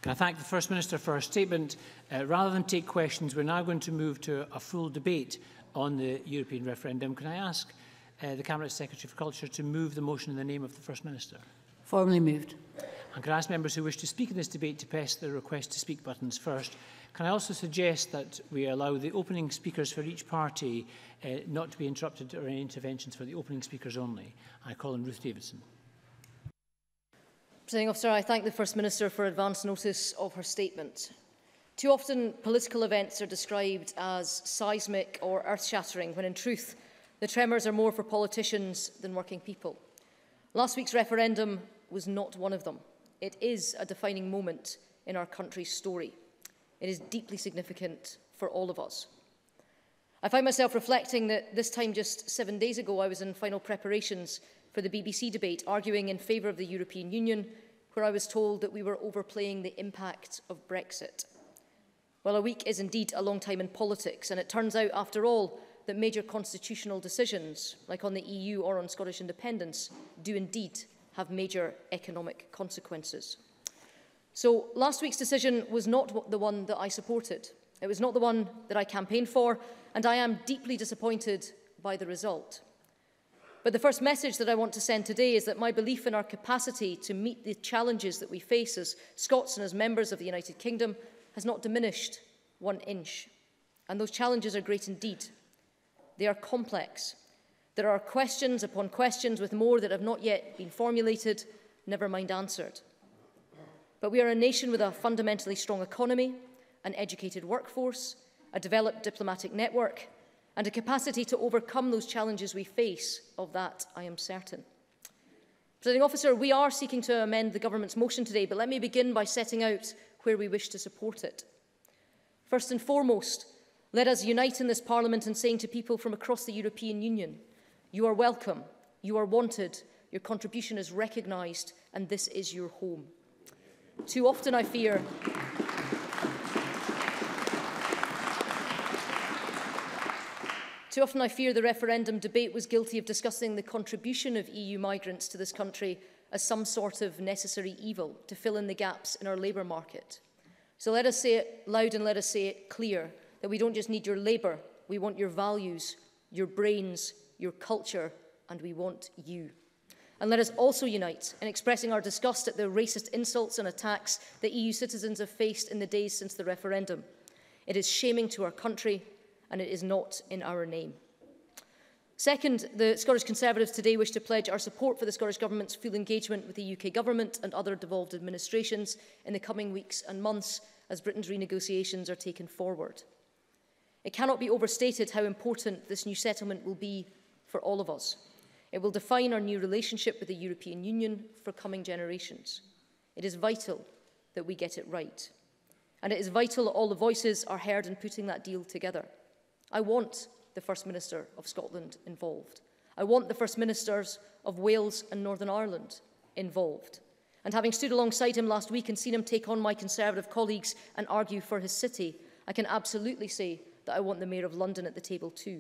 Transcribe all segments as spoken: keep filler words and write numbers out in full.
Can I thank the First Minister for her statement? Uh, rather than take questions, we're now going to move to a full debate on the European referendum. Can I ask uh, the Cabinet Secretary for Culture to move the motion in the name of the First Minister? Formally moved. And can I ask members who wish to speak in this debate to press the request to speak buttons first? Can I also suggest that we allow the opening speakers for each party uh, not to be interrupted or any interventions for the opening speakers only? I call on Ruth Davidson. Presiding Officer, I thank the First Minister for advance notice of her statement. Too often, political events are described as seismic or earth-shattering, when in truth, the tremors are more for politicians than working people. Last week's referendum was not one of them. It is a defining moment in our country's story. It is deeply significant for all of us. I find myself reflecting that this time just seven days ago I was in final preparations for the B B C debate, arguing in favour of the European Union, where I was told that we were overplaying the impact of Brexit. Well, a week is indeed a long time in politics, and it turns out, after all, that major constitutional decisions, like on the E U or on Scottish independence, do indeed have major economic consequences. So last week's decision was not the one that I supported. It was not the one that I campaigned for, and I am deeply disappointed by the result. But the first message that I want to send today is that my belief in our capacity to meet the challenges that we face as Scots and as members of the United Kingdom has not diminished one inch. And those challenges are great indeed. They are complex. There are questions upon questions with more that have not yet been formulated, never mind answered. But we are a nation with a fundamentally strong economy, an educated workforce, a developed diplomatic network, and a capacity to overcome those challenges we face. Of that, I am certain. Presiding Officer, we are seeking to amend the Government's motion today, but let me begin by setting out where we wish to support it. First and foremost, let us unite in this Parliament in saying to people from across the European Union, you are welcome, you are wanted, your contribution is recognised, and this is your home. Too often, I fear, Too often I fear the referendum debate was guilty of discussing the contribution of E U migrants to this country as some sort of necessary evil to fill in the gaps in our labour market. So let us say it loud and let us say it clear, that we don't just need your labour, we want your values, your brains, your culture, and we want you. And let us also unite in expressing our disgust at the racist insults and attacks that E U citizens have faced in the days since the referendum. It is shaming to our country, and it is not in our name. Second, the Scottish Conservatives today wish to pledge our support for the Scottish Government's full engagement with the U K Government and other devolved administrations in the coming weeks and months as Britain's renegotiations are taken forward. It cannot be overstated how important this new settlement will be for all of us. It will define our new relationship with the European Union for coming generations. It is vital that we get it right. And it is vital that all the voices are heard in putting that deal together. I want the First Minister of Scotland involved. I want the First Ministers of Wales and Northern Ireland involved. And having stood alongside him last week and seen him take on my Conservative colleagues and argue for his city, I can absolutely say that I want the Mayor of London at the table too.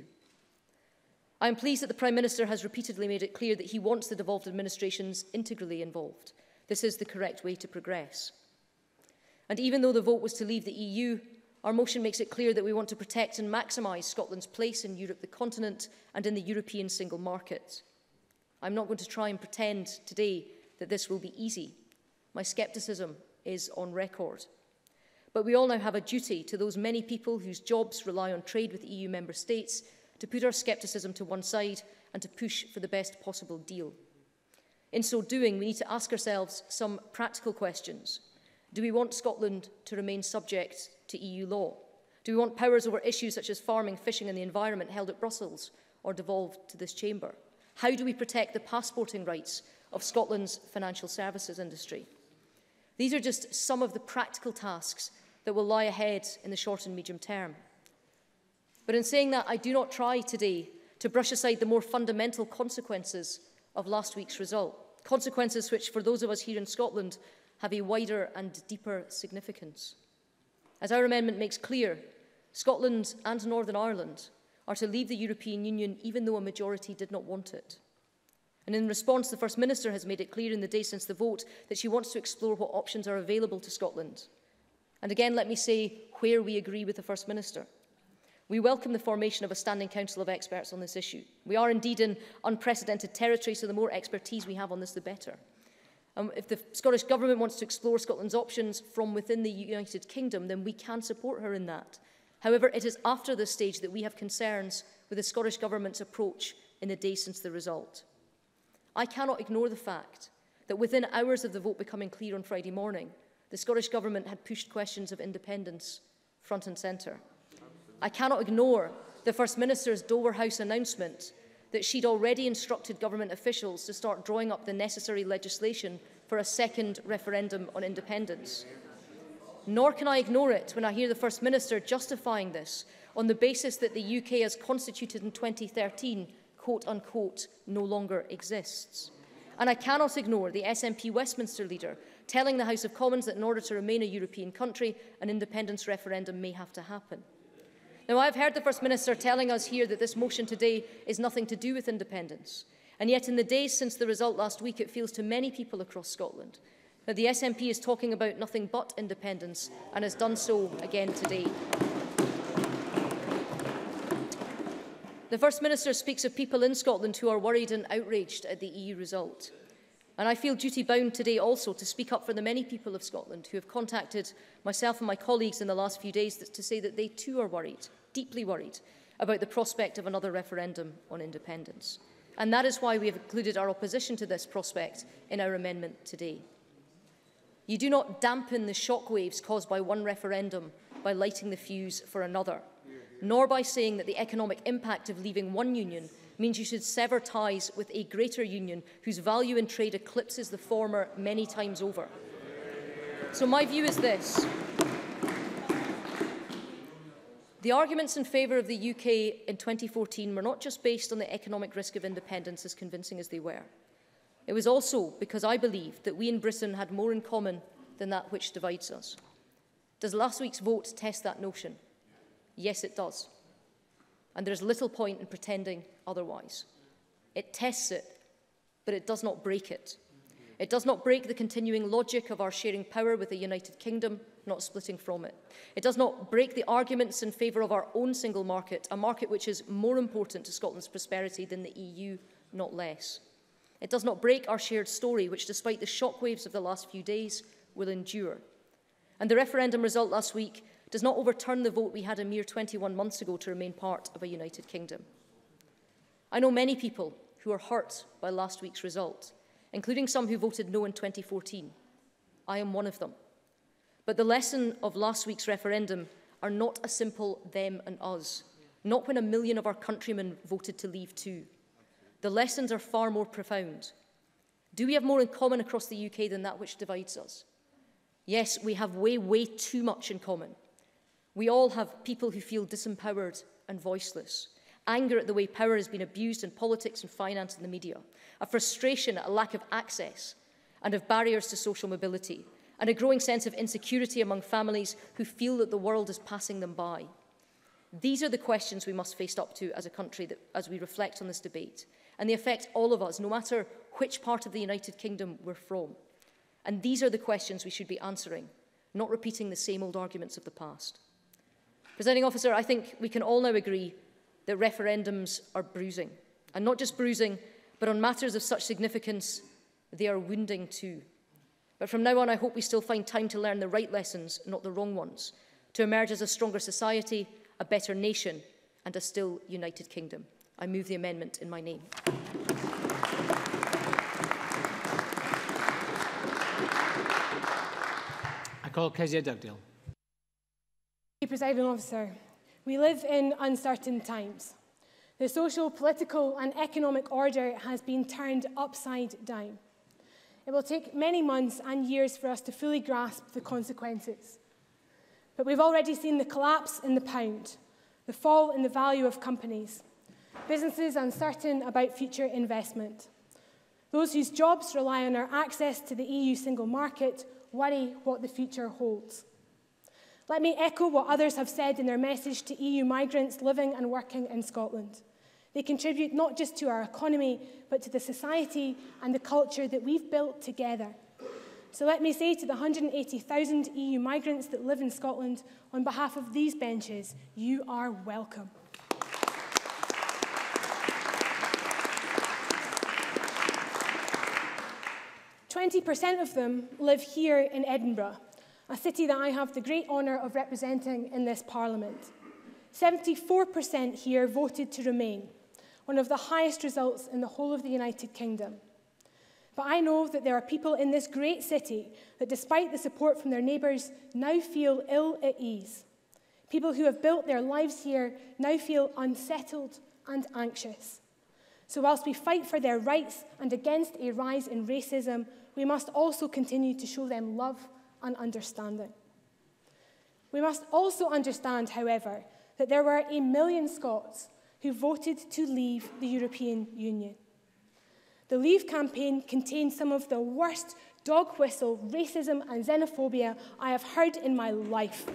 I am pleased that the Prime Minister has repeatedly made it clear that he wants the devolved administrations integrally involved. This is the correct way to progress. And even though the vote was to leave the E U, our motion makes it clear that we want to protect and maximise Scotland's place in Europe, the continent, and in the European single market. I'm not going to try and pretend today that this will be easy. My scepticism is on record. But we all now have a duty to those many people whose jobs rely on trade with E U member states to put our scepticism to one side and to push for the best possible deal. In so doing, we need to ask ourselves some practical questions. Do we want Scotland to remain subject to E U law? Do we want powers over issues such as farming, fishing and the environment held at Brussels or devolved to this chamber? How do we protect the passporting rights of Scotland's financial services industry? These are just some of the practical tasks that will lie ahead in the short and medium term. But in saying that, I do not try today to brush aside the more fundamental consequences of last week's result, consequences which, for those of us here in Scotland, have a wider and deeper significance. As our amendment makes clear, Scotland and Northern Ireland are to leave the European Union even though a majority did not want it. And in response, the First Minister has made it clear in the days since the vote that she wants to explore what options are available to Scotland. And again, let me say where we agree with the First Minister. We welcome the formation of a standing council of experts on this issue. We are indeed in unprecedented territory, so the more expertise we have on this, the better. Um, if the Scottish Government wants to explore Scotland's options from within the United Kingdom, then we can support her in that. However, it is after this stage that we have concerns with the Scottish Government's approach in the days since the result. I cannot ignore the fact that within hours of the vote becoming clear on Friday morning, the Scottish Government had pushed questions of independence front and centre. I cannot ignore the First Minister's Dover House announcement that she'd already instructed government officials to start drawing up the necessary legislation for a second referendum on independence. Nor can I ignore it when I hear the First Minister justifying this on the basis that the U K as constituted in twenty thirteen, quote unquote, no longer exists. And I cannot ignore the S N P Westminster leader telling the House of Commons that in order to remain a European country, an independence referendum may have to happen. Now, I've heard the First Minister telling us here that this motion today is nothing to do with independence. And yet, in the days since the result last week, it feels to many people across Scotland that the S N P is talking about nothing but independence and has done so again today. The First Minister speaks of people in Scotland who are worried and outraged at the E U result. And I feel duty-bound today also to speak up for the many people of Scotland who have contacted myself and my colleagues in the last few days to say that they too are worried, deeply worried, about the prospect of another referendum on independence. And that is why we have included our opposition to this prospect in our amendment today. You do not dampen the shockwaves caused by one referendum by lighting the fuse for another, nor by saying that the economic impact of leaving one union means you should sever ties with a greater union whose value in trade eclipses the former many times over. So my view is this. The arguments in favour of the U K in twenty fourteen were not just based on the economic risk of independence, as convincing as they were. It was also because I believed that we in Britain had more in common than that which divides us. Does last week's vote test that notion? Yes, it does. And there's little point in pretending otherwise. It tests it, but it does not break it. It does not break the continuing logic of our sharing power with the United Kingdom, not splitting from it. It does not break the arguments in favour of our own single market, a market which is more important to Scotland's prosperity than the E U, not less. It does not break our shared story, which, despite the shockwaves of the last few days, will endure. And the referendum result last week does not overturn the vote we had a mere twenty-one months ago to remain part of a united kingdom. I know many people who are hurt by last week's result, including some who voted no in twenty fourteen. I am one of them. But the lesson of last week's referendum are not a simple them and us, not when a million of our countrymen voted to leave too. The lessons are far more profound. Do we have more in common across the U K than that which divides us? Yes, we have way, way too much in common. We all have people who feel disempowered and voiceless, anger at the way power has been abused in politics and finance and the media, a frustration at a lack of access and of barriers to social mobility, and a growing sense of insecurity among families who feel that the world is passing them by. These are the questions we must face up to as a country that, as we reflect on this debate, and they affect all of us, no matter which part of the United Kingdom we're from. And these are the questions we should be answering, not repeating the same old arguments of the past. Presiding Officer, I think we can all now agree that referendums are bruising. And not just bruising, but on matters of such significance, they are wounding too. But from now on, I hope we still find time to learn the right lessons, not the wrong ones, to emerge as a stronger society, a better nation, and a still united kingdom. I move the amendment in my name. I call Kezia Dugdale. Presiding Officer, we live in uncertain times. The social, political and economic order has been turned upside down. It will take many months and years for us to fully grasp the consequences. But we've already seen the collapse in the pound, the fall in the value of companies, businesses uncertain about future investment. Those whose jobs rely on our access to the E U single market worry what the future holds. Let me echo what others have said in their message to E U migrants living and working in Scotland. They contribute not just to our economy, but to the society and the culture that we've built together. So let me say to the one hundred eighty thousand E U migrants that live in Scotland, on behalf of these benches, you are welcome. twenty percent of them live here in Edinburgh, a city that I have the great honour of representing in this Parliament. seventy-four percent here voted to remain, one of the highest results in the whole of the United Kingdom. But I know that there are people in this great city that, despite the support from their neighbours, now feel ill at ease. People who have built their lives here now feel unsettled and anxious. So whilst we fight for their rights and against a rise in racism, we must also continue to show them love and understanding. We must also understand, however, that there were a million Scots who voted to leave the European Union. The Leave campaign contained some of the worst dog whistle, racism and xenophobia I have heard in my life.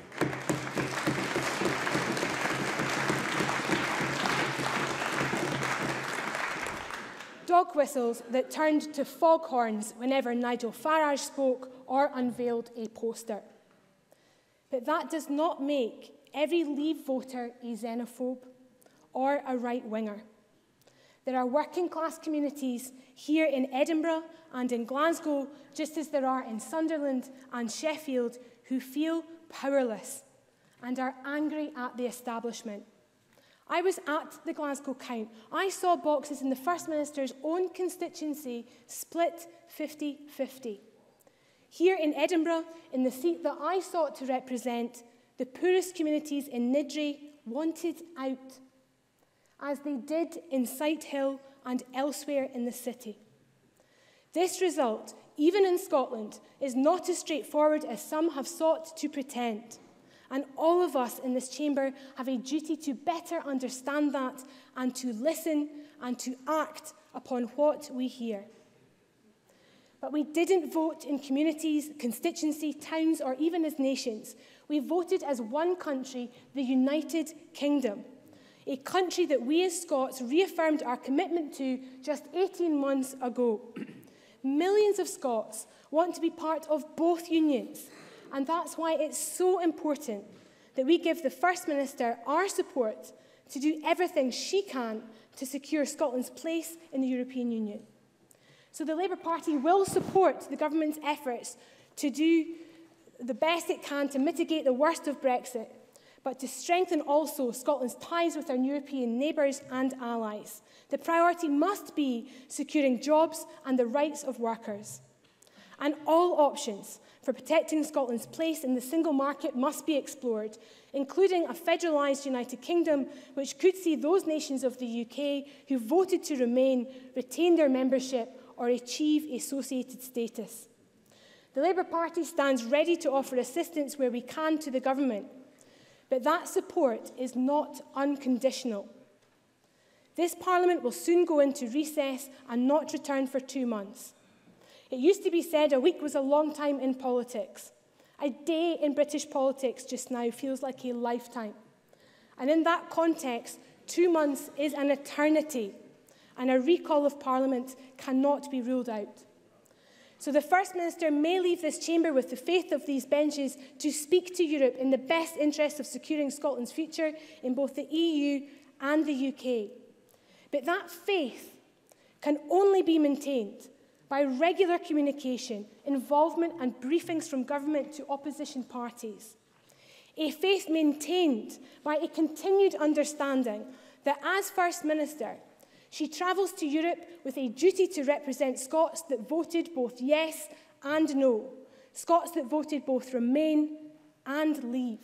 Dog whistles that turned to foghorns whenever Nigel Farage spoke or unveiled a poster. But that does not make every Leave voter a xenophobe or a right-winger. There are working-class communities here in Edinburgh and in Glasgow, just as there are in Sunderland and Sheffield, who feel powerless and are angry at the establishment. I was at the Glasgow count. I saw boxes in the First Minister's own constituency split fifty fifty. Here in Edinburgh, in the seat that I sought to represent, the poorest communities in Niddrie wanted out, as they did in Sighthill and elsewhere in the city. This result, even in Scotland, is not as straightforward as some have sought to pretend. And all of us in this chamber have a duty to better understand that and to listen and to act upon what we hear. But we didn't vote in communities, constituency, towns, or even as nations. We voted as one country, the United Kingdom, a country that we as Scots reaffirmed our commitment to just eighteen months ago. Millions of Scots want to be part of both unions, and that's why it's so important that we give the First Minister our support to do everything she can to secure Scotland's place in the European Union. So the Labour Party will support the government's efforts to do the best it can to mitigate the worst of Brexit, but to strengthen also Scotland's ties with our European neighbours and allies. The priority must be securing jobs and the rights of workers. And all options for protecting Scotland's place in the single market must be explored, including a federalised United Kingdom, which could see those nations of the U K who voted to remain retain their membership or achieve associated status. The Labour Party stands ready to offer assistance where we can to the government, but that support is not unconditional. This Parliament will soon go into recess and not return for two months. It used to be said a week was a long time in politics. A day in British politics just now feels like a lifetime. And in that context, two months is an eternity, and a recall of Parliament cannot be ruled out. So the First Minister may leave this chamber with the faith of these benches to speak to Europe in the best interest of securing Scotland's future in both the E U and the U K. But that faith can only be maintained by regular communication, involvement and briefings from government to opposition parties. A faith maintained by a continued understanding that as First Minister, she travels to Europe with a duty to represent Scots that voted both yes and no, Scots that voted both remain and leave.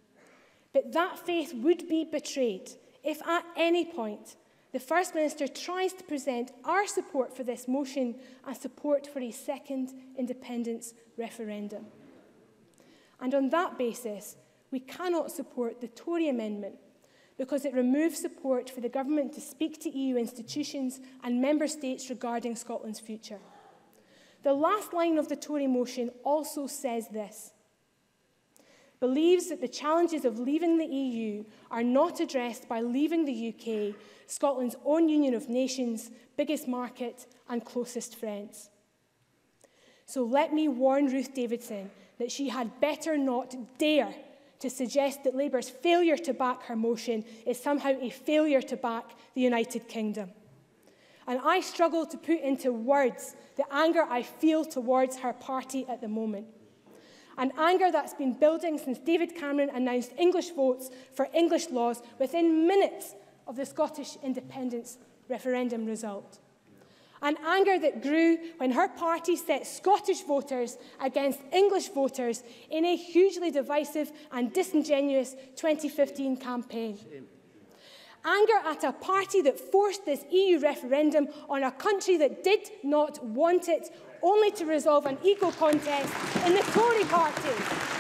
But that faith would be betrayed if at any point the First Minister tries to present our support for this motion as support for a second independence referendum. And on that basis, we cannot support the Tory amendment because it removes support for the government to speak to E U institutions and member states regarding Scotland's future. The last line of the Tory motion also says this: believes that the challenges of leaving the E U are not addressed by leaving the U K, Scotland's own union of nations, biggest market and closest friends. So let me warn Ruth Davidson that she had better not dare to suggest that Labour's failure to back her motion is somehow a failure to back the United Kingdom. And I struggle to put into words the anger I feel towards her party at the moment. An anger that's been building since David Cameron announced English votes for English laws within minutes of the Scottish independence referendum result. An anger that grew when her party set Scottish voters against English voters in a hugely divisive and disingenuous twenty fifteen campaign. Anger at a party that forced this E U referendum on a country that did not want it, only to resolve an ego contest in the Tory party.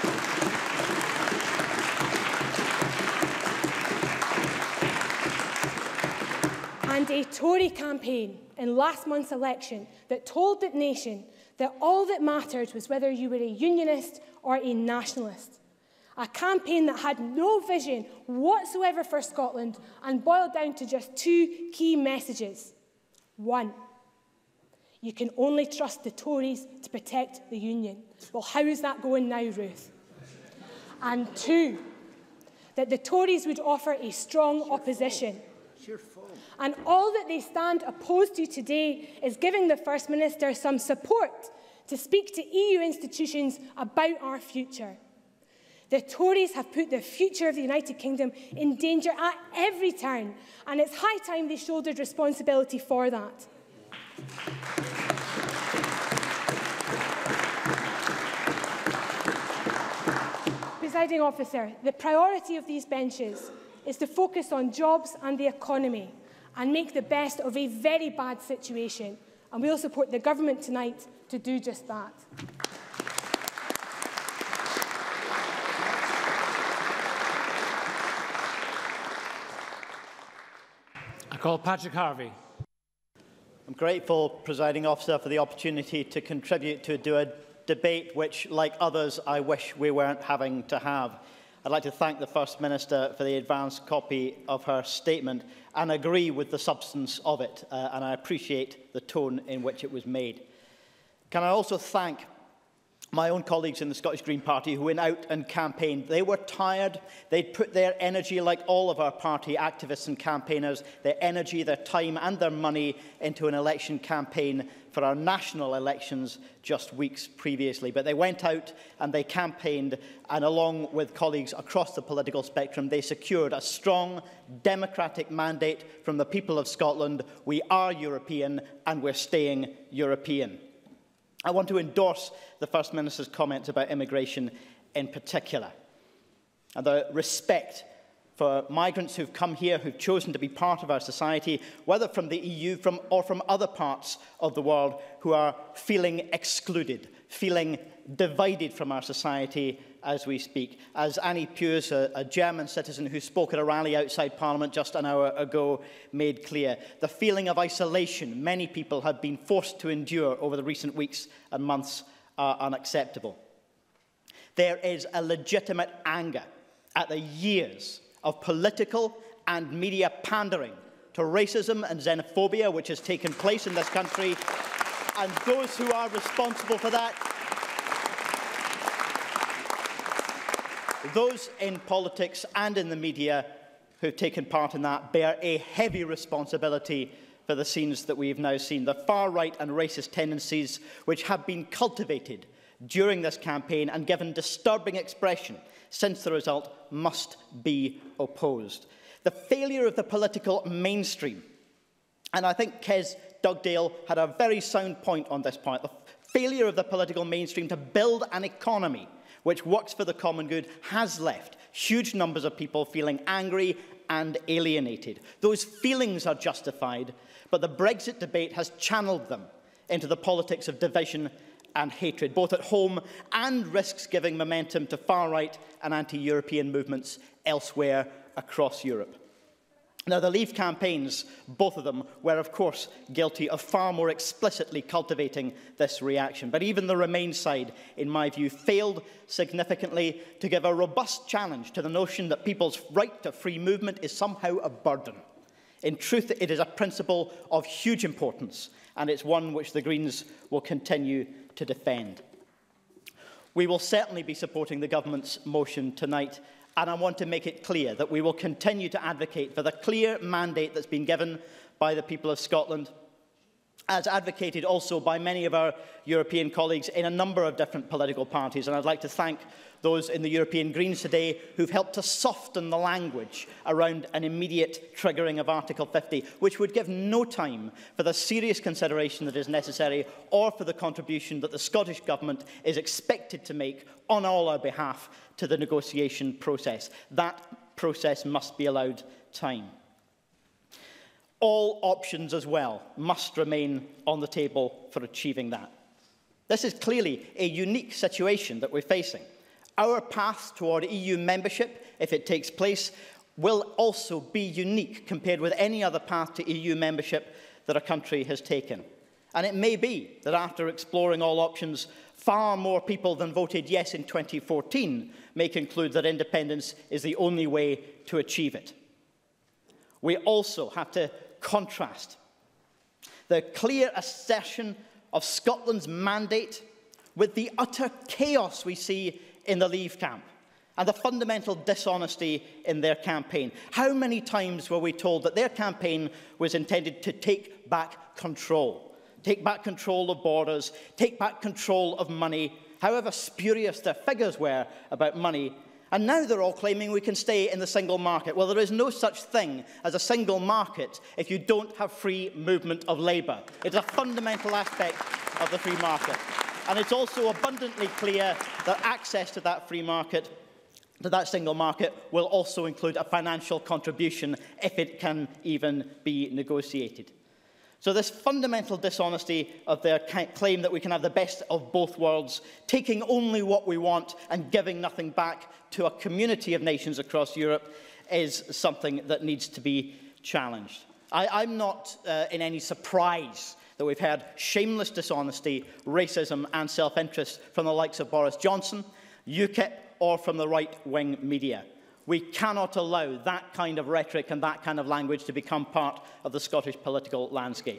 And a Tory campaign in last month's election that told the nation that all that mattered was whether you were a unionist or a nationalist. A campaign that had no vision whatsoever for Scotland and boiled down to just two key messages. One, you can only trust the Tories to protect the union. Well, how is that going now, Ruth? And two, that the Tories would offer a strong opposition. And all that they stand opposed to today is giving the First Minister some support to speak to E U institutions about our future. The Tories have put the future of the United Kingdom in danger at every turn, and it's high time they shouldered responsibility for that. Presiding Officer, the priority of these benches is to focus on jobs and the economy and make the best of a very bad situation. And we'll support the government tonight to do just that. I call Patrick Harvey. I'm grateful, Presiding Officer, for the opportunity to contribute to do a debate which, like others, I wish we weren't having to have. I'd like to thank the First Minister for the advanced copy of her statement and agree with the substance of it, uh, and I appreciate the tone in which it was made. Can I also thank my own colleagues in the Scottish Green Party who went out and campaigned. They were tired. They'd put their energy, like all of our party activists and campaigners, their energy, their time and their money into an election campaign for our national elections just weeks previously. But they went out and they campaigned, and along with colleagues across the political spectrum, they secured a strong democratic mandate from the people of Scotland. We are European and we're staying European. I want to endorse the First Minister's comments about immigration in particular, and the respect for migrants who've come here, who've chosen to be part of our society, whether from the E U from, or from other parts of the world, who are feeling excluded, feeling divided from our society as we speak. As Annie Pius, a, a German citizen who spoke at a rally outside Parliament just an hour ago, made clear, the feeling of isolation many people have been forced to endure over the recent weeks and months are unacceptable. There is a legitimate anger at the years of political and media pandering to racism and xenophobia which has taken place in this country, and those who are responsible for that, those in politics and in the media who have taken part in that, bear a heavy responsibility for the scenes that we have now seen. The far-right and racist tendencies which have been cultivated during this campaign and given disturbing expression since the result must be opposed. The failure of the political mainstream, and I think Kes Dugdale had a very sound point on this point, the failure of the political mainstream to build an economy which works for the common good has left huge numbers of people feeling angry and alienated. Those feelings are justified, but the Brexit debate has channeled them into the politics of division and hatred, both at home, and risks giving momentum to far-right and anti-European movements elsewhere across Europe. Now, the Leave campaigns, both of them, were, of course, guilty of far more explicitly cultivating this reaction. But even the Remain side, in my view, failed significantly to give a robust challenge to the notion that people's right to free movement is somehow a burden. In truth, it is a principle of huge importance, and it's one which the Greens will continue to defend. We will certainly be supporting the government's motion tonight, and I want to make it clear that we will continue to advocate for the clear mandate that's been given by the people of Scotland, as advocated also by many of our European colleagues in a number of different political parties. And I'd like to thank those in the European Greens today who've helped to soften the language around an immediate triggering of Article fifty, which would give no time for the serious consideration that is necessary or for the contribution that the Scottish Government is expected to make on all our behalf to the negotiation process. That process must be allowed time. All options as well must remain on the table for achieving that. This is clearly a unique situation that we're facing. Our path toward E U membership, if it takes place, will also be unique compared with any other path to E U membership that a country has taken. And it may be that after exploring all options, far more people than voted yes in twenty fourteen may conclude that independence is the only way to achieve it. We also have to contrast the clear assertion of Scotland's mandate with the utter chaos we see in the Leave camp and the fundamental dishonesty in their campaign. How many times were we told that their campaign was intended to take back control? Take back control of borders, take back control of money, however spurious their figures were about money. And now they're all claiming we can stay in the single market. Well, there is no such thing as a single market if you don't have free movement of labour. It's a fundamental aspect of the free market. And it's also abundantly clear that access to that free market, to that single market, will also include a financial contribution if it can even be negotiated. So this fundamental dishonesty of their claim that we can have the best of both worlds, taking only what we want and giving nothing back to a community of nations across Europe, is something that needs to be challenged. I, I'm not uh, in any surprise that we've had shameless dishonesty, racism and self-interest from the likes of Boris Johnson, UKIP or from the right-wing media. We cannot allow that kind of rhetoric and that kind of language to become part of the Scottish political landscape.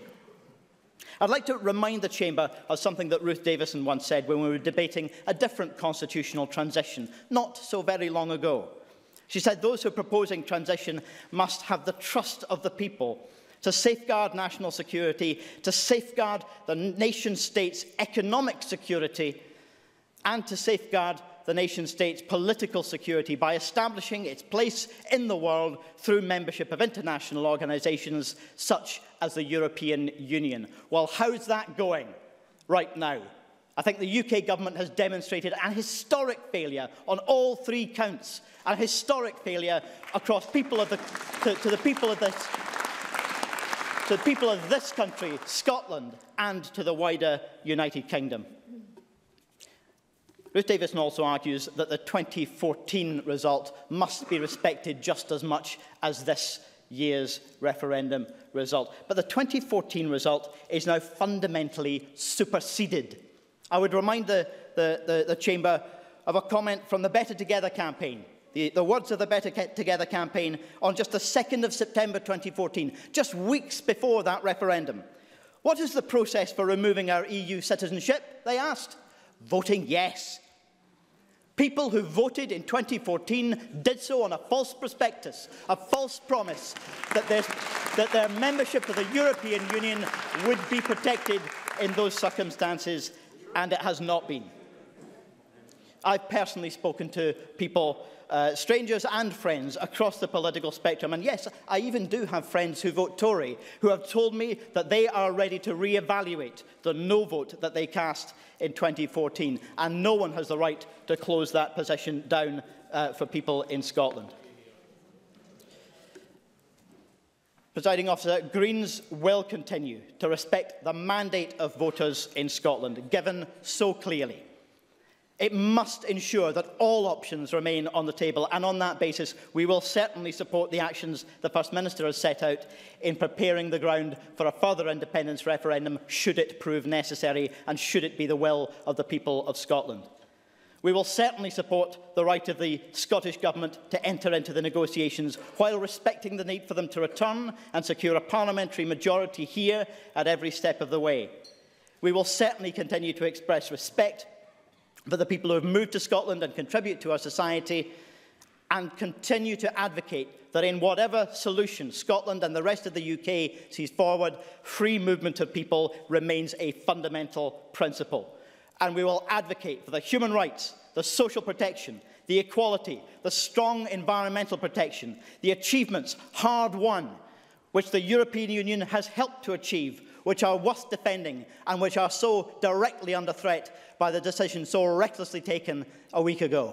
I'd like to remind the Chamber of something that Ruth Davison once said when we were debating a different constitutional transition, not so very long ago. She said those who are proposing transition must have the trust of the people to safeguard national security, to safeguard the nation-state's economic security, and to safeguard the nation-state's political security by establishing its place in the world through membership of international organisations such as the European Union. Well, how's that going right now? I think the U K government has demonstrated an historic failure on all three counts, a historic failure across people of the, to, to the people of this to the people of this country, Scotland, and to the wider United Kingdom. Ruth Davison also argues that the twenty fourteen result must be respected just as much as this year's referendum result. But the twenty fourteen result is now fundamentally superseded. I would remind the, the, the, the Chamber of a comment from the Better Together campaign, the, the words of the Better Together campaign on just the second of September twenty fourteen, just weeks before that referendum. What is the process for removing our E U citizenship? They asked. Voting yes. People who voted in twenty fourteen did so on a false prospectus, a false promise that, that their membership of the European Union would be protected in those circumstances, and it has not been. I've personally spoken to people, uh, strangers and friends across the political spectrum, and yes, I even do have friends who vote Tory, who have told me that they are ready to re-evaluate the no vote that they cast in twenty fourteen, and no one has the right to close that position down uh, for people in Scotland. Presiding Officer, Greens will continue to respect the mandate of voters in Scotland, given so clearly. It must ensure that all options remain on the table, and on that basis we will certainly support the actions the First Minister has set out in preparing the ground for a further independence referendum, should it prove necessary and should it be the will of the people of Scotland. We will certainly support the right of the Scottish Government to enter into the negotiations, while respecting the need for them to return and secure a parliamentary majority here at every step of the way. We will certainly continue to express respect for the people who have moved to Scotland and contribute to our society, and continue to advocate that in whatever solution Scotland and the rest of the U K sees forward, free movement of people remains a fundamental principle. And we will advocate for the human rights, the social protection, the equality, the strong environmental protection, the achievements, hard won, which the European Union has helped to achieve, which are worth defending and which are so directly under threat by the decision so recklessly taken a week ago.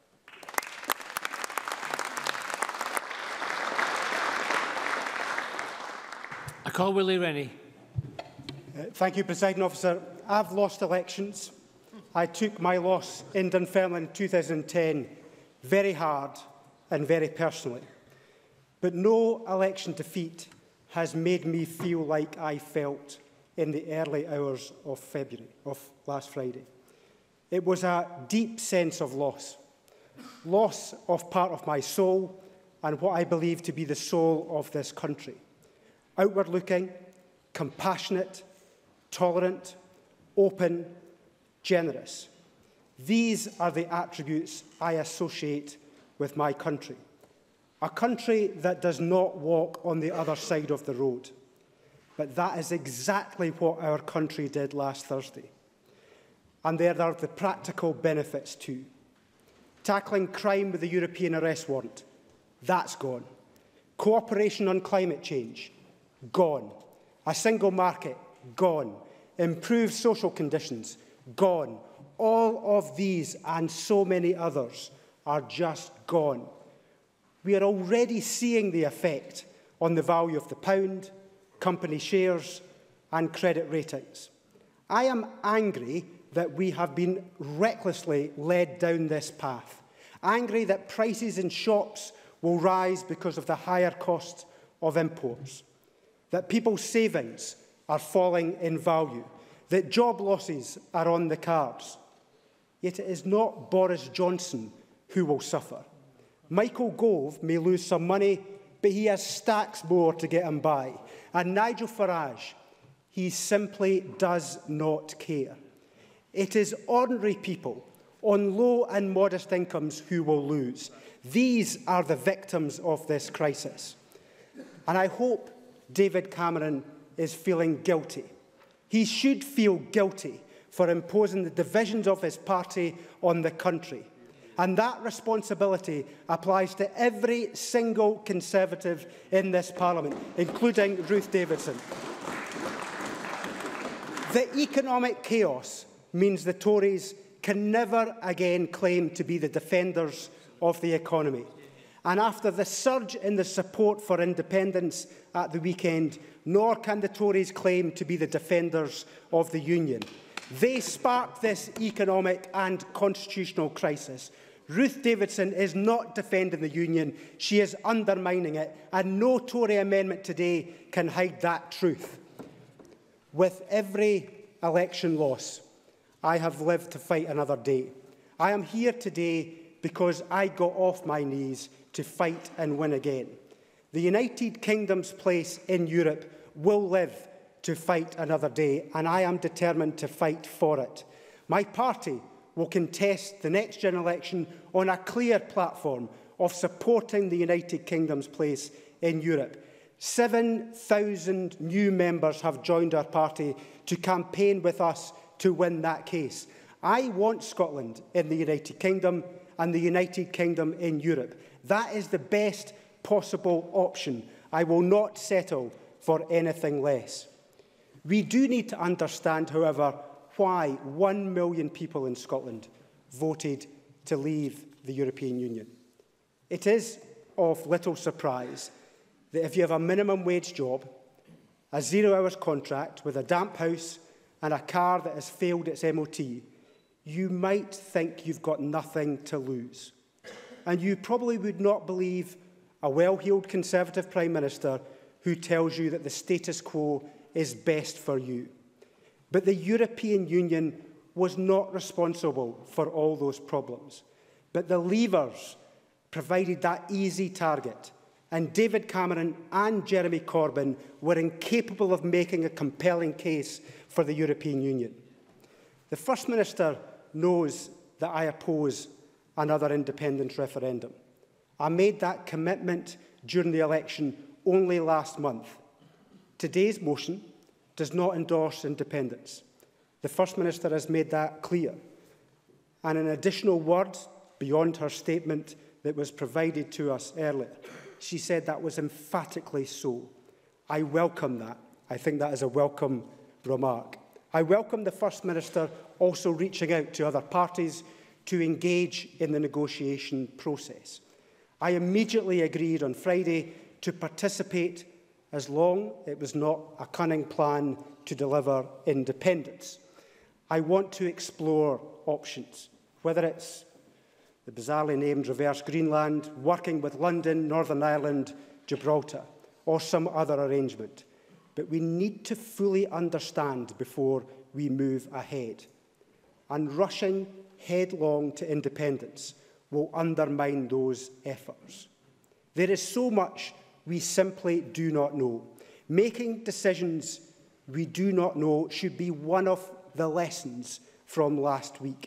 I call Willie Rennie. Uh, thank you, Presiding Officer. I've lost elections. I took my loss in Dunfermline in two thousand ten very hard and very personally. But no election defeat has made me feel like I felt in the early hours of February, of last Friday. It was a deep sense of loss. Loss of part of my soul and what I believe to be the soul of this country. Outward-looking, compassionate, tolerant, open, generous. These are the attributes I associate with my country. A country that does not walk on the other side of the road. But that is exactly what our country did last Thursday. And there are the practical benefits too. Tackling crime with the European arrest warrant, that's gone. Cooperation on climate change, gone. A single market, gone. Improved social conditions, gone. All of these and so many others are just gone. We are already seeing the effect on the value of the pound, company shares and credit ratings. I am angry that we have been recklessly led down this path. Angry that prices in shops will rise because of the higher cost of imports. That people's savings are falling in value. That job losses are on the cards. Yet it is not Boris Johnson who will suffer. Michael Gove may lose some money, but he has stacks more to get him by. And Nigel Farage, he simply does not care. It is ordinary people on low and modest incomes who will lose. These are the victims of this crisis. And I hope David Cameron is feeling guilty. He should feel guilty for imposing the divisions of his party on the country. And that responsibility applies to every single Conservative in this Parliament, including Ruth Davidson. The economic chaos means the Tories can never again claim to be the defenders of the economy. And after the surge in the support for independence at the weekend, nor can the Tories claim to be the defenders of the Union. They sparked this economic and constitutional crisis. Ruth Davidson is not defending the Union, she is undermining it, and no Tory amendment today can hide that truth. With every election loss, I have lived to fight another day. I am here today because I got off my knees to fight and win again. The United Kingdom's place in Europe will live to fight another day, and I am determined to fight for it. My party will contest the next general election on a clear platform of supporting the United Kingdom's place in Europe. seven thousand new members have joined our party to campaign with us to win that case. I want Scotland in the United Kingdom and the United Kingdom in Europe. That is the best possible option. I will not settle for anything less. We do need to understand, however, why one million people in Scotland voted to leave the European Union. It is of little surprise that if you have a minimum wage job, a zero hours contract with a damp house and a car that has failed its M O T, you might think you've got nothing to lose. And you probably would not believe a well-heeled Conservative Prime Minister who tells you that the status quo is best for you. But the European Union was not responsible for all those problems. But the Leavers provided that easy target, and David Cameron and Jeremy Corbyn were incapable of making a compelling case for the European Union. The First Minister knows that I oppose another independence referendum. I made that commitment during the election only last month. Today's motion does not endorse independence. The First Minister has made that clear. And an additional word beyond her statement that was provided to us earlier, she said that was emphatically so. I welcome that. I think that is a welcome remark. I welcome the First Minister also reaching out to other parties to engage in the negotiation process. I immediately agreed on Friday to participate as long as it was not a cunning plan to deliver independence. I want to explore options, whether it's the bizarrely named Reverse Greenland, working with London, Northern Ireland, Gibraltar, or some other arrangement. But we need to fully understand before we move ahead. And rushing headlong to independence will undermine those efforts. There is so much we simply do not know. Making decisions we do not know should be one of the lessons from last week.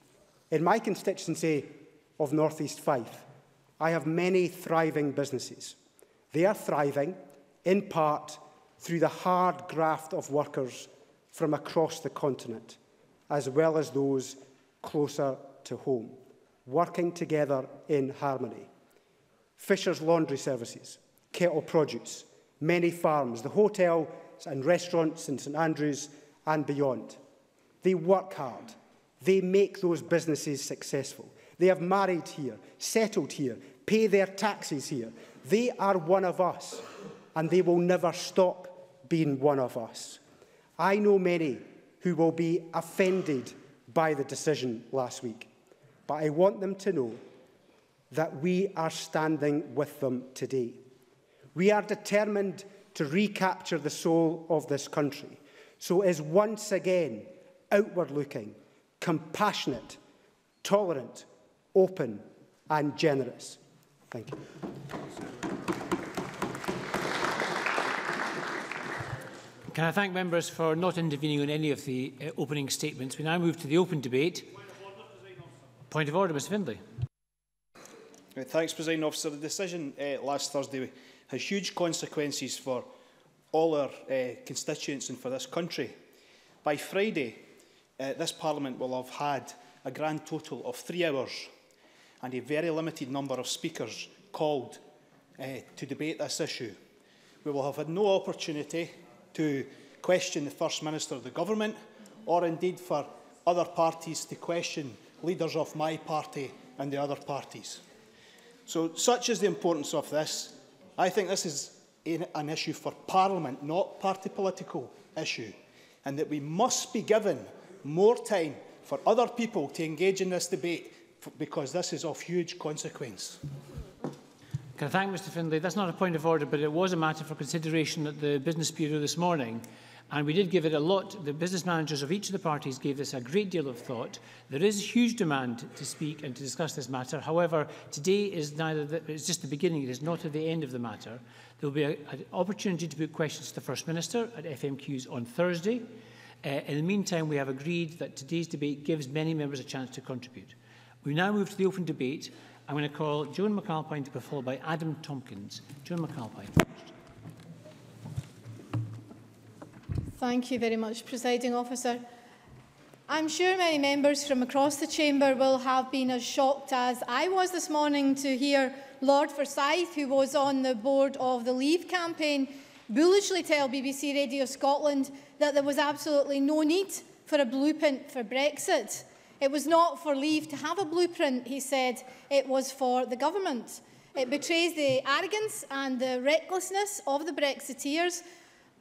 In my constituency of North East Fife, I have many thriving businesses. They are thriving, in part, through the hard graft of workers from across the continent, as well as those closer to home, working together in harmony. Fisher's Laundry Services, Kettle Produce, many farms, the hotels and restaurants in St Andrews and beyond. They work hard. They make those businesses successful. They have married here, settled here, pay their taxes here. They are one of us, and they will never stop being one of us. I know many who will be offended by the decision last week, but I want them to know that we are standing with them today. We are determined to recapture the soul of this country, so is once again outward-looking, compassionate, tolerant, open and generous. Thank you. Can I thank members for not intervening on any of the uh, opening statements? We now move to the open debate. Point of order, Mr Findlay. Right, thanks, Presiding Officer. The decision uh, last Thursday has huge consequences for all our uh, constituents and for this country. By Friday, uh, this Parliament will have had a grand total of three hours and a very limited number of speakers called uh, to debate this issue. We will have had no opportunity to question the First Minister of the Government, or indeed for other parties to question leaders of my party and the other parties. So, such is the importance of this. I think this is an issue for Parliament, not party political issue, and that we must be given more time for other people to engage in this debate, because this is of huge consequence. Can I thank Mr Findlay? That's not a point of order, but it was a matter for consideration at the Business Bureau this morning, and we did give it a lot. The business managers of each of the parties gave this a great deal of thought. There is huge demand to speak and to discuss this matter. However, today is neither the, it's just the beginning, it is not at the end of the matter. There will be a, an opportunity to put questions to the First Minister at F M Qs on Thursday. Uh, in the meantime, we have agreed that today's debate gives many members a chance to contribute. We now move to the open debate. I'm going to call Joan McAlpine to be followed by Adam Tompkins. Joan McAlpine first. Thank you very much, Presiding Officer. I'm sure many members from across the chamber will have been as shocked as I was this morning to hear Lord Forsyth, who was on the board of the Leave campaign, bullishly tell B B C Radio Scotland that there was absolutely no need for a blueprint for Brexit. It was not for Leave to have a blueprint, he said, it was for the government. It betrays the arrogance and the recklessness of the Brexiteers.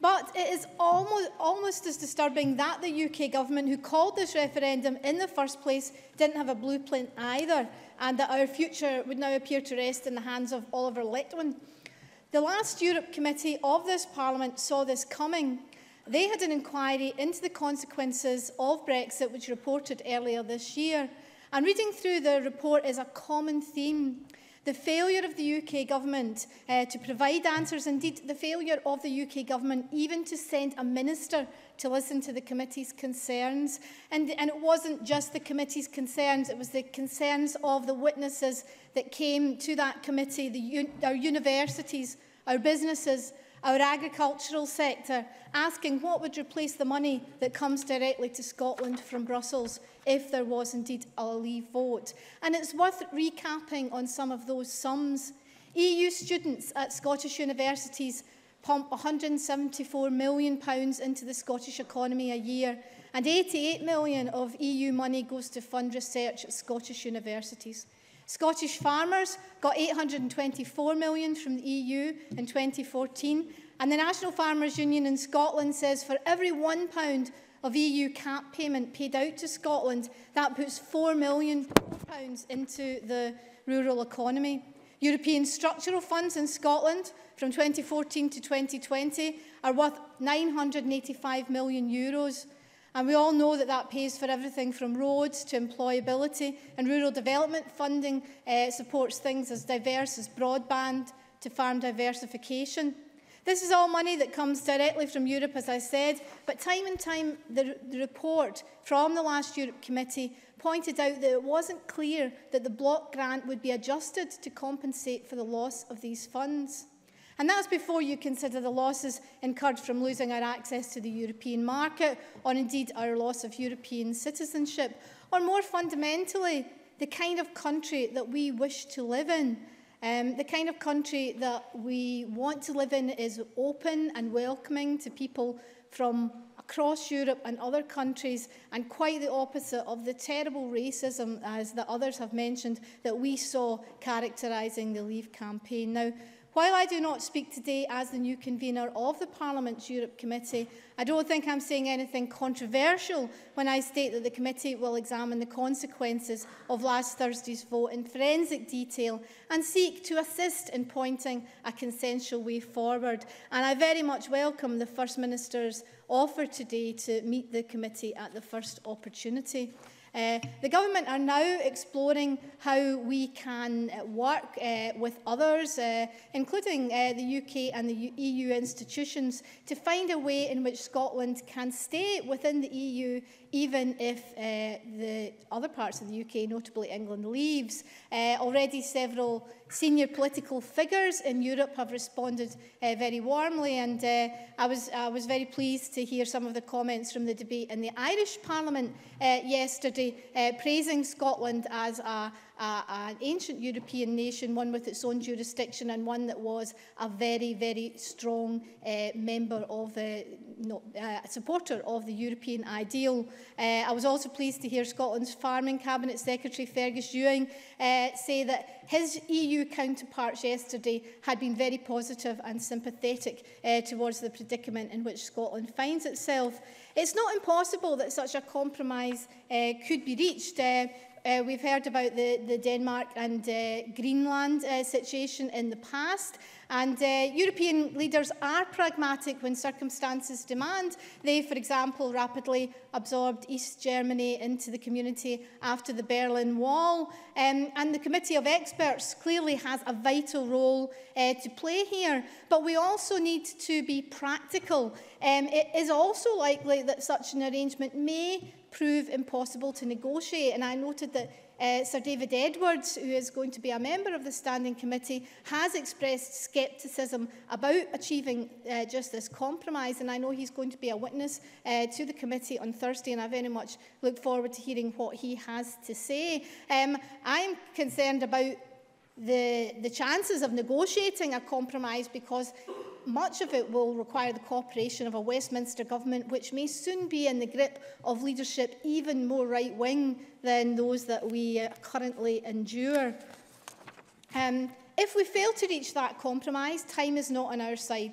But it is almost, almost as disturbing that the U K government, who called this referendum in the first place, didn't have a blueprint either, and that our future would now appear to rest in the hands of Oliver Letwin. The last Europe Committee of this Parliament saw this coming. They had an inquiry into the consequences of Brexit, which reported earlier this year. And reading through the report is a common theme. The failure of the U K government uh, to provide answers, indeed the failure of the U K government even to send a minister to listen to the committee's concerns. And, and it wasn't just the committee's concerns, it was the concerns of the witnesses that came to that committee, the, our universities, our businesses, our agricultural sector, asking what would replace the money that comes directly to Scotland from Brussels if there was indeed a leave vote. And it's worth recapping on some of those sums. E U students at Scottish universities pump one hundred and seventy-four million pounds into the Scottish economy a year, and eighty-eight million pounds of E U money goes to fund research at Scottish universities. Scottish farmers got eight hundred and twenty-four million pounds from the E U in twenty fourteen, and the National Farmers Union in Scotland says for every one pound of E U cap payment paid out to Scotland, that puts four million pounds into the rural economy. European structural funds in Scotland from twenty fourteen to twenty twenty are worth nine hundred and eighty-five million euros. And we all know that that pays for everything from roads to employability, and rural development funding uh, supports things as diverse as broadband to farm diversification. This is all money that comes directly from Europe, as I said, but time and time the, the report from the last Europe Committee pointed out that it wasn't clear that the block grant would be adjusted to compensate for the loss of these funds. And that's before you consider the losses incurred from losing our access to the European market, or indeed our loss of European citizenship, or more fundamentally, the kind of country that we wish to live in. Um, the kind of country that we want to live in is open and welcoming to people from across Europe and other countries, and quite the opposite of the terrible racism, as the others have mentioned, that we saw characterising the Leave campaign. Now, while I do not speak today as the new convener of the Parliament's Europe Committee, I don't think I'm saying anything controversial when I state that the committee will examine the consequences of last Thursday's vote in forensic detail and seek to assist in pointing a consensual way forward. And I very much welcome the First Minister's offer today to meet the committee at the first opportunity. Uh, the government are now exploring how we can uh, work uh, with others, uh, including uh, the U K and the U E U institutions, to find a way in which Scotland can stay within the E U even if uh, the other parts of the U K, notably England, leaves. Uh, already several senior political figures in Europe have responded uh, very warmly, and uh, I, was, I was very pleased to hear some of the comments from the debate in the Irish Parliament uh, yesterday, uh, praising Scotland as a Uh, an ancient European nation, one with its own jurisdiction, and one that was a very, very strong uh, member of, uh, no, uh, supporter of the European ideal. Uh, I was also pleased to hear Scotland's Farming Cabinet Secretary Fergus Ewing uh, say that his E U counterparts yesterday had been very positive and sympathetic uh, towards the predicament in which Scotland finds itself. It's not impossible that such a compromise uh, could be reached. Uh, Uh, we've heard about the, the Denmark and uh, Greenland uh, situation in the past, and uh, European leaders are pragmatic when circumstances demand. They, for example, rapidly absorbed East Germany into the community after the Berlin Wall, um, and the Committee of Experts clearly has a vital role uh, to play here. But we also need to be practical. Um, it is also likely that such an arrangement may prove impossible to negotiate. And I noted that uh, Sir David Edwards, who is going to be a member of the Standing Committee, has expressed scepticism about achieving uh, just this compromise. And I know he's going to be a witness uh, to the committee on Thursday, and I very much look forward to hearing what he has to say. Um, I'm concerned about the, the chances of negotiating a compromise, because much of it will require the cooperation of a Westminster government, which may soon be in the grip of leadership even more right-wing than those that we uh, currently endure. Um, if we fail to reach that compromise, time is not on our side.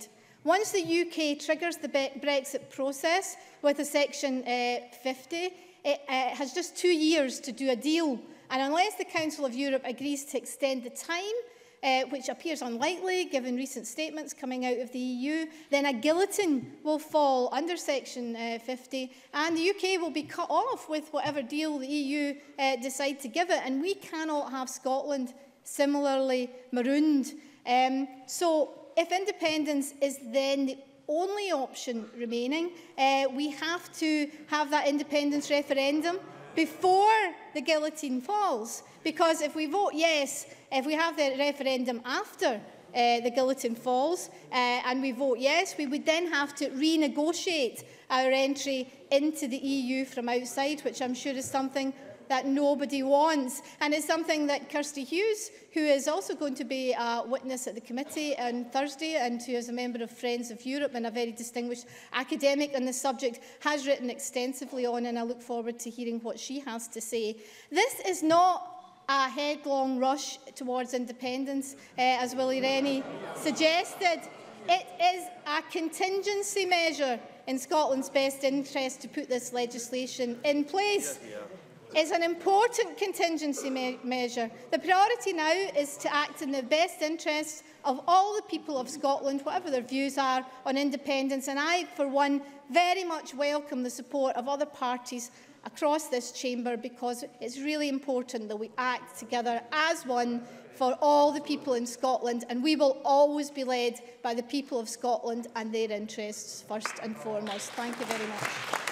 Once the U K triggers the Brexit process with a Section uh, fifty, it uh, has just two years to do a deal. And unless the Council of Europe agrees to extend the time, uh, which appears unlikely given recent statements coming out of the E U, then a guillotine will fall under Section uh, fifty, and the U K will be cut off with whatever deal the E U uh, decide to give it. And we cannot have Scotland similarly marooned. Um, so if independence is then the only option remaining, uh, we have to have that independence referendum before the guillotine falls. Because if we vote yes, if we have the referendum after uh, the guillotine falls uh, and we vote yes, we would then have to renegotiate our entry into the E U from outside, which I'm sure is something that nobody wants. And it's something that Kirsty Hughes, who is also going to be a witness at the committee on Thursday and who is a member of Friends of Europe and a very distinguished academic on the subject, has written extensively on, and I look forward to hearing what she has to say. This is not a headlong rush towards independence, uh, as Willie Rennie suggested. It is a contingency measure in Scotland's best interest to put this legislation in place. It's an important contingency me measure. The priority now is to act in the best interests of all the people of Scotland, whatever their views are on independence. And I, for one, very much welcome the support of other parties across this chamber, because it's really important that we act together as one for all the people in Scotland, and we will always be led by the people of Scotland and their interests first and foremost. Thank you very much.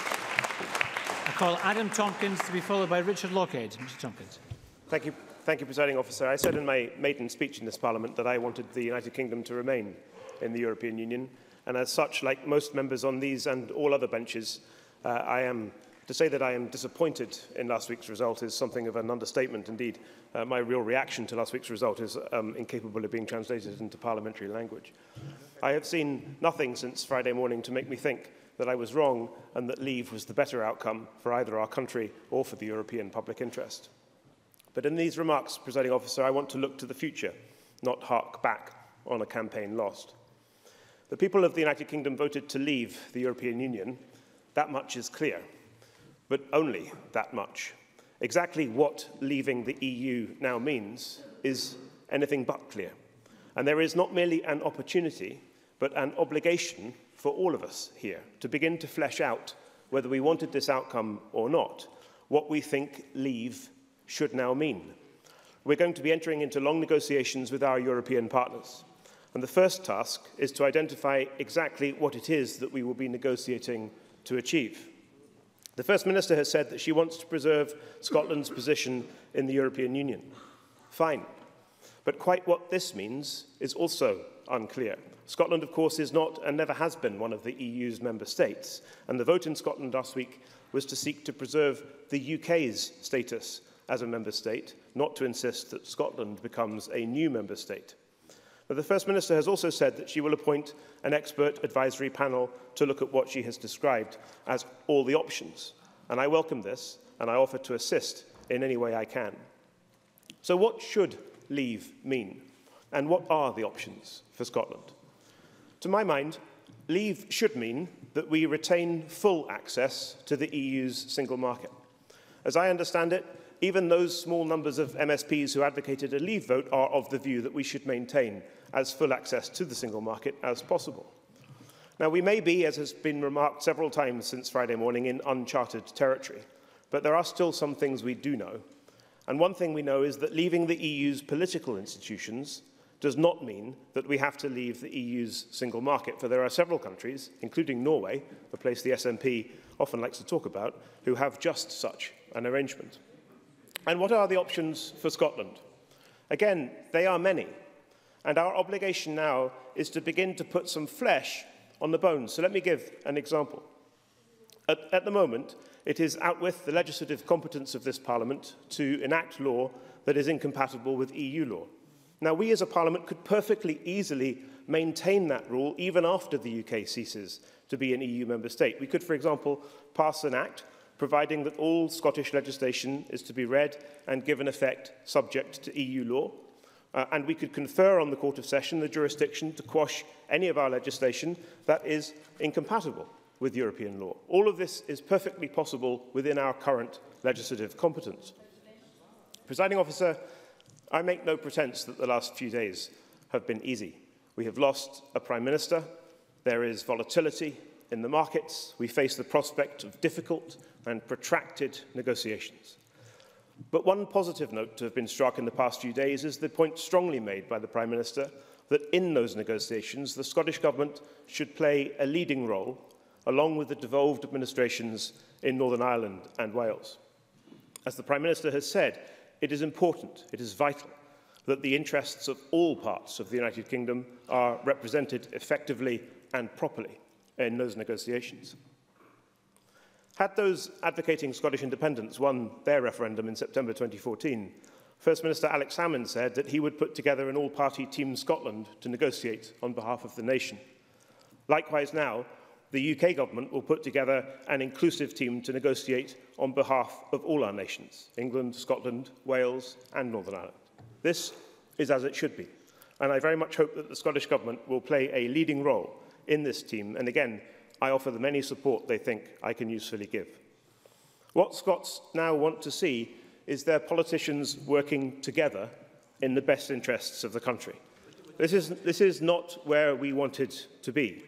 I call Adam Tompkins to be followed by Richard Lockhead. Mister Tompkins. Thank you, thank you, Presiding Officer. I said in my maiden speech in this Parliament that I wanted the United Kingdom to remain in the European Union, and as such, like most members on these and all other benches, uh, I am to say that I am disappointed in last week's result is something of an understatement. Indeed, uh, my real reaction to last week's result is um, incapable of being translated into parliamentary language. I have seen nothing since Friday morning to make me think that I was wrong and that leave was the better outcome for either our country or for the European public interest. But in these remarks, Presiding Officer, I want to look to the future, not hark back on a campaign lost. The people of the United Kingdom voted to leave the European Union. That much is clear, but only that much. Exactly what leaving the E U now means is anything but clear. And there is not merely an opportunity, but an obligation for all of us here to begin to flesh out, whether we wanted this outcome or not, what we think leave should now mean. We're going to be entering into long negotiations with our European partners, and the first task is to identify exactly what it is that we will be negotiating to achieve. The First Minister has said that she wants to preserve Scotland's position in the European Union. Fine. But quite what this means is also unclear. Scotland, of course, is not and never has been one of the E U's member states, and the vote in Scotland last week was to seek to preserve the U K's status as a member state, not to insist that Scotland becomes a new member state. But the First Minister has also said that she will appoint an expert advisory panel to look at what she has described as all the options. And I welcome this, and I offer to assist in any way I can. So what should leave mean? And what are the options for Scotland? To my mind, leave should mean that we retain full access to the E U's single market. As I understand it, even those small numbers of M S Ps who advocated a leave vote are of the view that we should maintain as full access to the single market as possible. Now, we may be, as has been remarked several times since Friday morning, in uncharted territory, but there are still some things we do know. And one thing we know is that leaving the E U's political institutions does not mean that we have to leave the E U's single market, for there are several countries, including Norway, a place the S N P often likes to talk about, who have just such an arrangement. And what are the options for Scotland? Again, they are many, and our obligation now is to begin to put some flesh on the bones. So let me give an example. At, at the moment, it is out with the legislative competence of this Parliament to enact law that is incompatible with E U law. Now, we as a Parliament could perfectly easily maintain that rule even after the U K ceases to be an E U member state. We could, for example, pass an act providing that all Scottish legislation is to be read and given effect subject to E U law. Uh, and we could confer on the Court of Session the jurisdiction to quash any of our legislation that is incompatible with European law. All of this is perfectly possible within our current legislative competence. Presiding Officer, I make no pretence that the last few days have been easy. We have lost a Prime Minister. There is volatility in the markets. We face the prospect of difficult and protracted negotiations. But one positive note to have been struck in the past few days is the point strongly made by the Prime Minister that in those negotiations the Scottish Government should play a leading role along with the devolved administrations in Northern Ireland and Wales. As the Prime Minister has said, it is important, it is vital, that the interests of all parts of the United Kingdom are represented effectively and properly in those negotiations. Had those advocating Scottish independence won their referendum in September twenty fourteen, First Minister Alex Salmond said that he would put together an all-party Team Scotland to negotiate on behalf of the nation. Likewise now, the U K Government will put together an inclusive team to negotiate on behalf of all our nations, England, Scotland, Wales and Northern Ireland. This is as it should be, and I very much hope that the Scottish Government will play a leading role in this team, and again, I offer them any support they think I can usefully give. What Scots now want to see is their politicians working together in the best interests of the country. This is, this is not where we wanted to be.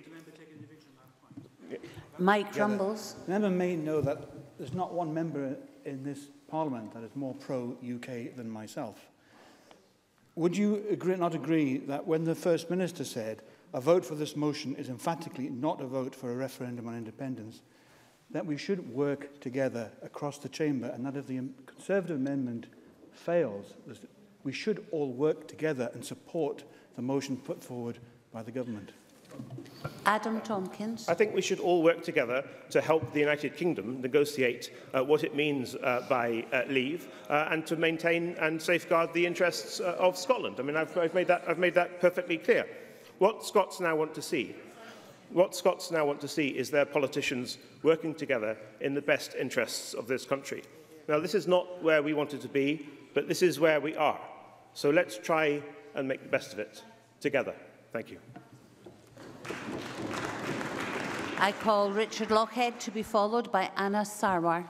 Mike Rumbles. The member may know that there's not one member in this Parliament that is more pro-U K than myself. Would you agree, not agree that when the First Minister said a vote for this motion is emphatically not a vote for a referendum on independence, that we should work together across the chamber, and that if the Conservative amendment fails, we should all work together and support the motion put forward by the government? Adam Tompkins. I think we should all work together to help the United Kingdom negotiate uh, what it means uh, by uh, leave uh, and to maintain and safeguard the interests uh, of Scotland. I mean, I've, I've, made that, I've made that perfectly clear. What Scots now want to see, what Scots now want to see is their politicians working together in the best interests of this country. Now, this is not where we wanted to be, but this is where we are. So let's try and make the best of it together. Thank you. I call Richard Lochhead to be followed by Anna Sarwar.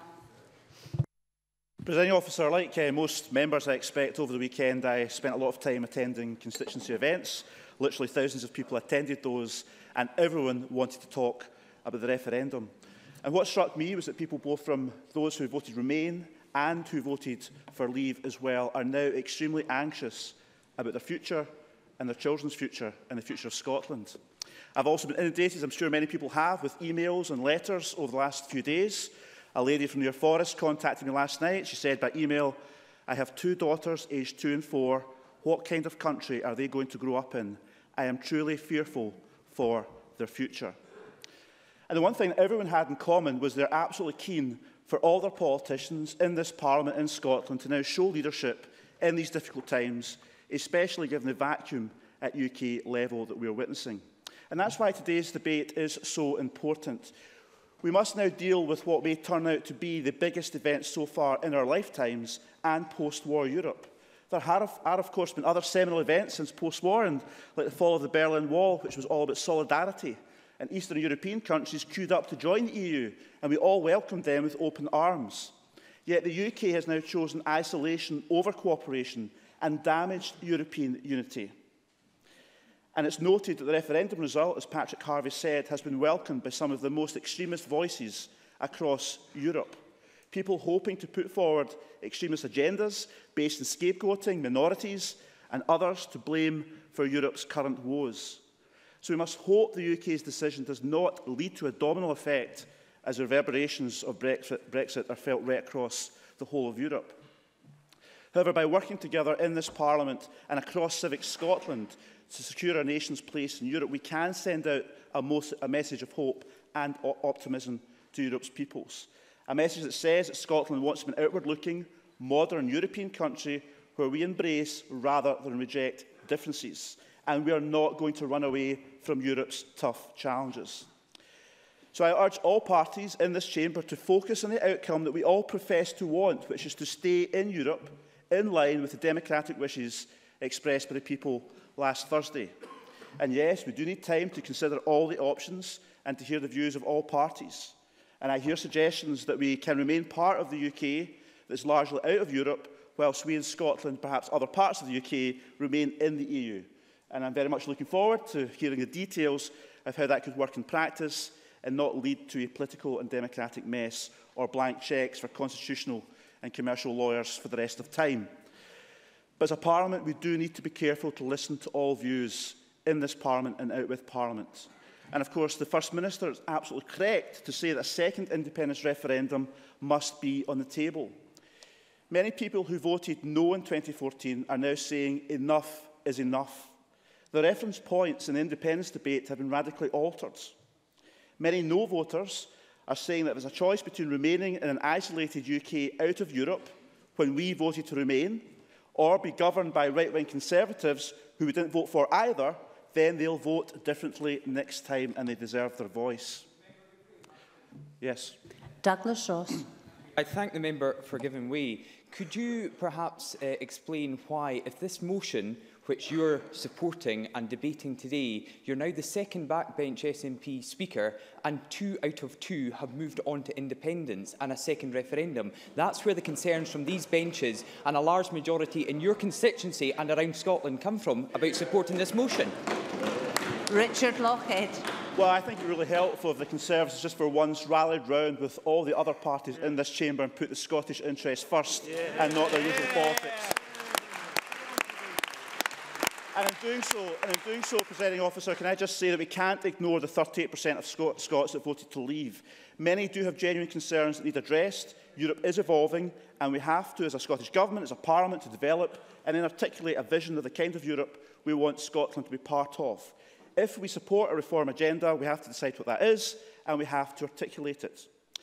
Presiding Officer, like uh, most members I expect, over the weekend I spent a lot of time attending constituency events. Literally thousands of people attended those, and everyone wanted to talk about the referendum. And what struck me was that people both from those who voted Remain and who voted for Leave as well are now extremely anxious about their future and their children's future and the future of Scotland. I've also been inundated, as I'm sure many people have, with emails and letters over the last few days. A lady from Near Forest contacted me last night. She said by email, "I have two daughters, aged two and four. What kind of country are they going to grow up in? I am truly fearful for their future." And the one thing that everyone had in common was they're absolutely keen for all their politicians in this Parliament in Scotland to now show leadership in these difficult times, especially given the vacuum at U K level that we are witnessing. And that's why today's debate is so important. We must now deal with what may turn out to be the biggest event so far in our lifetimes and post-war Europe. There have, are, of course, been other seminal events since post-war, and like the fall of the Berlin Wall, which was all about solidarity, and Eastern European countries queued up to join the E U, and we all welcomed them with open arms. Yet the U K has now chosen isolation over cooperation and damaged European unity. And it's noted that the referendum result, as Patrick Harvey said, has been welcomed by some of the most extremist voices across Europe. People hoping to put forward extremist agendas based on scapegoating minorities and others to blame for Europe's current woes. So we must hope the U K's decision does not lead to a domino effect as reverberations of Brexit, Brexit are felt right across the whole of Europe. However, by working together in this Parliament and across Civic Scotland to secure our nation's place in Europe, we can send out a, most, a message of hope and optimism to Europe's peoples. A message that says that Scotland wants to be an outward-looking, modern European country where we embrace rather than reject differences. And we are not going to run away from Europe's tough challenges. So I urge all parties in this chamber to focus on the outcome that we all profess to want, which is to stay in Europe in line with the democratic wishes expressed by the people last Thursday. And yes, we do need time to consider all the options and to hear the views of all parties. And I hear suggestions that we can remain part of the U K that is largely out of Europe, whilst we in Scotland, perhaps other parts of the U K, remain in the E U. And I'm very much looking forward to hearing the details of how that could work in practice and not lead to a political and democratic mess or blank cheques for constitutional and commercial lawyers for the rest of time. But as a Parliament, we do need to be careful to listen to all views in this Parliament and out with Parliament. And of course, the First Minister is absolutely correct to say that a second independence referendum must be on the table. Many people who voted no in twenty fourteen are now saying enough is enough. The reference points in the independence debate have been radically altered. Many no voters are saying that there's a choice between remaining in an isolated U K out of Europe, when we voted to remain, or be governed by right-wing Conservatives who we didn't vote for either. Then they'll vote differently next time and they deserve their voice. Yes. Douglas Ross. I thank the member for giving way. Could you perhaps uh, explain why, if this motion, which you're supporting and debating today, you're now the second backbench S N P Speaker and two out of two have moved on to independence and a second referendum? That's where the concerns from these benches and a large majority in your constituency and around Scotland come from about supporting this motion. Richard Lochhead. Well, I think it really helpful if the Conservatives just for once rallied round with all the other parties in this chamber and put the Scottish interest first yeah. and not their usual politics. And in doing so, and in doing so, Presiding Officer, can I just say that we can't ignore the thirty-eight percent of Scot Scots that voted to leave. Many do have genuine concerns that need addressed. Europe is evolving, and we have to, as a Scottish Government, as a Parliament, to develop and then articulate a vision of the kind of Europe we want Scotland to be part of. If we support a reform agenda, we have to decide what that is, and we have to articulate it.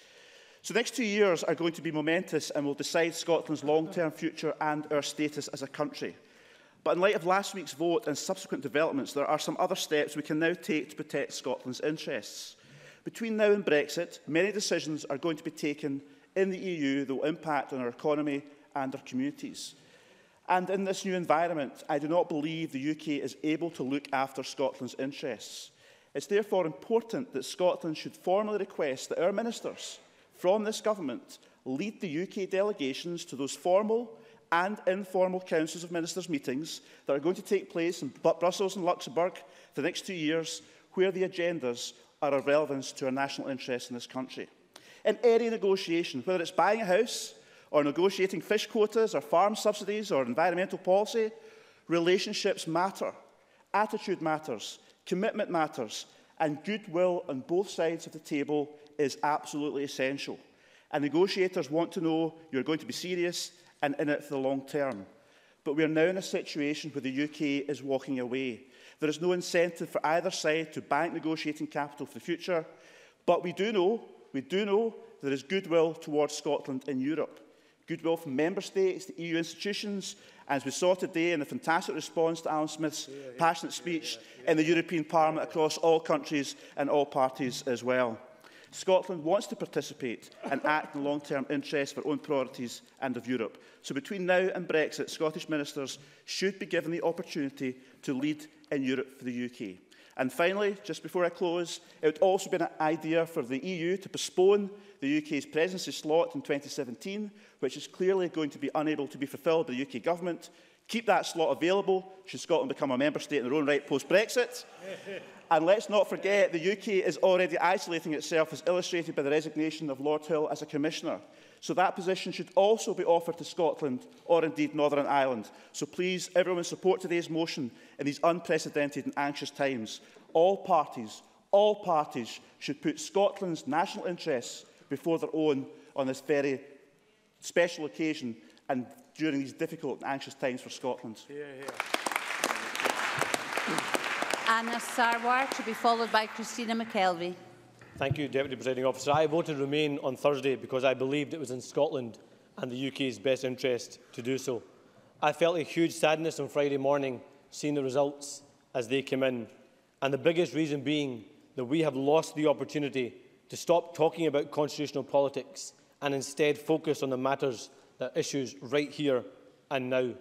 So the next two years are going to be momentous and will decide Scotland's long-term future and our status as a country. But in light of last week's vote and subsequent developments, there are some other steps we can now take to protect Scotland's interests. Between now and Brexit, many decisions are going to be taken in the E U that will impact on our economy and our communities. And in this new environment, I do not believe the U K is able to look after Scotland's interests. It's therefore important that Scotland should formally request that our ministers from this government lead the U K delegations to those formal and informal councils of ministers' meetings that are going to take place in Brussels and Luxembourg for the next two years, where the agendas are of relevance to our national interests in this country. In any negotiation, whether it's buying a house, or negotiating fish quotas, or farm subsidies, or environmental policy, relationships matter, attitude matters, commitment matters, and goodwill on both sides of the table is absolutely essential. And negotiators want to know you're going to be serious and in it for the long term. But we are now in a situation where the U K is walking away. There is no incentive for either side to bank negotiating capital for the future, but we do know, we do know there is goodwill towards Scotland in Europe. Goodwill from Member States, the E U institutions, and as we saw today in the fantastic response to Alan Smith's yeah, yeah, passionate speech yeah, yeah. in the European Parliament across all countries and all parties as well. Scotland wants to participate and act in the long-term interests of our own priorities and of Europe. So between now and Brexit, Scottish ministers should be given the opportunity to lead in Europe for the U K. And finally, just before I close, it would also be an idea for the E U to postpone the U K's presidency slot in twenty seventeen, which is clearly going to be unable to be fulfilled by the U K government. Keep that slot available should Scotland become a member state in their own right post-Brexit. And let's not forget the U K is already isolating itself, as illustrated by the resignation of Lord Hill as a commissioner. So that position should also be offered to Scotland, or indeed Northern Ireland. So please, everyone, support today's motion in these unprecedented and anxious times. All parties, all parties should put Scotland's national interests before their own on this very special occasion and during these difficult and anxious times for Scotland. Yeah, yeah. Anna Sarwar, to be followed by Christina McKelvey. Thank you, Deputy Presiding Officer. I voted Remain on Thursday because I believed it was in Scotland and the U K's best interest to do so. I felt a huge sadness on Friday morning seeing the results as they came in, and the biggest reason being that we have lost the opportunity to stop talking about constitutional politics and instead focus on the matters that issues right here and now.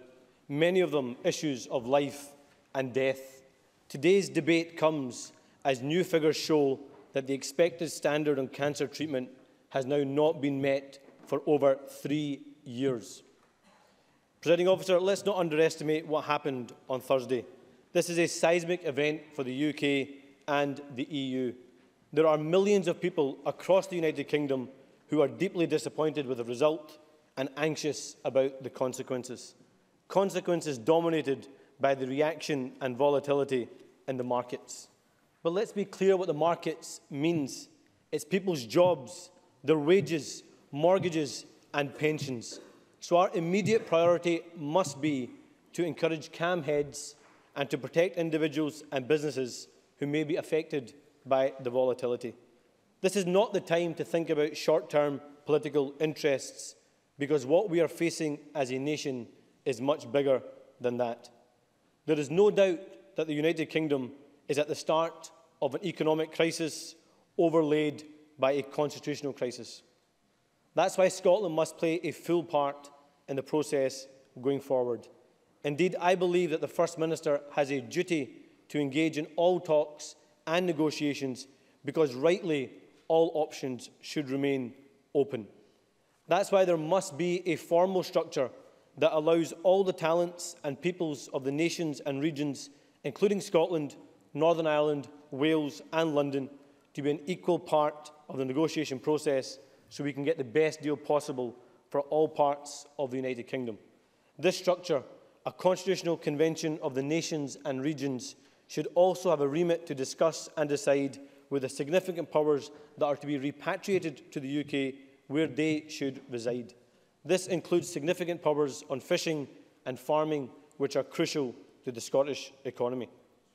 many of them issues of life and death. Today's debate comes as new figures show that the expected standard on cancer treatment has now not been met for over three years. Presiding Officer, let's not underestimate what happened on Thursday. This is a seismic event for the U K and the E U. There are millions of people across the United Kingdom who are deeply disappointed with the result and anxious about the consequences. Consequences dominated by the reaction and volatility in the markets. But let's be clear what the markets means. It's people's jobs, their wages, mortgages and pensions. So our immediate priority must be to encourage calm heads and to protect individuals and businesses who may be affected by the volatility. This is not the time to think about short-term political interests, because what we are facing as a nation is much bigger than that. There is no doubt that the United Kingdom is at the start of an economic crisis overlaid by a constitutional crisis. That's why Scotland must play a full part in the process going forward. Indeed, I believe that the First Minister has a duty to engage in all talks and negotiations, because rightly all options should remain open. That's why there must be a formal structure that allows all the talents and peoples of the nations and regions, including Scotland, Northern Ireland, Wales and London, to be an equal part of the negotiation process so we can get the best deal possible for all parts of the United Kingdom. This structure, a constitutional convention of the nations and regions, should also have a remit to discuss and decide with the significant powers that are to be repatriated to the U K where they should reside. This includes significant powers on fishing and farming, which are crucial to the Scottish economy.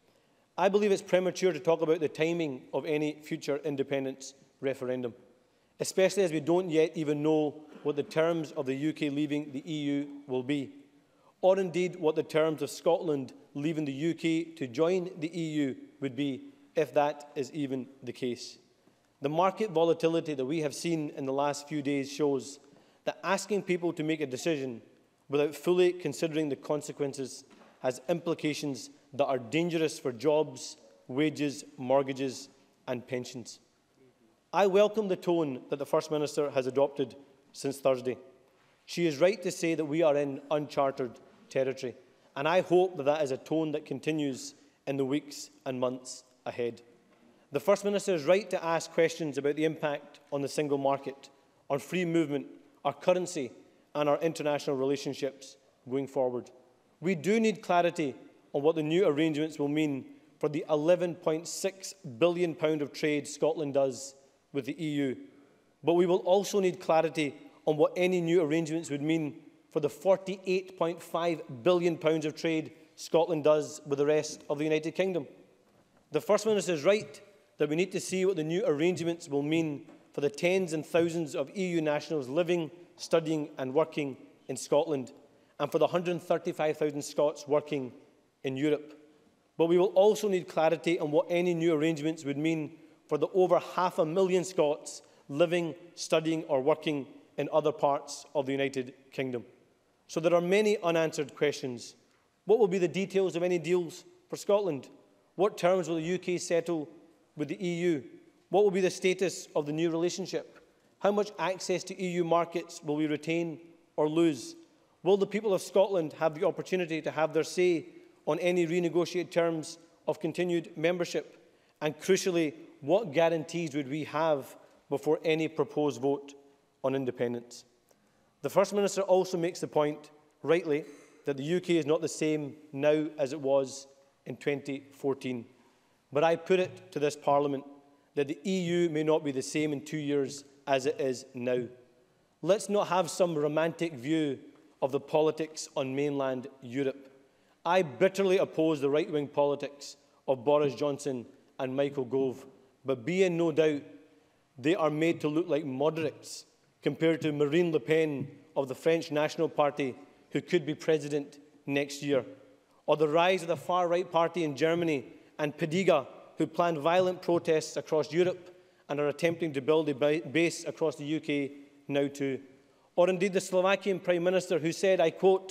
I believe it's premature to talk about the timing of any future independence referendum, especially as we don't yet even know what the terms of the U K leaving the E U will be, or indeed what the terms of Scotland leaving the U K to join the E U would be, if that is even the case. The market volatility that we have seen in the last few days shows that asking people to make a decision without fully considering the consequences has implications that are dangerous for jobs, wages, mortgages and pensions. I welcome the tone that the First Minister has adopted since Thursday. She is right to say that we are in uncharted territory, and I hope that that is a tone that continues in the weeks and months ahead. The First Minister is right to ask questions about the impact on the single market, on free movement, our currency and our international relationships going forward. We do need clarity on what the new arrangements will mean for the eleven point six billion pounds of trade Scotland does with the E U. But we will also need clarity on what any new arrangements would mean for the forty-eight point five billion pounds of trade Scotland does with the rest of the United Kingdom. The First Minister is right that we need to see what the new arrangements will mean for the tens and thousands of E U nationals living, studying and working in Scotland, and for the one hundred and thirty-five thousand Scots working in Europe. But we will also need clarity on what any new arrangements would mean for the over half a million Scots living, studying or working in other parts of the United Kingdom. So there are many unanswered questions. What will be the details of any deals for Scotland? What terms will the U K settle with the E U? What will be the status of the new relationship? How much access to E U markets will we retain or lose? Will the people of Scotland have the opportunity to have their say on any renegotiated terms of continued membership? And crucially, what guarantees would we have before any proposed vote on independence? The First Minister also makes the point, rightly, that the U K is not the same now as it was in twenty fourteen. But I put it to this Parliament that the E U may not be the same in two years as it is now. Let's not have some romantic view of the politics on mainland Europe. I bitterly oppose the right-wing politics of Boris Johnson and Michael Gove, but be in no doubt they are made to look like moderates compared to Marine Le Pen of the French National Party, who could be president next year, or the rise of the far-right party in Germany and Pediga, who planned violent protests across Europe and are attempting to build a base across the U K now too. Or indeed the Slovakian Prime Minister, who said, I quote,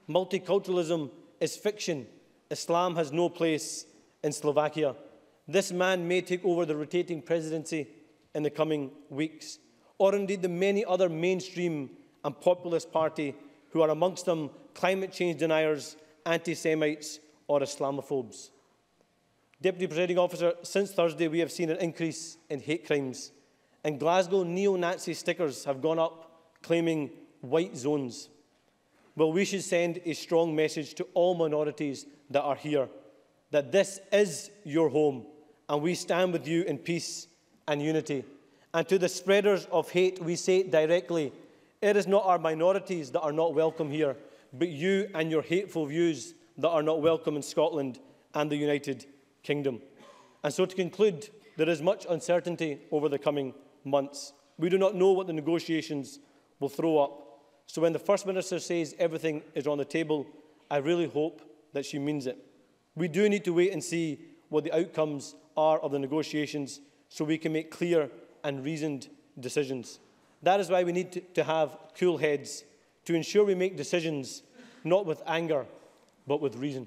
Multiculturalism is fiction. Islam has no place in Slovakia. This man may take over the rotating presidency in the coming weeks, or indeed the many other mainstream and populist party who are amongst them climate change deniers, anti-Semites or Islamophobes. Deputy Presiding Officer, since Thursday we have seen an increase in hate crimes. In Glasgow, neo-Nazi stickers have gone up claiming white zones. Well, we should send a strong message to all minorities that are here, that this is your home, and we stand with you in peace and unity. And to the spreaders of hate, we say directly, it is not our minorities that are not welcome here, but you and your hateful views that are not welcome in Scotland and the United Kingdom. And so to conclude, there is much uncertainty over the coming months. We do not know what the negotiations will throw up. So when the First Minister says everything is on the table, I really hope that she means it. We do need to wait and see what the outcomes are of the negotiations so we can make clear and reasoned decisions. That is why we need to, to have cool heads, to ensure we make decisions not with anger, but with reason.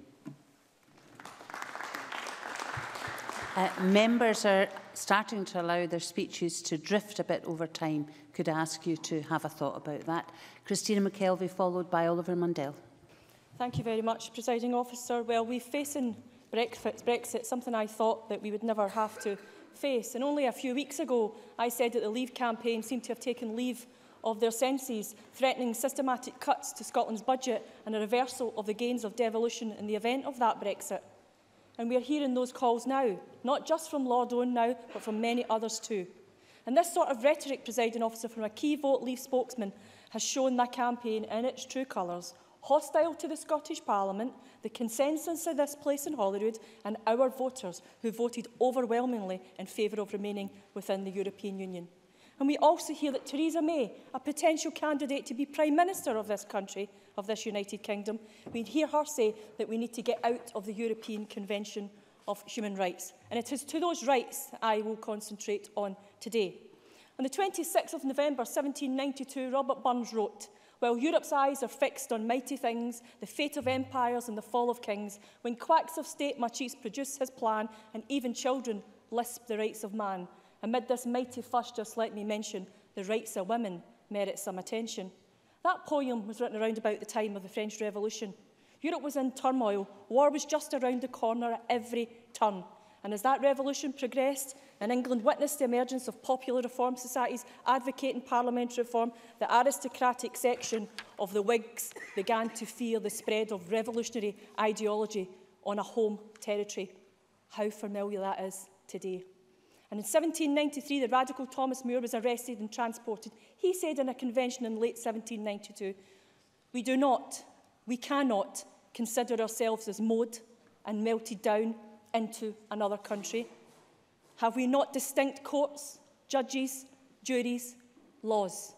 Uh, members are starting to allow their speeches to drift a bit over time. Could I ask you to have a thought about that? Christina McKelvey, followed by Oliver Mundell. Thank you very much, Presiding Officer. Well, we're facing Brexit, Brexit, something I thought that we would never have to face. And only a few weeks ago, I said that the Leave campaign seemed to have taken leave of their senses, threatening systematic cuts to Scotland's budget and a reversal of the gains of devolution in the event of that Brexit. And we are hearing those calls now, not just from Lord Owen now, but from many others too. And this sort of rhetoric, Presiding Officer, from a key vote Leave spokesman has shown that campaign in its true colours, hostile to the Scottish Parliament, the consensus of this place in Holyrood, and our voters who voted overwhelmingly in favour of remaining within the European Union. And we also hear that Theresa May, a potential candidate to be Prime Minister of this country, of this United Kingdom, we hear her say that we need to get out of the European Convention of Human Rights. And it is to those rights that I will concentrate on today. On the twenty-sixth of November seventeen ninety-two, Robert Burns wrote, "While Europe's eyes are fixed on mighty things, the fate of empires and the fall of kings, when quacks of state must each produce his plan, and even children lisp the rights of man. Amid this mighty fuss, just let me mention, the rights of women merit some attention." That poem was written around about the time of the French Revolution. Europe was in turmoil. War was just around the corner at every turn. And as that revolution progressed and England witnessed the emergence of popular reform societies advocating parliamentary reform, the aristocratic section of the Whigs began to fear the spread of revolutionary ideology on a home territory. How familiar that is today. And in seventeen ninety-three, the radical Thomas More was arrested and transported. He said in a convention in late seventeen ninety-two, "We do not, we cannot consider ourselves as mowed and melted down into another country. Have we not distinct courts, judges, juries, laws?"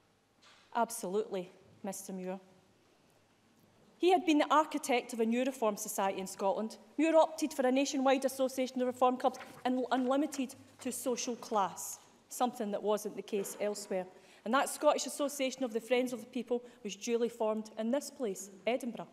Absolutely, Mr Muir. He had been the architect of a new reform society in Scotland. Muir opted for a nationwide association of reform clubs and unlimited to social class, something that wasn't the case elsewhere. And that Scottish Association of the Friends of the People was duly formed in this place, Edinburgh.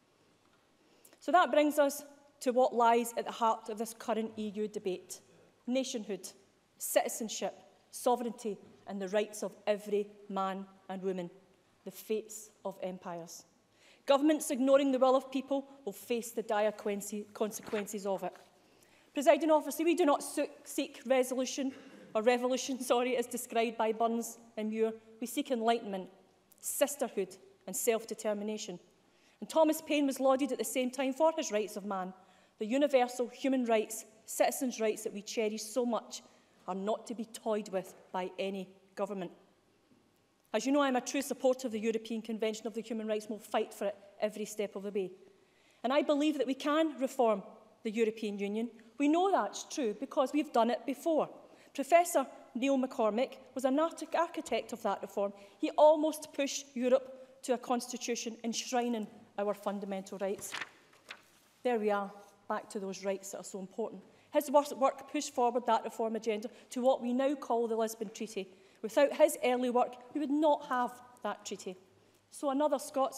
So that brings us to what lies at the heart of this current E U debate: nationhood, citizenship, sovereignty, and the rights of every man and woman, the fates of empires. Governments ignoring the will of people will face the dire consequences of it. Presiding Officer, we do not seek resolution or revolution, sorry, as described by Burns and Muir. We seek enlightenment, sisterhood, and self-determination. And Thomas Paine was lauded at the same time for his rights of man. The universal human rights, citizens' rights that we cherish so much, are not to be toyed with by any government. As you know, I am a true supporter of the European Convention of the Human Rights and will fight for it every step of the way. And I believe that we can reform the European Union. We know that's true because we've done it before. Professor Neil McCormick was an architect of that reform. He almost pushed Europe to a constitution enshrining our fundamental rights. There we are, back to those rights that are so important. His work pushed forward that reform agenda to what we now call the Lisbon Treaty. Without his early work, we would not have that treaty. So another Scotsman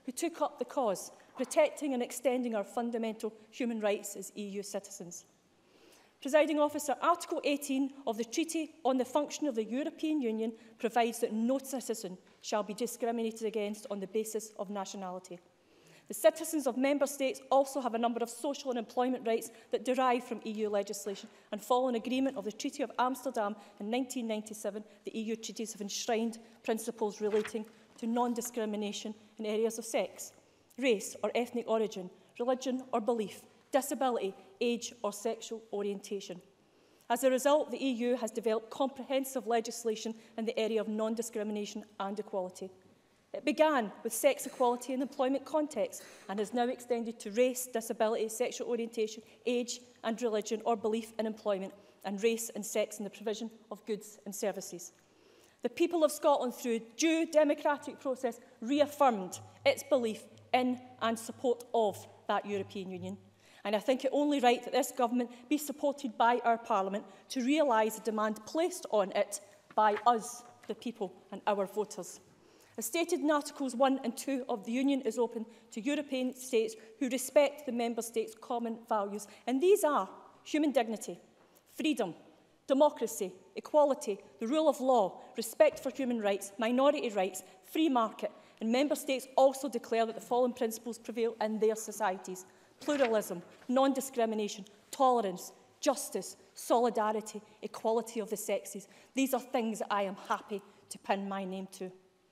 who took up the cause, protecting and extending our fundamental human rights as E U citizens. Presiding Officer, Article eighteen of the Treaty on the Function of the European Union provides that no citizen shall be discriminated against on the basis of nationality. The citizens of Member States also have a number of social and employment rights that derive from E U legislation, and following agreement of the Treaty of Amsterdam in nineteen ninety-seven, the E U treaties have enshrined principles relating to non-discrimination in areas of sex, race or ethnic origin, religion or belief, disability, age or sexual orientation. As a result, the E U has developed comprehensive legislation in the area of non-discrimination and equality. It began with sex equality in the employment context and has now extended to race, disability, sexual orientation, age and religion or belief in employment, and race and sex in the provision of goods and services. The people of Scotland, through due democratic process, reaffirmed its belief in and support of that European Union. And I think it only right that this government be supported by our Parliament to realise the demand placed on it by us, the people, and our voters. As stated in Articles one and two of the Union is open to European states who respect the Member States' common values, and these are human dignity, freedom, democracy, equality, the rule of law, respect for human rights, minority rights, free market, and Member States also declare that the following principles prevail in their societies: pluralism, non-discrimination, tolerance, justice, solidarity, equality of the sexes. These are things that I am happy to pin my name to.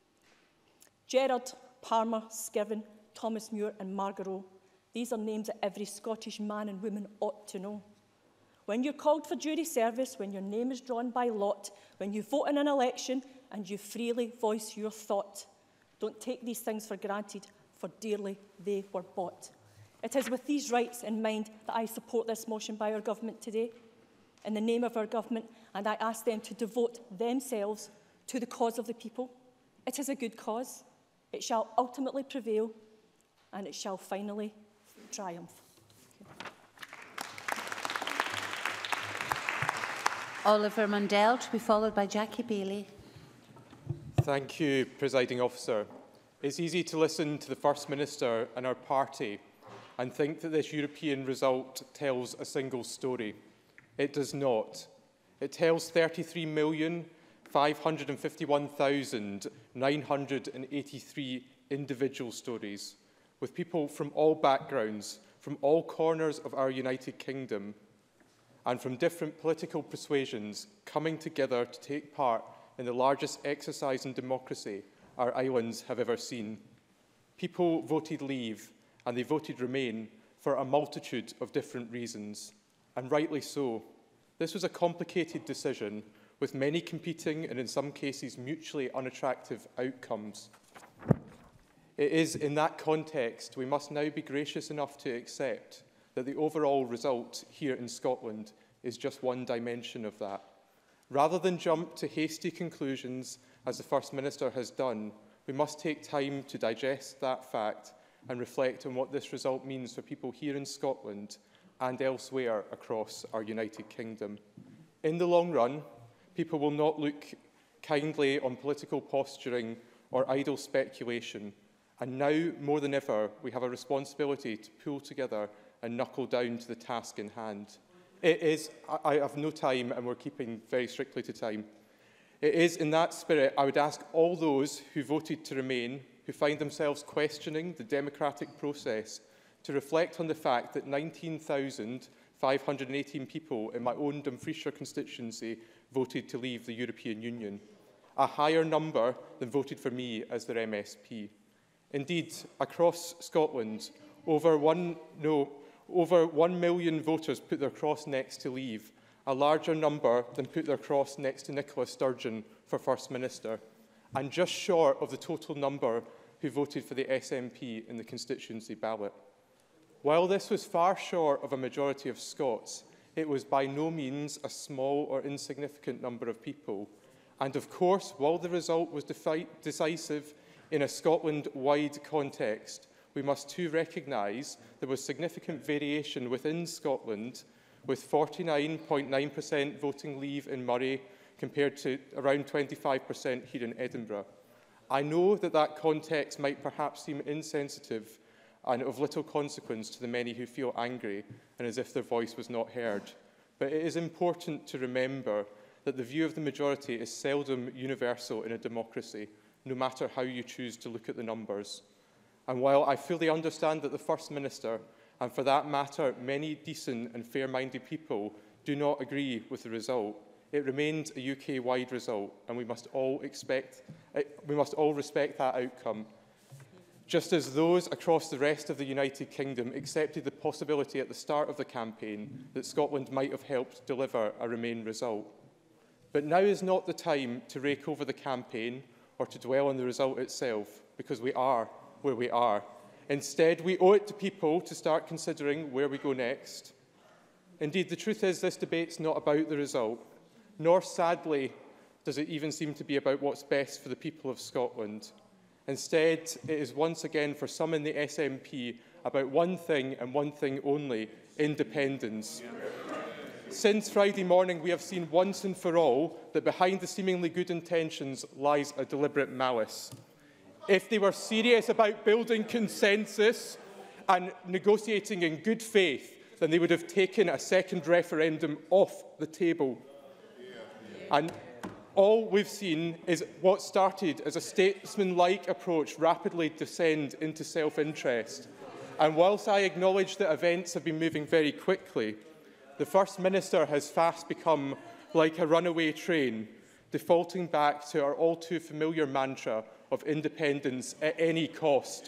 Gerard, Palmer, Skirvin, Thomas Muir and Margaret. These are names that every Scottish man and woman ought to know. When you're called for jury service, when your name is drawn by lot, when you vote in an election and you freely voice your thought, don't take these things for granted, for dearly they were bought. It is with these rights in mind that I support this motion by our government today, in the name of our government, and I ask them to devote themselves to the cause of the people. It is a good cause. It shall ultimately prevail, and it shall finally triumph. Oliver Mundell, to be followed by Jackie Bailey. Thank you, Presiding Officer. It's easy to listen to the First Minister and our party and think that this European result tells a single story. It does not. It tells thirty-three million five hundred fifty-one thousand nine hundred eighty-three individual stories, with people from all backgrounds, from all corners of our United Kingdom, and from different political persuasions coming together to take part in the largest exercise in democracy our islands have ever seen. People voted leave, and they voted remain for a multitude of different reasons, and rightly so. This was a complicated decision with many competing and in some cases mutually unattractive outcomes. It is in that context we must now be gracious enough to accept that the overall result here in Scotland is just one dimension of that. Rather than jump to hasty conclusions, as the First Minister has done, we must take time to digest that fact and reflect on what this result means for people here in Scotland and elsewhere across our United Kingdom. In the long run, people will not look kindly on political posturing or idle speculation, and now, more than ever, we have a responsibility to pull together and knuckle down to the task in hand. It is, I have no time, and we're keeping very strictly to time. It is in that spirit I would ask all those who voted to remain, who find themselves questioning the democratic process, to reflect on the fact that nineteen thousand five hundred eighteen people in my own Dumfriesshire constituency voted to leave the European Union, a higher number than voted for me as their M S P. Indeed, across Scotland, over one, no, over one million voters put their cross next to leave, a larger number than put their cross next to Nicola Sturgeon for First Minister, and just short of the total number who voted for the S N P in the constituency ballot. While this was far short of a majority of Scots, it was by no means a small or insignificant number of people. And of course, while the result was decisive in a Scotland-wide context, we must too recognise there was significant variation within Scotland, with forty-nine point nine percent voting leave in Moray compared to around twenty-five percent here in Edinburgh. I know that that context might perhaps seem insensitive and of little consequence to the many who feel angry and as if their voice was not heard. But it is important to remember that the view of the majority is seldom universal in a democracy, no matter how you choose to look at the numbers. And while I fully understand that the First Minister, and for that matter, many decent and fair-minded people, do not agree with the result, it remains a U K-wide result, and we must all expect, we must all respect that outcome. Just as those across the rest of the United Kingdom accepted the possibility at the start of the campaign that Scotland might have helped deliver a Remain result. But now is not the time to rake over the campaign or to dwell on the result itself, because we are where we are. Instead, we owe it to people to start considering where we go next. Indeed, the truth is this debate's not about the result, nor, sadly, does it even seem to be about what's best for the people of Scotland. Instead, it is once again, for some in the S N P, about one thing and one thing only: independence. Since Friday morning, we have seen once and for all that behind the seemingly good intentions lies a deliberate malice. If they were serious about building consensus and negotiating in good faith, then they would have taken a second referendum off the table. And all we've seen is what started as a statesman-like approach rapidly descend into self-interest. And whilst I acknowledge that events have been moving very quickly, the First Minister has fast become like a runaway train, defaulting back to our all-too-familiar mantra of independence at any cost.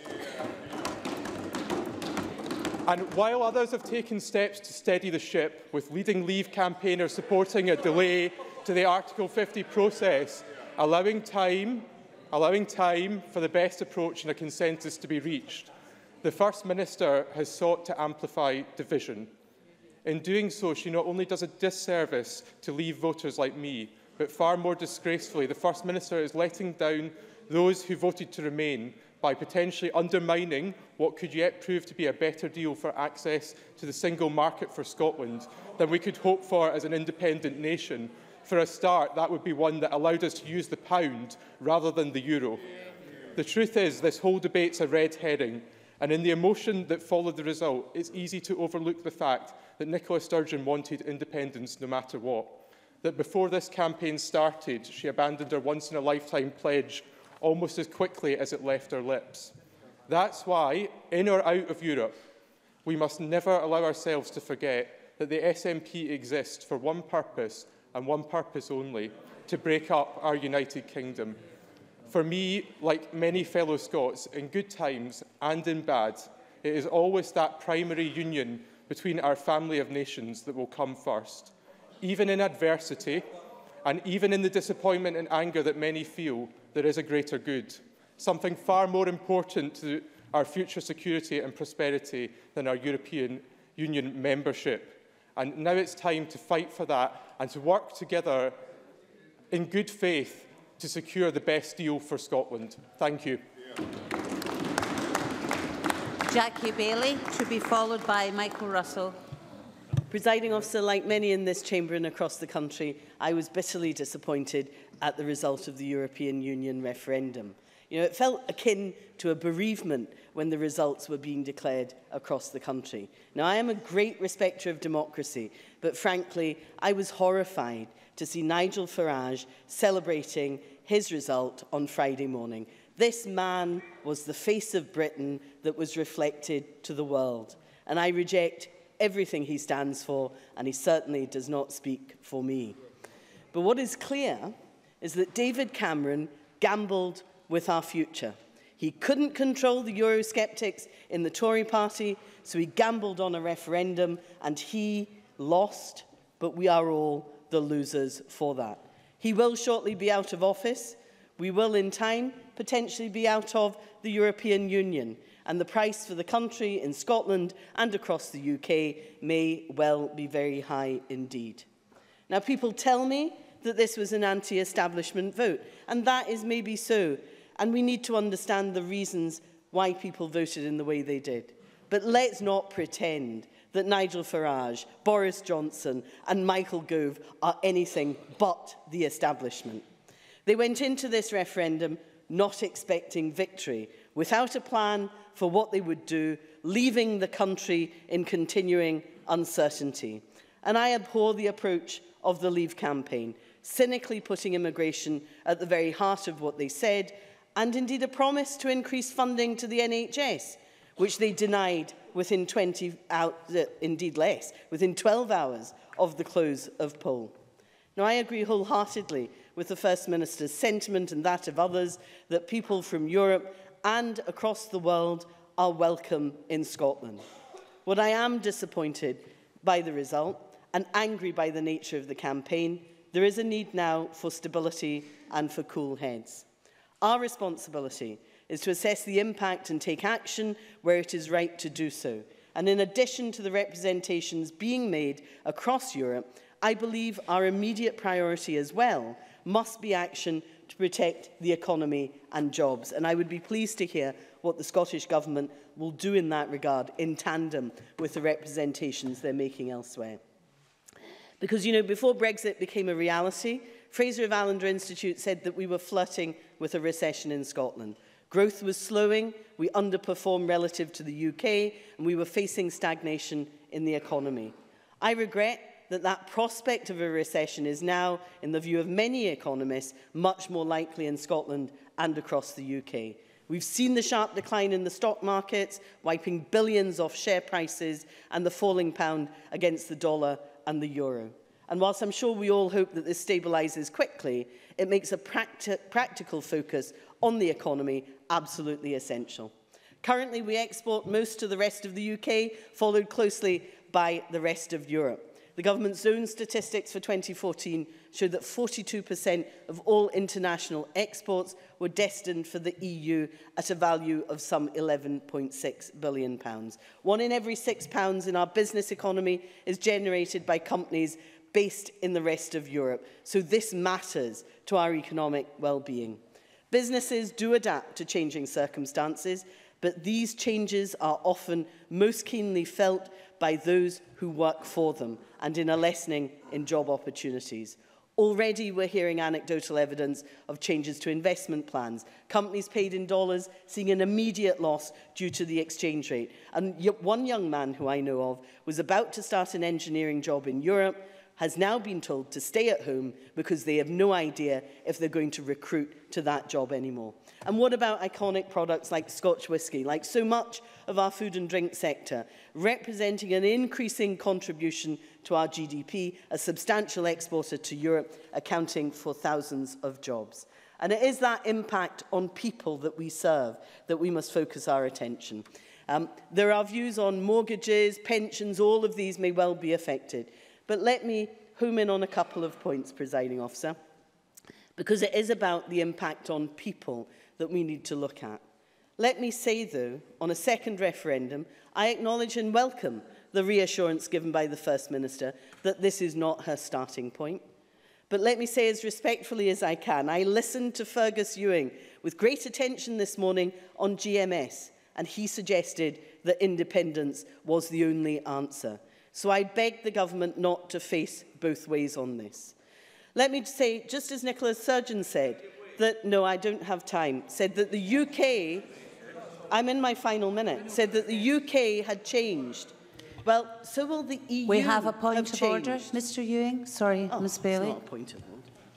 And while others have taken steps to steady the ship, with leading Leave campaigners supporting a delay to the Article fifty process, allowing time, allowing time for the best approach and a consensus to be reached, the First Minister has sought to amplify division. In doing so, she not only does a disservice to Leave voters like me, but far more disgracefully, the First Minister is letting down those who voted to remain by potentially undermining what could yet prove to be a better deal for access to the single market for Scotland than we could hope for as an independent nation. For a start, that would be one that allowed us to use the pound rather than the euro. The truth is, this whole debate's a red herring, and in the emotion that followed the result, it's easy to overlook the fact that Nicola Sturgeon wanted independence no matter what. That before this campaign started, she abandoned her once-in-a-lifetime pledge almost as quickly as it left her lips. That's why, in or out of Europe, we must never allow ourselves to forget that the S N P exists for one purpose and one purpose only: to break up our United Kingdom. For me, like many fellow Scots, in good times and in bad, it is always that primary union between our family of nations that will come first. Even in adversity, and even in the disappointment and anger that many feel, there is a greater good, something far more important to our future security and prosperity than our European Union membership. And now it's time to fight for that and to work together in good faith to secure the best deal for Scotland. Thank you. Jackie Bailey, to be followed by Michael Russell. Presiding Officer, like many in this chamber and across the country, I was bitterly disappointed at the result of the European Union referendum. You know, it felt akin to a bereavement when the results were being declared across the country. Now, I am a great respecter of democracy, but frankly, I was horrified to see Nigel Farage celebrating his result on Friday morning. This man was the face of Britain that was reflected to the world, and I reject everything he stands for, and he certainly does not speak for me. But what is clear is that David Cameron gambled with our future. He couldn't control the Eurosceptics in the Tory party, so he gambled on a referendum, and he lost, but we are all the losers for that. He will shortly be out of office. We will, in time, potentially be out of the European Union, and the price for the country in Scotland and across the U K may well be very high indeed. Now, people tell me that this was an anti-establishment vote, and that is maybe so, and we need to understand the reasons why people voted in the way they did. But let's not pretend that Nigel Farage, Boris Johnson and Michael Gove are anything but the establishment. They went into this referendum not expecting victory, without a plan for what they would do, leaving the country in continuing uncertainty. And I abhor the approach of the Leave campaign, cynically putting immigration at the very heart of what they said, and indeed a promise to increase funding to the N H S, which they denied within twenty hours, uh, indeed less, within twelve hours of the close of poll. Now, I agree wholeheartedly with the First Minister's sentiment and that of others that people from Europe and across the world are welcome in Scotland. What I am disappointed by the result and angry by the nature of the campaign, there is a need now for stability and for cool heads. Our responsibility is to assess the impact and take action where it is right to do so. And in addition to the representations being made across Europe, I believe our immediate priority as well must be action to protect the economy and jobs. And I would be pleased to hear what the Scottish Government will do in that regard, in tandem with the representations they're making elsewhere. Because, you know, before Brexit became a reality, Fraser of Allender Institute said that we were flirting with a recession in Scotland. Growth was slowing, we underperformed relative to the U K, and we were facing stagnation in the economy. I regret that that prospect of a recession is now, in the view of many economists, much more likely in Scotland and across the U K. We've seen the sharp decline in the stock markets, wiping billions off share prices, and the falling pound against the dollar and the euro. And whilst I'm sure we all hope that this stabilises quickly, it makes a practi practical focus on the economy absolutely essential. Currently, we export most to the rest of the U K, followed closely by the rest of Europe. The government's own statistics for twenty fourteen showed that forty-two percent of all international exports were destined for the E U at a value of some eleven point six billion pounds. One in every six pounds in our business economy is generated by companies based in the rest of Europe. So this matters to our economic well-being. Businesses do adapt to changing circumstances, but these changes are often most keenly felt by those who work for them and in a lessening in job opportunities. Already we're hearing anecdotal evidence of changes to investment plans, companies paid in dollars seeing an immediate loss due to the exchange rate. And one young man who I know of was about to start an engineering job in Europe, has now been told to stay at home because they have no idea if they're going to recruit to that job anymore. And what about iconic products like Scotch whisky, like so much of our food and drink sector, representing an increasing contribution to our G D P, a substantial exporter to Europe, accounting for thousands of jobs. And it is that impact on people that we serve that we must focus our attention. Um, there are views on mortgages, pensions, all of these may well be affected. But let me home in on a couple of points, Presiding Officer, because it is about the impact on people that we need to look at. Let me say, though, on a second referendum, I acknowledge and welcome the reassurance given by the First Minister that this is not her starting point. But let me say as respectfully as I can, I listened to Fergus Ewing with great attention this morning on G M S, and he suggested that independence was the only answer. So I beg the government not to face both ways on this. Let me say, just as Nicola Sturgeon said, that, no, I don't have time, said that the U K, I'm in my final minute, said that the U K had changed. Well, so will the E U. We have a point have of changed. order, Mister Ewing. Sorry, Oh, Miz Bailey. It's not a point of order.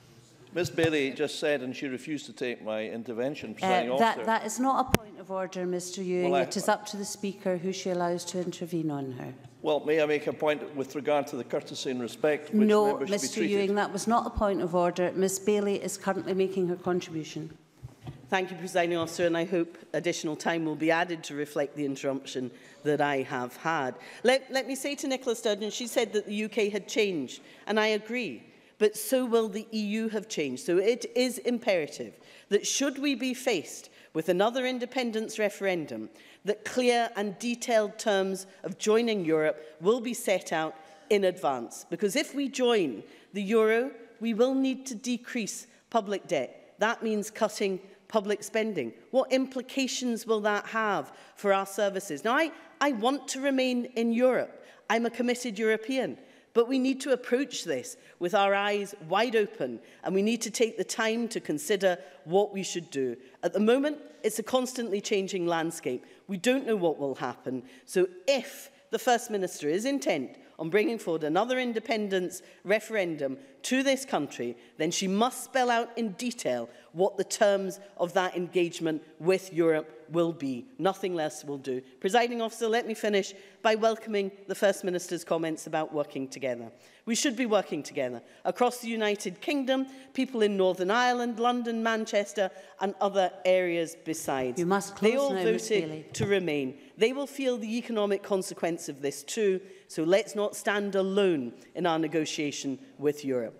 Miz Bailey just said, and she refused to take my intervention, presiding Uh, officer. that, that is not a point of order, Mister Ewing. Well, I, it is up to the Speaker who she allows to intervene on her. Well, may I make a point with regard to the courtesy and respect which No, members should be Mister treated? Ewing, that was not a point of order. Miz Bailey is currently making her contribution. Thank you, Presiding Officer, and I hope additional time will be added to reflect the interruption that I have had. Let, let me say to Nicola Sturgeon, she said that the U K had changed, and I agree, but so will the E U have changed. So it is imperative that should we be faced with another independence referendum, that clear and detailed terms of joining Europe will be set out in advance. Because if we join the euro, we will need to decrease public debt. That means cutting public spending. What implications will that have for our services? Now, I, I want to remain in Europe. I'm a committed European. But we need to approach this with our eyes wide open, and we need to take the time to consider what we should do. At the moment, it's a constantly changing landscape. We don't know what will happen. So if the First Minister is intent on bringing forward another independence referendum to this country, then she must spell out in detail what the terms of that engagement with Europe will be. Nothing less will do. Presiding Officer, let me finish by welcoming the First Minister's comments about working together. We should be working together. Across the United Kingdom, people in Northern Ireland, London, Manchester and other areas besides. You must close they all now, voted to remain. They will feel the economic consequence of this too, so let's not stand alone in our negotiation with Europe.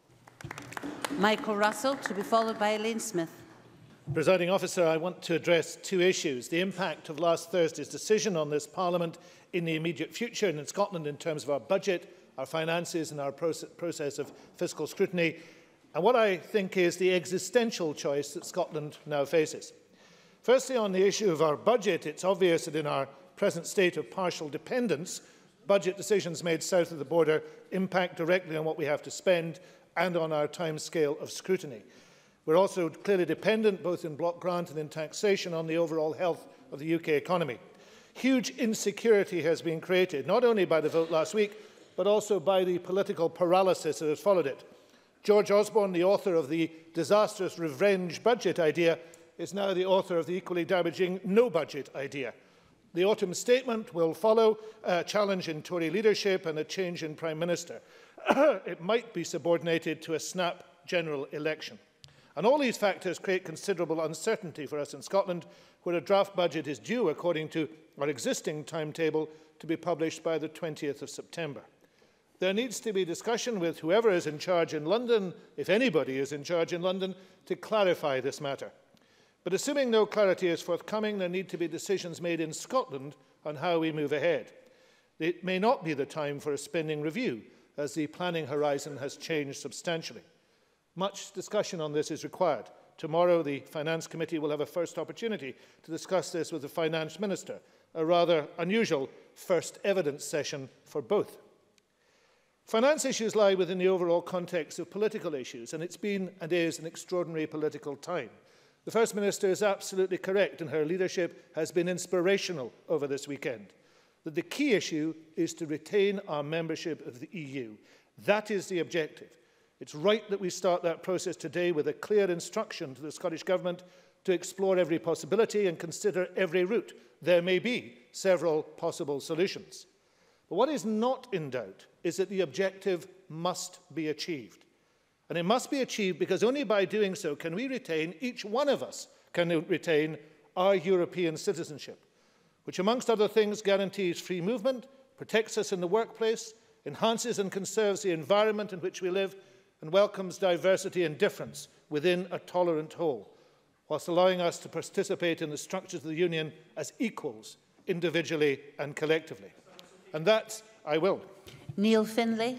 Michael Russell, to be followed by Elaine Smith. Presiding Officer, I want to address two issues. The impact of last Thursday's decision on this Parliament in the immediate future and in Scotland in terms of our budget, our finances and our process of fiscal scrutiny, and what I think is the existential choice that Scotland now faces. Firstly, on the issue of our budget, it's obvious that in our present state of partial dependence, budget decisions made south of the border impact directly on what we have to spend and on our timescale of scrutiny. We're also clearly dependent, both in block grant and in taxation, on the overall health of the U K economy. Huge insecurity has been created, not only by the vote last week, but also by the political paralysis that has followed it. George Osborne, the author of the disastrous revenge budget idea, is now the author of the equally damaging no budget idea. The autumn statement will follow a challenge in Tory leadership and a change in Prime Minister. It might be subordinated to a snap general election. And all these factors create considerable uncertainty for us in Scotland, where a draft budget is due, according to our existing timetable, to be published by the twentieth of September. There needs to be discussion with whoever is in charge in London, if anybody is in charge in London, to clarify this matter. But assuming no clarity is forthcoming, there need to be decisions made in Scotland on how we move ahead. It may not be the time for a spending review, as the planning horizon has changed substantially. Much discussion on this is required. Tomorrow, the Finance Committee will have a first opportunity to discuss this with the Finance Minister, a rather unusual first evidence session for both. Finance issues lie within the overall context of political issues, and it's been and is an extraordinary political time. The First Minister is absolutely correct, and her leadership has been inspirational over this weekend. That the key issue is to retain our membership of the E U. That is the objective. It's right that we start that process today with a clear instruction to the Scottish Government to explore every possibility and consider every route. There may be several possible solutions. But what is not in doubt is that the objective must be achieved. And it must be achieved because only by doing so can we retain, each one of us can retain our European citizenship, which amongst other things guarantees free movement, protects us in the workplace, enhances and conserves the environment in which we live, and welcomes diversity and difference within a tolerant whole, whilst allowing us to participate in the structures of the Union as equals, individually and collectively. And that I will. Neil Findlay.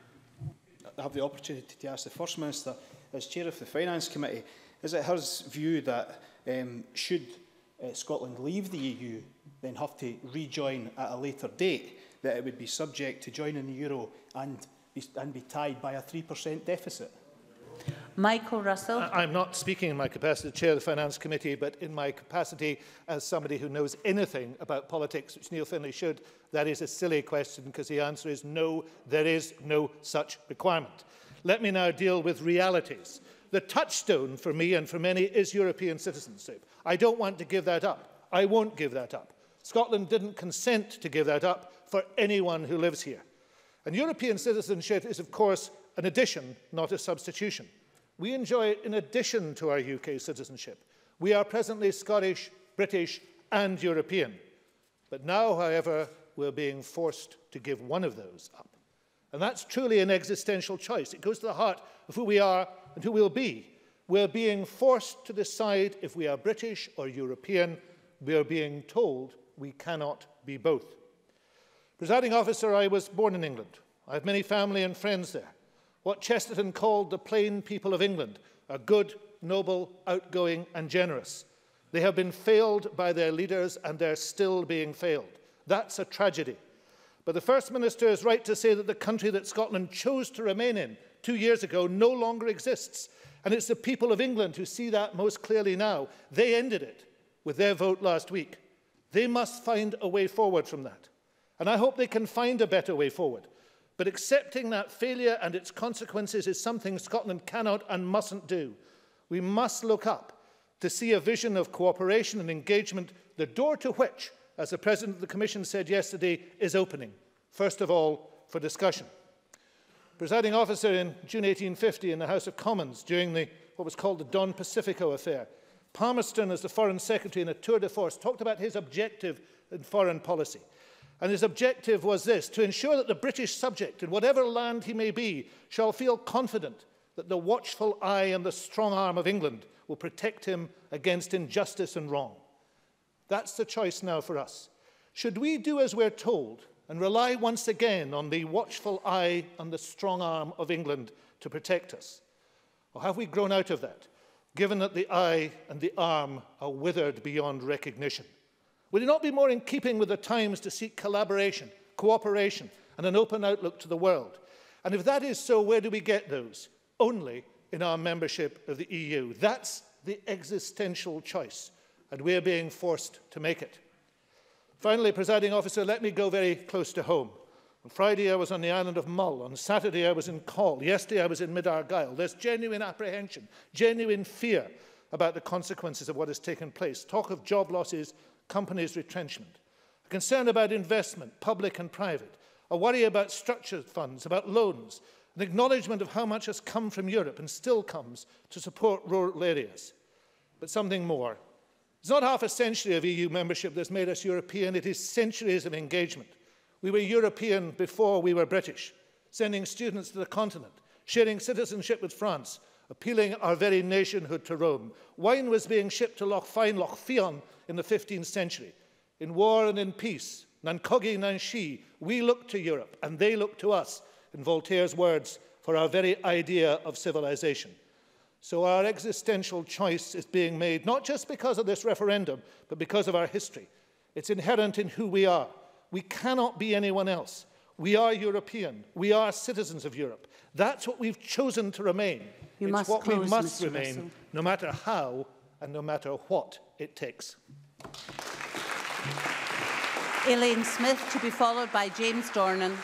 I have the opportunity to ask the First Minister, as Chair of the Finance Committee, is it her view that um, should uh, Scotland leave the E U, then have to rejoin at a later date, that it would be subject to joining the Euro and be, and be tied by a three percent deficit? Michael Russell. I'm not speaking in my capacity as Chair of the Finance Committee, but in my capacity as somebody who knows anything about politics, which Neil Findlay should. That is a silly question, because the answer is no, there is no such requirement. Let me now deal with realities. The touchstone for me and for many is European citizenship. I don't want to give that up. I won't give that up. Scotland didn't consent to give that up for anyone who lives here. And European citizenship is, of course, an addition, not a substitution. We enjoy it in addition to our U K citizenship. We are presently Scottish, British and European. But now, however, we're being forced to give one of those up. And that's truly an existential choice. It goes to the heart of who we are and who we'll be. We're being forced to decide if we are British or European. We are being told we cannot be both. Presiding Officer, I was born in England. I have many family and friends there. What Chesterton called the plain people of England are good, noble, outgoing and generous. They have been failed by their leaders and they're still being failed. That's a tragedy. But the First Minister is right to say that the country that Scotland chose to remain in two years ago no longer exists. And it's the people of England who see that most clearly now. They ended it with their vote last week. They must find a way forward from that. And I hope they can find a better way forward. But accepting that failure and its consequences is something Scotland cannot and mustn't do. We must look up to see a vision of cooperation and engagement, the door to which, as the President of the Commission said yesterday, is opening, first of all, for discussion. Presiding officer, in June eighteen fifty in the House of Commons, during the, what was called the Don Pacifico affair, Palmerston, as the Foreign Secretary in a tour de force, talked about his objective in foreign policy. And his objective was this: to ensure that the British subject, in whatever land he may be, shall feel confident that the watchful eye and the strong arm of England will protect him against injustice and wrong. That's the choice now for us. Should we do as we're told and rely once again on the watchful eye and the strong arm of England to protect us? Or have we grown out of that, given that the eye and the arm are withered beyond recognition? Would it not be more in keeping with the times to seek collaboration, cooperation, and an open outlook to the world? And if that is so, where do we get those? Only in our membership of the E U. That's the existential choice, and we're being forced to make it. Finally, Presiding Officer, let me go very close to home. On Friday, I was on the island of Mull. On Saturday, I was in Coll. Yesterday, I was in Mid-Argyll. There's genuine apprehension, genuine fear about the consequences of what has taken place. Talk of job losses, companies' retrenchment. A concern about investment, public and private. A worry about structured funds, about loans. An acknowledgement of how much has come from Europe and still comes to support rural areas. But something more. It's not half a century of E U membership that's made us European. It is centuries of engagement. We were European before we were British, sending students to the continent, sharing citizenship with France, appealing our very nationhood to Rome. Wine was being shipped to Loch Fyne, Loch Fion in the fifteenth century. In war and in peace, Nancogi Nanshi, we look to Europe and they look to us, in Voltaire's words, for our very idea of civilization. So our existential choice is being made, not just because of this referendum, but because of our history. It's inherent in who we are. We cannot be anyone else. We are European. We are citizens of Europe. That's what we've chosen to remain. You it's must what close, we must Mister remain, Russell. no matter how and no matter what it takes. Elaine Smith, to be followed by James Dornan.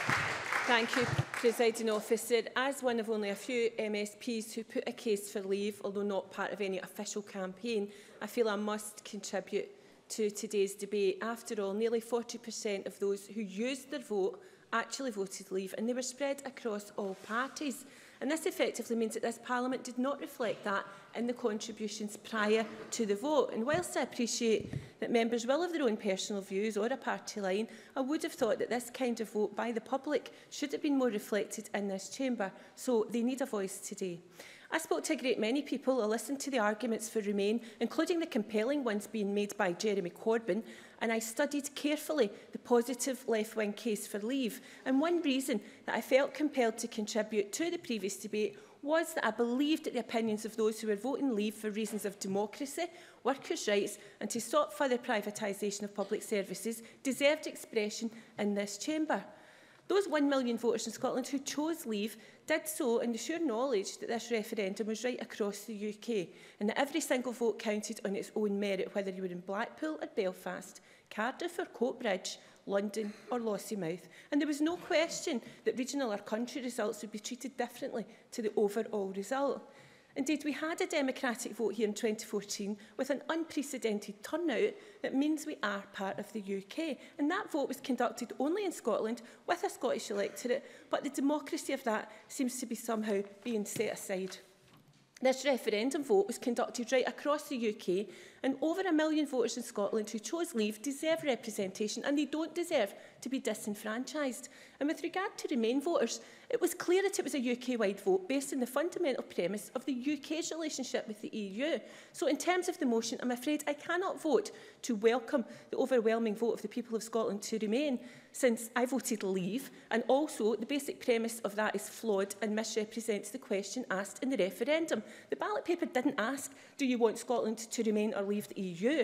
Thank you, Presiding Officer. As one of only a few M S Ps who put a case for leave, although not part of any official campaign, I feel I must contribute to today's debate. After all, nearly forty percent of those who used their vote actually voted leave, and they were spread across all parties. And this effectively means that this Parliament did not reflect that in the contributions prior to the vote. And whilst I appreciate that members will have their own personal views or a party line, I would have thought that this kind of vote by the public should have been more reflected in this chamber. So they need a voice today. I spoke to a great many people. I listened to the arguments for Remain, including the compelling ones being made by Jeremy Corbyn, and I studied carefully the positive left-wing case for leave. And one reason that I felt compelled to contribute to the previous debate was that I believed that the opinions of those who were voting leave for reasons of democracy, workers' rights and to stop further privatisation of public services deserved expression in this chamber. Those one million voters in Scotland who chose leave did so in the sure knowledge that this referendum was right across the U K and that every single vote counted on its own merit, whether you were in Blackpool or Belfast, Cardiff or Coatbridge, London or Lossiemouth. And there was no question that regional or country results would be treated differently to the overall result. Indeed, we had a democratic vote here in twenty fourteen with an unprecedented turnout that means we are part of the U K. And that vote was conducted only in Scotland with a Scottish electorate, but the democracy of that seems to be somehow being set aside. This referendum vote was conducted right across the U K, and over a million voters in Scotland who chose leave deserve representation, and they don't deserve to be disenfranchised. And with regard to Remain voters, it was clear that it was a U K-wide vote based on the fundamental premise of the U K's relationship with the E U. So in terms of the motion, I'm afraid I cannot vote to welcome the overwhelming vote of the people of Scotland to Remain, since I voted leave, and also the basic premise of that is flawed and misrepresents the question asked in the referendum. The ballot paper didn't ask, do you want Scotland to remain or leave the E U?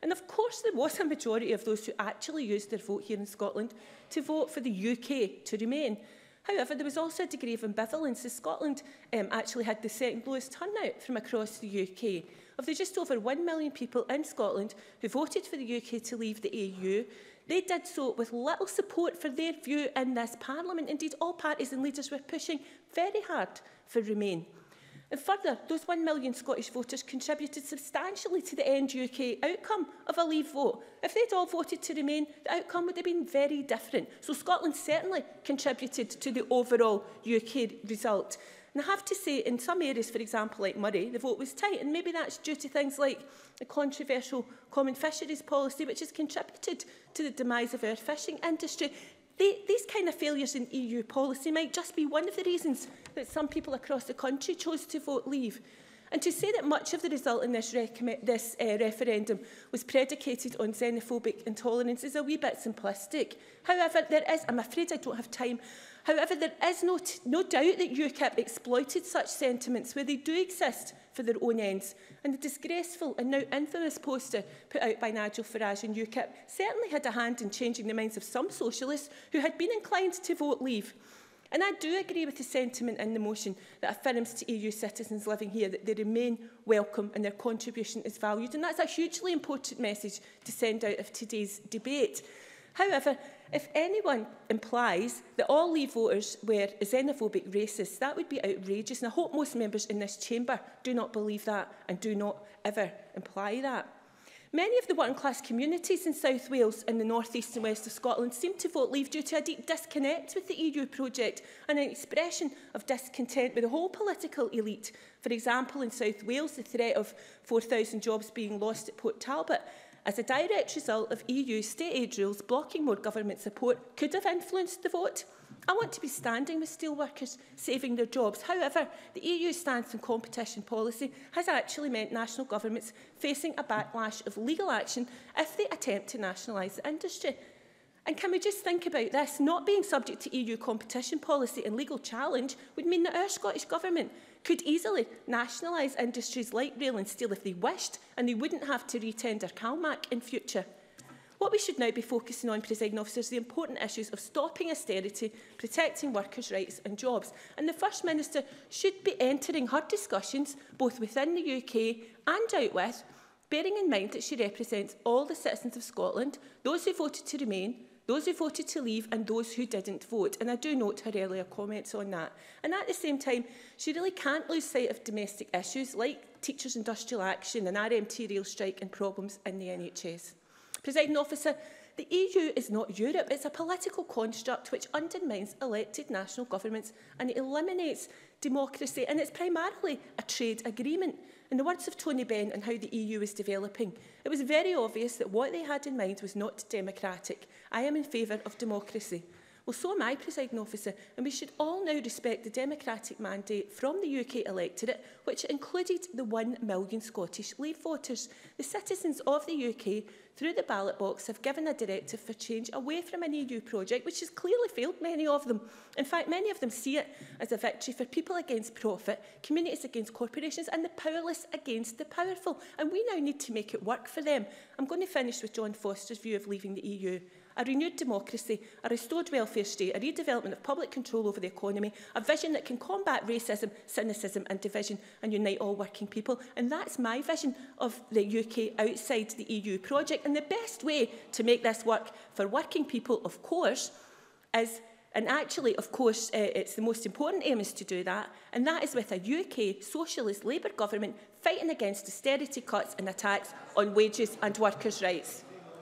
And of course there was a majority of those who actually used their vote here in Scotland to vote for the U K to remain. However, there was also a degree of ambivalence as Scotland um, actually had the second lowest turnout from across the U K. Of the just over one million people in Scotland who voted for the U K to leave the E U, they did so with little support for their view in this Parliament. Indeed, all parties and leaders were pushing very hard for Remain. And further, those one million Scottish voters contributed substantially to the end U K outcome of a Leave vote. If they'd all voted to Remain, the outcome would have been very different. So Scotland certainly contributed to the overall U K result. And I have to say, in some areas, for example, like Murray, the vote was tight, and maybe that's due to things like the controversial common fisheries policy, which has contributed to the demise of our fishing industry. They, these kind of failures in E U policy might just be one of the reasons that some people across the country chose to vote Leave. And to say that much of the result in this, this uh, referendum was predicated on xenophobic intolerance is a wee bit simplistic. However, there is, I'm afraid I don't have time, however, there is no, t no doubt that UKIP exploited such sentiments where they do exist for their own ends. And the disgraceful and now infamous poster put out by Nigel Farage and UKIP certainly had a hand in changing the minds of some socialists who had been inclined to vote Leave. And I do agree with the sentiment in the motion that affirms to E U citizens living here that they remain welcome and their contribution is valued. And that's a hugely important message to send out of today's debate. However, if anyone implies that all Leave voters were xenophobic racists, that would be outrageous. And I hope most members in this chamber do not believe that and do not ever imply that. Many of the working-class communities in South Wales and the north east and west of Scotland seem to vote Leave due to a deep disconnect with the E U project and an expression of discontent with the whole political elite. For example, in South Wales, the threat of four thousand jobs being lost at Port Talbot as a direct result of E U state aid rules blocking more government support could have influenced the vote. I want to be standing with steelworkers saving their jobs. However, the E U stance on competition policy has actually meant national governments facing a backlash of legal action if they attempt to nationalise the industry. And can we just think about this? Not being subject to E U competition policy and legal challenge would mean that our Scottish Government could easily nationalise industries like rail and steel if they wished, and they wouldn't have to retender CalMac in future. What we should now be focusing on, presiding officer, is the important issues of stopping austerity, protecting workers' rights and jobs. And the First Minister should be entering her discussions, both within the U K and out with, bearing in mind that she represents all the citizens of Scotland, those who voted to remain, those who voted to leave and those who didn't vote. And I do note her earlier comments on that. And at the same time, she really can't lose sight of domestic issues like teachers' industrial action and R M T rail strike and problems in the N H S. Presiding officer, the E U is not Europe. It's a political construct which undermines elected national governments and it eliminates democracy, and it's primarily a trade agreement. In the words of Tony Benn on how the E U is developing, it was very obvious that what they had in mind was not democratic. I am in favour of democracy. Well, so am I, presiding officer, and we should all now respect the democratic mandate from the U K electorate, which included the one million Scottish Leave voters. The citizens of the U K, through the ballot box, have given a directive for change away from an E U project, which has clearly failed many of them. In fact, many of them see it as a victory for people against profit, communities against corporations, and the powerless against the powerful. And we now need to make it work for them. I'm going to finish with John Foster's view of leaving the E U. A renewed democracy, a restored welfare state, a redevelopment of public control over the economy, a vision that can combat racism, cynicism and division and unite all working people. And that's my vision of the U K outside the E U project. And the best way to make this work for working people, of course, is, and actually, of course, uh, it's the most important aim is to do that, and that is with a U K socialist Labour government fighting against austerity cuts and attacks on wages and workers' rights.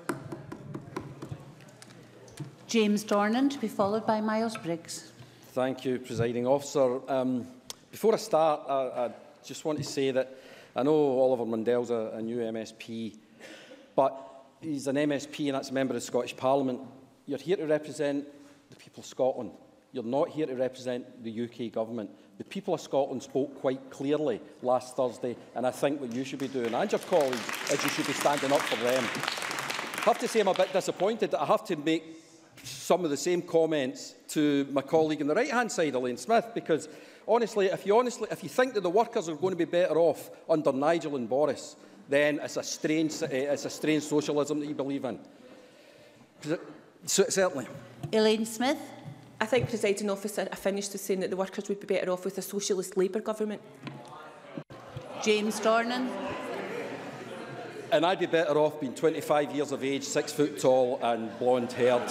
James Dornan, to be followed by Miles Briggs. Thank you, presiding officer. Um, before I start, I, I just want to say that I know Oliver Mundell's a, a new M S P, but he's an M S P and that's a member of the Scottish Parliament. You're here to represent the people of Scotland. You're not here to represent the U K government. The people of Scotland spoke quite clearly last Thursday, and I think what you should be doing, and your colleagues, is you should be standing up for them. I have to say I'm a bit disappointed that I have to make some of the same comments to my colleague on the right-hand side, Elaine Smith, because honestly, if you honestly, if you think that the workers are going to be better off under Nigel and Boris, then it's a strange, uh, it's a strange socialism that you believe in. So, certainly. Elaine Smith. I think, Presiding Officer, I finished with saying that the workers would be better off with a socialist Labour government. James Dornan. And I'd be better off being twenty-five years of age, six foot tall and blonde-haired.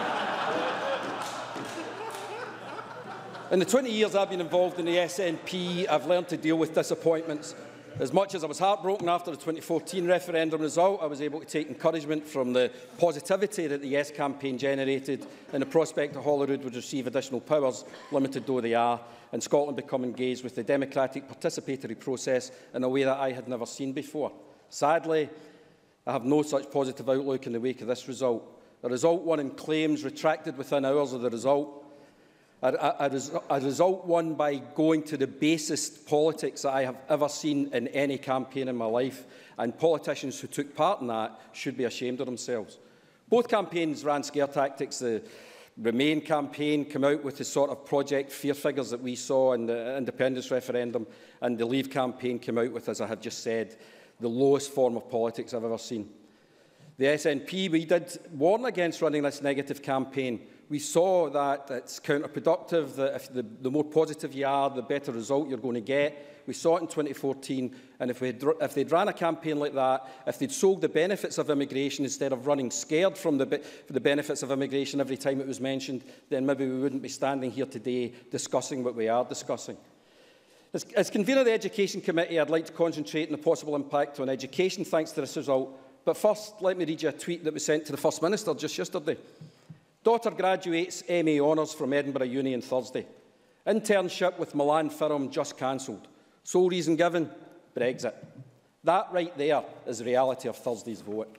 In the twenty years I've been involved in the S N P, I've learned to deal with disappointments. As much as I was heartbroken after the twenty fourteen referendum result, I was able to take encouragement from the positivity that the Yes campaign generated and the prospect that Holyrood would receive additional powers, limited though they are, and Scotland become engaged with the democratic participatory process in a way that I had never seen before. Sadly, I have no such positive outlook in the wake of this result. A result won in claims retracted within hours of the result. A, a, a, a result won by going to the basest politics that I have ever seen in any campaign in my life, and politicians who took part in that should be ashamed of themselves. Both campaigns ran scare tactics. The Remain campaign came out with the sort of project fear figures that we saw in the independence referendum, and the Leave campaign came out with, as I have just said, the lowest form of politics I've ever seen. The S N P, we did warn against running this negative campaign. We saw that it's counterproductive, that if the, the more positive you are, the better result you're going to get. We saw it in twenty fourteen, and if, we'd, if they'd ran a campaign like that, if they'd sold the benefits of immigration instead of running scared from the, for the benefits of immigration every time it was mentioned, then maybe we wouldn't be standing here today discussing what we are discussing. As, as convener of the Education Committee, I'd like to concentrate on the possible impact on education thanks to this result. But first, let me read you a tweet that was sent to the First Minister just yesterday. Daughter graduates M A Honours from Edinburgh Uni on Thursday. Internship with Milan Firm just cancelled. Sole reason given? Brexit. That right there is the reality of Thursday's vote.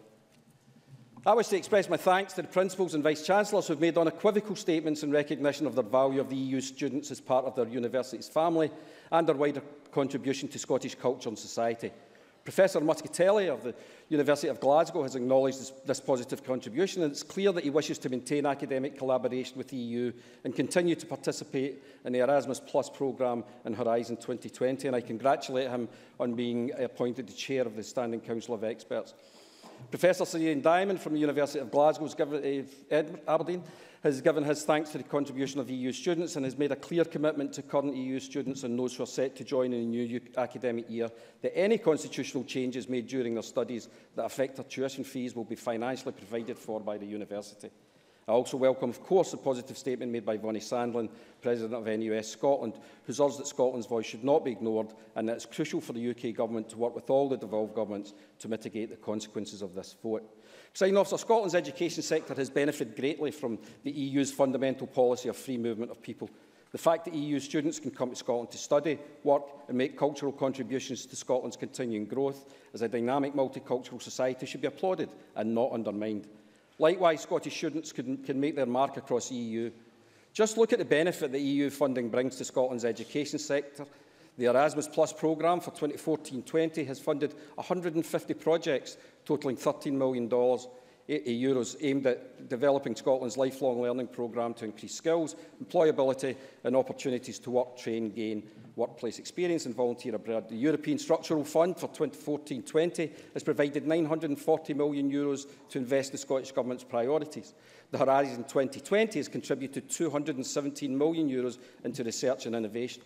I wish to express my thanks to the Principals and Vice-Chancellors who have made unequivocal statements in recognition of the value of the E U students as part of their university's family and their wider contribution to Scottish culture and society. Professor Muscatelli of the University of Glasgow has acknowledged this, this positive contribution, and it's clear that he wishes to maintain academic collaboration with the E U and continue to participate in the Erasmus Plus programme and Horizon twenty twenty, and I congratulate him on being appointed the chair of the Standing Council of Experts. Professor Sir Ian Diamond from the University of Glasgow, uh, Aberdeen, has given his thanks to the contribution of E U students and has made a clear commitment to current E U students and those who are set to join in the new academic year that any constitutional changes made during their studies that affect their tuition fees will be financially provided for by the university. I also welcome, of course, the positive statement made by Vonnie Sandlin, President of N U S Scotland, who's urged that Scotland's voice should not be ignored and that it's crucial for the U K Government to work with all the devolved governments to mitigate the consequences of this vote. Presiding Officer, Scotland's education sector has benefited greatly from the E U's fundamental policy of free movement of people. The fact that E U students can come to Scotland to study, work and make cultural contributions to Scotland's continuing growth as a dynamic multicultural society should be applauded and not undermined. Likewise, Scottish students can, can make their mark across the E U. Just look at the benefit that E U funding brings to Scotland's education sector. The Erasmus Plus programme for twenty fourteen twenty has funded one hundred and fifty projects totalling thirteen million euros aimed at developing Scotland's lifelong learning programme to increase skills, employability and opportunities to work, train, gain workplace experience and volunteer abroad. The European Structural Fund for twenty fourteen twenty has provided nine hundred and forty million euros to invest in the Scottish Government's priorities. The Horizon twenty twenty has contributed two hundred and seventeen million euros into research and innovation.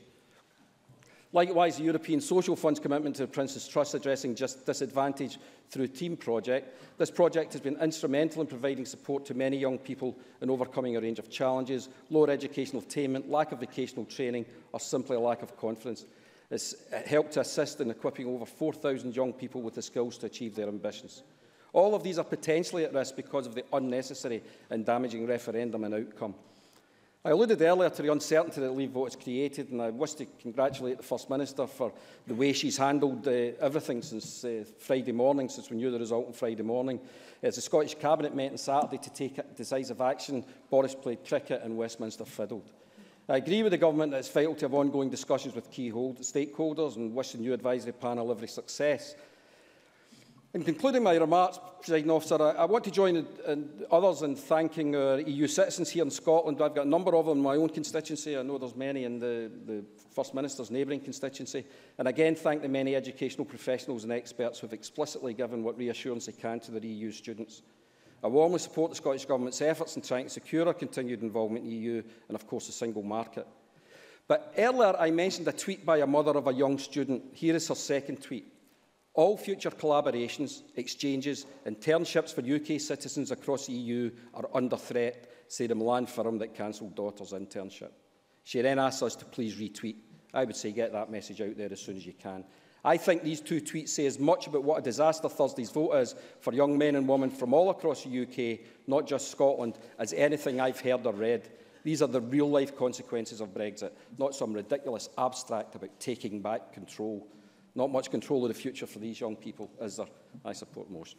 Likewise, the European Social Fund's commitment to the Prince's Trust addressing just disadvantage through a team project. This project has been instrumental in providing support to many young people in overcoming a range of challenges, lower educational attainment, lack of vocational training, or simply a lack of confidence. It's helped to assist in equipping over four thousand young people with the skills to achieve their ambitions. All of these are potentially at risk because of the unnecessary and damaging referendum and outcome. I alluded earlier to the uncertainty that the Leave vote has created, and I wish to congratulate the First Minister for the way she's handled uh, everything since uh, Friday morning, since we knew the result on Friday morning. As the Scottish Cabinet met on Saturday to take decisive action, Boris played cricket and Westminster fiddled. I agree with the Government that it's vital to have ongoing discussions with key hold stakeholders and wish the new advisory panel every success. In concluding my remarks, Presiding Officer, I, I want to join in, in others in thanking our E U citizens here in Scotland. I've got a number of them in my own constituency. I know there's many in the, the First Minister's neighbouring constituency. And again, thank the many educational professionals and experts who have explicitly given what reassurance they can to their E U students. I warmly support the Scottish Government's efforts in trying to secure our continued involvement in the E U and, of course, the single market. But earlier I mentioned a tweet by a mother of a young student. Here is her second tweet. All future collaborations, exchanges, internships for U K citizens across the E U are under threat, said a Milan firm that cancelled daughter's internship. She then asked us to please retweet. I would say get that message out there as soon as you can. I think these two tweets say as much about what a disaster Thursday's vote is for young men and women from all across the U K, not just Scotland, as anything I've heard or read. These are the real-life consequences of Brexit, not some ridiculous abstract about taking back control. Not much control of the future for these young people, is there? I support motion.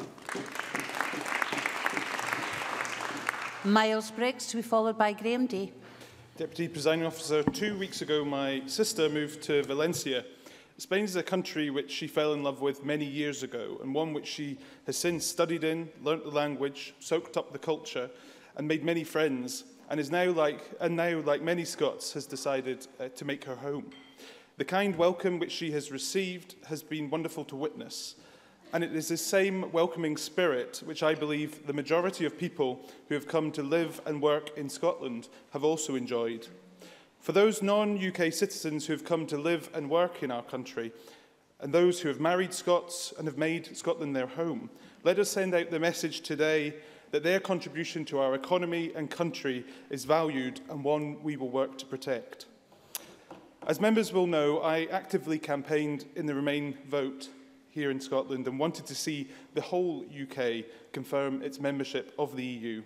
Miles Briggs, to be followed by Graham Day. Deputy Presiding Officer, two weeks ago my sister moved to Valencia. Spain is a country which she fell in love with many years ago, and one which she has since studied in, learnt the language, soaked up the culture, and made many friends, and is now like, and now, like many Scots, has decided uh, to make her home. The kind welcome which she has received has been wonderful to witness, and it is this same welcoming spirit which I believe the majority of people who have come to live and work in Scotland have also enjoyed. For those non-U K citizens who have come to live and work in our country, and those who have married Scots and have made Scotland their home, let us send out the message today that their contribution to our economy and country is valued and one we will work to protect. As members will know, I actively campaigned in the Remain vote here in Scotland and wanted to see the whole U K confirm its membership of the E U.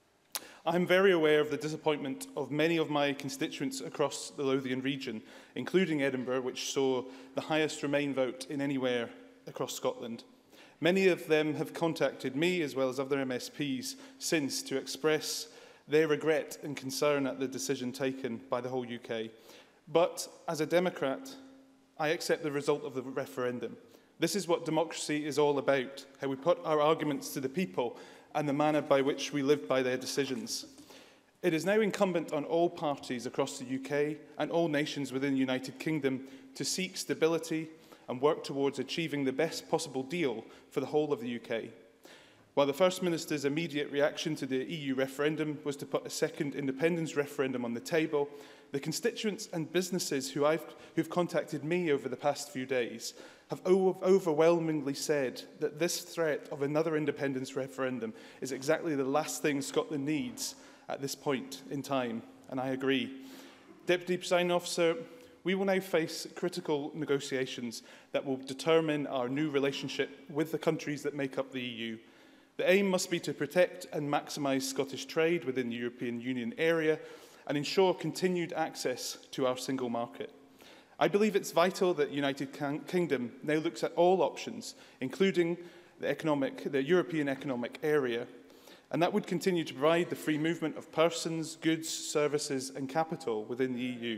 I am very aware of the disappointment of many of my constituents across the Lothian region, including Edinburgh, which saw the highest Remain vote in anywhere across Scotland. Many of them have contacted me, as well as other M S Ps, since to express their regret and concern at the decision taken by the whole U K. But as a Democrat, I accept the result of the referendum. This is what democracy is all about, how we put our arguments to the people and the manner by which we live by their decisions. It is now incumbent on all parties across the U K and all nations within the United Kingdom to seek stability and work towards achieving the best possible deal for the whole of the U K. While the First Minister's immediate reaction to the E U referendum was to put a second independence referendum on the table, the constituents and businesses who I've, who've contacted me over the past few days have overwhelmingly said that this threat of another independence referendum is exactly the last thing Scotland needs at this point in time, and I agree. Deputy Presiding Officer, we will now face critical negotiations that will determine our new relationship with the countries that make up the E U. The aim must be to protect and maximise Scottish trade within the European Union area and ensure continued access to our single market. I believe it's vital that the United Kingdom now looks at all options, including the, economic, the European Economic Area, and that would continue to provide the free movement of persons, goods, services and capital within the E U.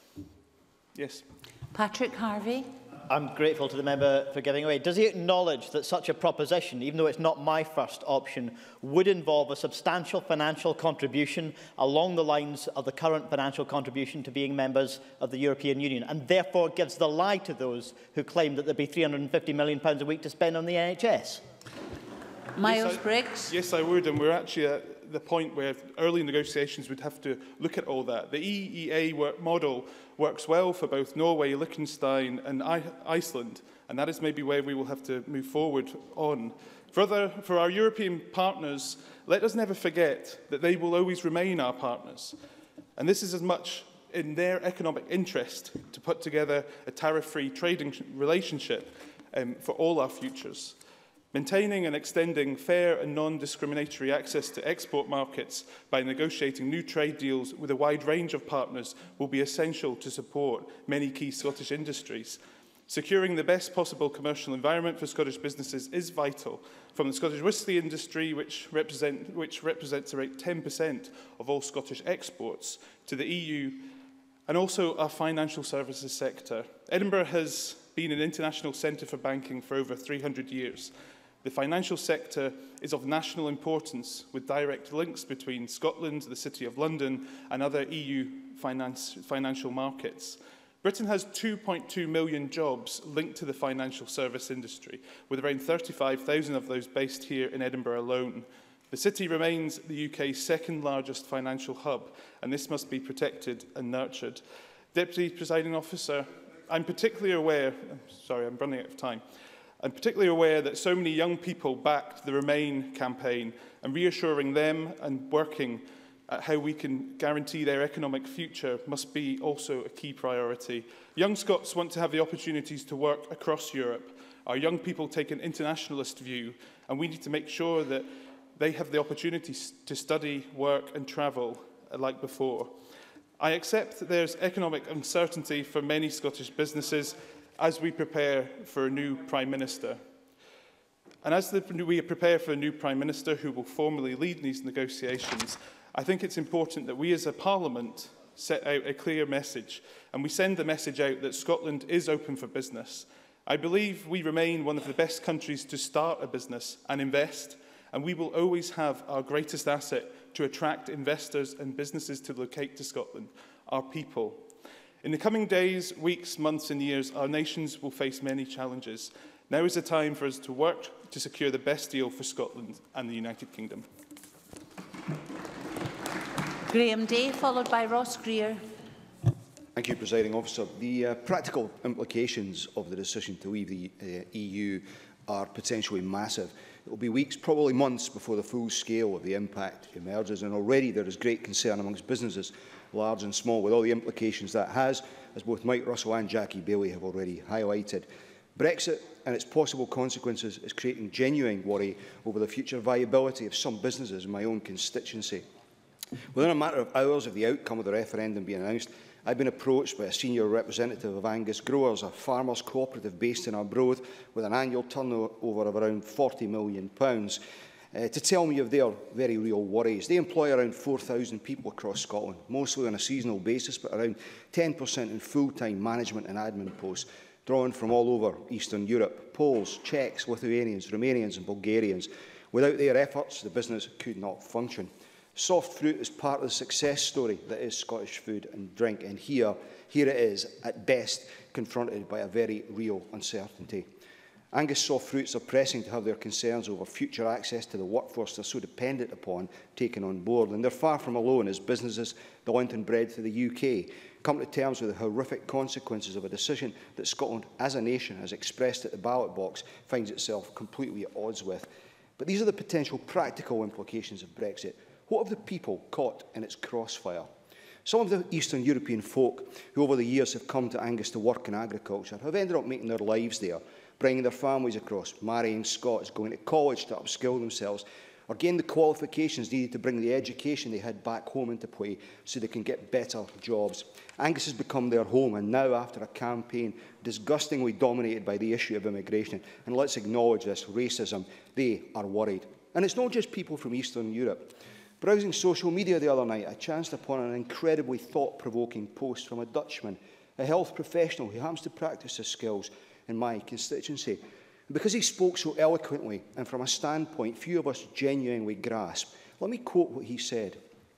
Yes. Patrick Harvey. I'm grateful to the member for giving way. Does he acknowledge that such a proposition, even though it's not my first option, would involve a substantial financial contribution along the lines of the current financial contribution to being members of the European Union, and therefore gives the lie to those who claim that there'd be three hundred and fifty million pounds a week to spend on the N H S? Miles yes, I, Briggs. Yes, I would, and we're actually at the point where early negotiations would have to look at all that. The E E A work model works well for both Norway, Liechtenstein and I Iceland, and that is maybe where we will have to move forward on. Further, for our European partners, let us never forget that they will always remain our partners, and this is as much in their economic interest to put together a tariff-free trading relationship um, for all our futures. Maintaining and extending fair and non-discriminatory access to export markets by negotiating new trade deals with a wide range of partners will be essential to support many key Scottish industries. Securing the best possible commercial environment for Scottish businesses is vital, from the Scottish whisky industry, which, represent, which represents around ten percent of all Scottish exports, to the E U, and also our financial services sector. Edinburgh has been an international centre for banking for over three hundred years. The financial sector is of national importance, with direct links between Scotland, the City of London, and other E U finance, financial markets. Britain has two point two million jobs linked to the financial service industry, with around thirty-five thousand of those based here in Edinburgh alone. The city remains the U K's second largest financial hub, and this must be protected and nurtured. Deputy Presiding Officer, I'm particularly aware, sorry, I'm running out of time, I'm particularly aware that so many young people backed the Remain campaign, and reassuring them and working at how we can guarantee their economic future must be also a key priority. Young Scots want to have the opportunities to work across Europe. Our young people take an internationalist view, and we need to make sure that they have the opportunities to study, work and travel like before. I accept that there's economic uncertainty for many Scottish businesses as we prepare for a new Prime Minister. And as the, we prepare for a new Prime Minister who will formally lead these negotiations, I think it's important that we as a Parliament set out a clear message, and we send the message out that Scotland is open for business. I believe we remain one of the best countries to start a business and invest, and we will always have our greatest asset to attract investors and businesses to locate to Scotland, our people. In the coming days, weeks, months and years, our nations will face many challenges. Now is the time for us to work to secure the best deal for Scotland and the United Kingdom. Graham Day, followed by Ross Greer. Thank you, Presiding Officer. The uh, practical implications of the decision to leave the uh, E U are potentially massive. It will be weeks, probably months, before the full scale of the impact emerges, and already there is great concern amongst businesses, large and small, with all the implications that has, as both Mike Russell and Jackie Bailey have already highlighted. Brexit and its possible consequences is creating genuine worry over the future viability of some businesses in my own constituency. Within a matter of hours of the outcome of the referendum being announced, I've been approached by a senior representative of Angus Growers, a farmers' cooperative based in Arbroath with an annual turnover of around forty million pounds, uh, to tell me of their very real worries. They employ around four thousand people across Scotland, mostly on a seasonal basis, but around ten percent in full-time management and admin posts, drawn from all over Eastern Europe: Poles, Czechs, Lithuanians, Romanians and Bulgarians. Without their efforts, the business could not function. Soft fruit is part of the success story that is Scottish food and drink, and here, here it is, at best, confronted by a very real uncertainty. Angus soft fruits are pressing to have their concerns over future access to the workforce they're so dependent upon taken on board, and they're far from alone as businesses, the London bred to the U K, come to terms with the horrific consequences of a decision that Scotland as a nation, as expressed at the ballot box, finds itself completely at odds with. But these are the potential practical implications of Brexit. What of the people caught in its crossfire? Some of the Eastern European folk who over the years have come to Angus to work in agriculture have ended up making their lives there, bringing their families across, marrying Scots, going to college to upskill themselves, or gain the qualifications needed to bring the education they had back home into play so they can get better jobs. Angus has become their home, and now, after a campaign disgustingly dominated by the issue of immigration, and let's acknowledge this, racism, they are worried. And it's not just people from Eastern Europe. Browsing social media the other night, I chanced upon an incredibly thought-provoking post from a Dutchman, a health professional who happens to practice his skills in my constituency. And because he spoke so eloquently and from a standpoint few of us genuinely grasp, let me quote what he said.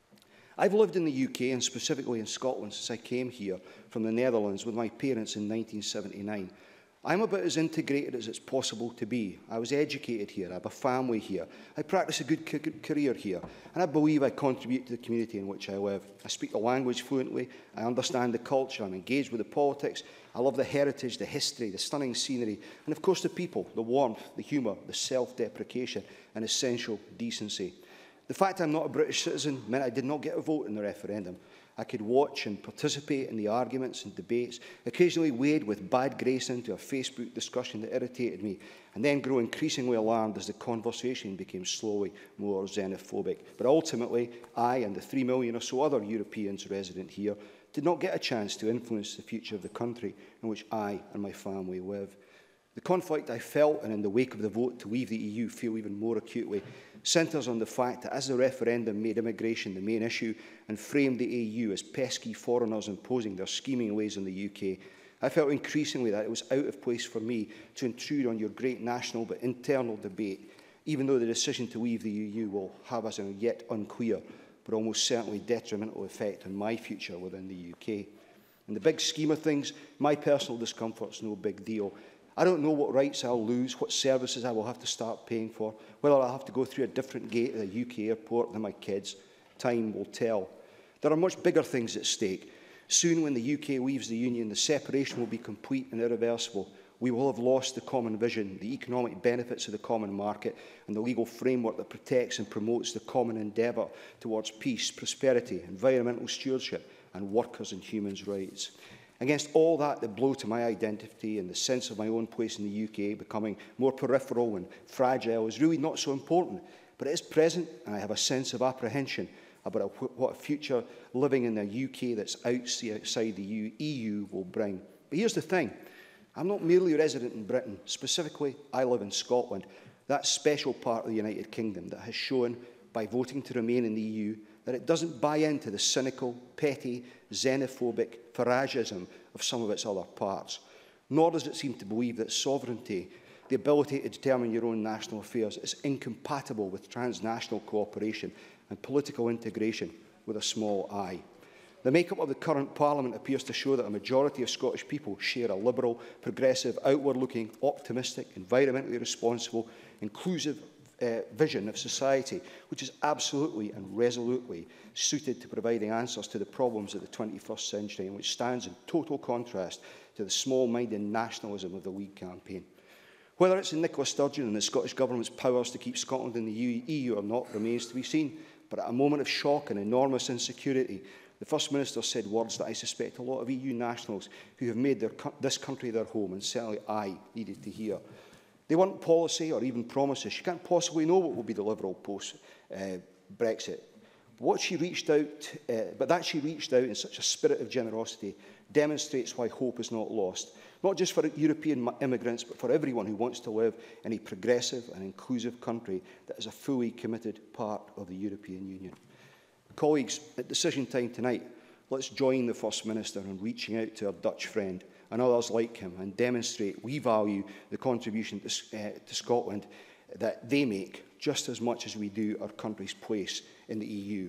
I've lived in the U K, and specifically in Scotland, since I came here from the Netherlands with my parents in nineteen seventy-nine. I'm about as integrated as it's possible to be. I was educated here, I have a family here, I practice a good career here, and I believe I contribute to the community in which I live. I speak the language fluently, I understand the culture, I'm engaged with the politics, I love the heritage, the history, the stunning scenery, and of course the people, the warmth, the humour, the self-deprecation and essential decency. The fact I'm not a British citizen meant I did not get a vote in the referendum. I could watch and participate in the arguments and debates, occasionally wade with bad grace into a Facebook discussion that irritated me, and then grow increasingly alarmed as the conversation became slowly more xenophobic. But ultimately, I and the three million or so other Europeans resident here did not get a chance to influence the future of the country in which I and my family live. The conflict I felt, and in the wake of the vote to leave the E U feel even more acutely, centres on the fact that as the referendum made immigration the main issue and framed the E U as pesky foreigners imposing their scheming ways on the U K, I felt increasingly that it was out of place for me to intrude on your great national but internal debate, even though the decision to leave the E U will have us in a yet unclear but almost certainly detrimental effect on my future within the U K. In the big scheme of things, my personal discomfort's no big deal. I don't know what rights I'll lose, what services I will have to start paying for, whether I'll have to go through a different gate at a U K airport than my kids. Time will tell. There are much bigger things at stake. Soon, when the U K leaves the Union, the separation will be complete and irreversible. We will have lost the common vision, the economic benefits of the common market, and the legal framework that protects and promotes the common endeavour towards peace, prosperity, environmental stewardship, and workers' and human rights. Against all that, the blow to my identity and the sense of my own place in the U K becoming more peripheral and fragile is really not so important, but it is present, and I have a sense of apprehension about a, what a future living in a U K that's outside the E U will bring. But here's the thing. I'm not merely a resident in Britain. Specifically, I live in Scotland, that special part of the United Kingdom that has shown, by voting to remain in the E U, that it doesn't buy into the cynical, petty, xenophobic Farageism of some of its other parts. Nor does it seem to believe that sovereignty, the ability to determine your own national affairs, is incompatible with transnational cooperation and political integration with a small I. The makeup of the current Parliament appears to show that a majority of Scottish people share a liberal, progressive, outward-looking, optimistic, environmentally responsible, inclusive uh, vision of society, which is absolutely and resolutely suited to providing answers to the problems of the twenty-first century, and which stands in total contrast to the small-minded nationalism of the League campaign. Whether it's in Nicola Sturgeon and the Scottish Government's powers to keep Scotland in the E U or not remains to be seen, but at a moment of shock and enormous insecurity, the First Minister said words that I suspect a lot of E U nationals who have made their, this country their home, and certainly I, needed to hear. They weren't policy or even promises. You can't possibly know what will be the Liberal post-Brexit. Uh, what she reached out, uh, but that she reached out in such a spirit of generosity demonstrates why hope is not lost, not just for European immigrants, but for everyone who wants to live in a progressive and inclusive country that is a fully committed part of the European Union. Colleagues, at decision time tonight, let's join the First Minister in reaching out to our Dutch friend and others like him and demonstrate we value the contribution to, uh, to Scotland that they make just as much as we do our country's place in the E U.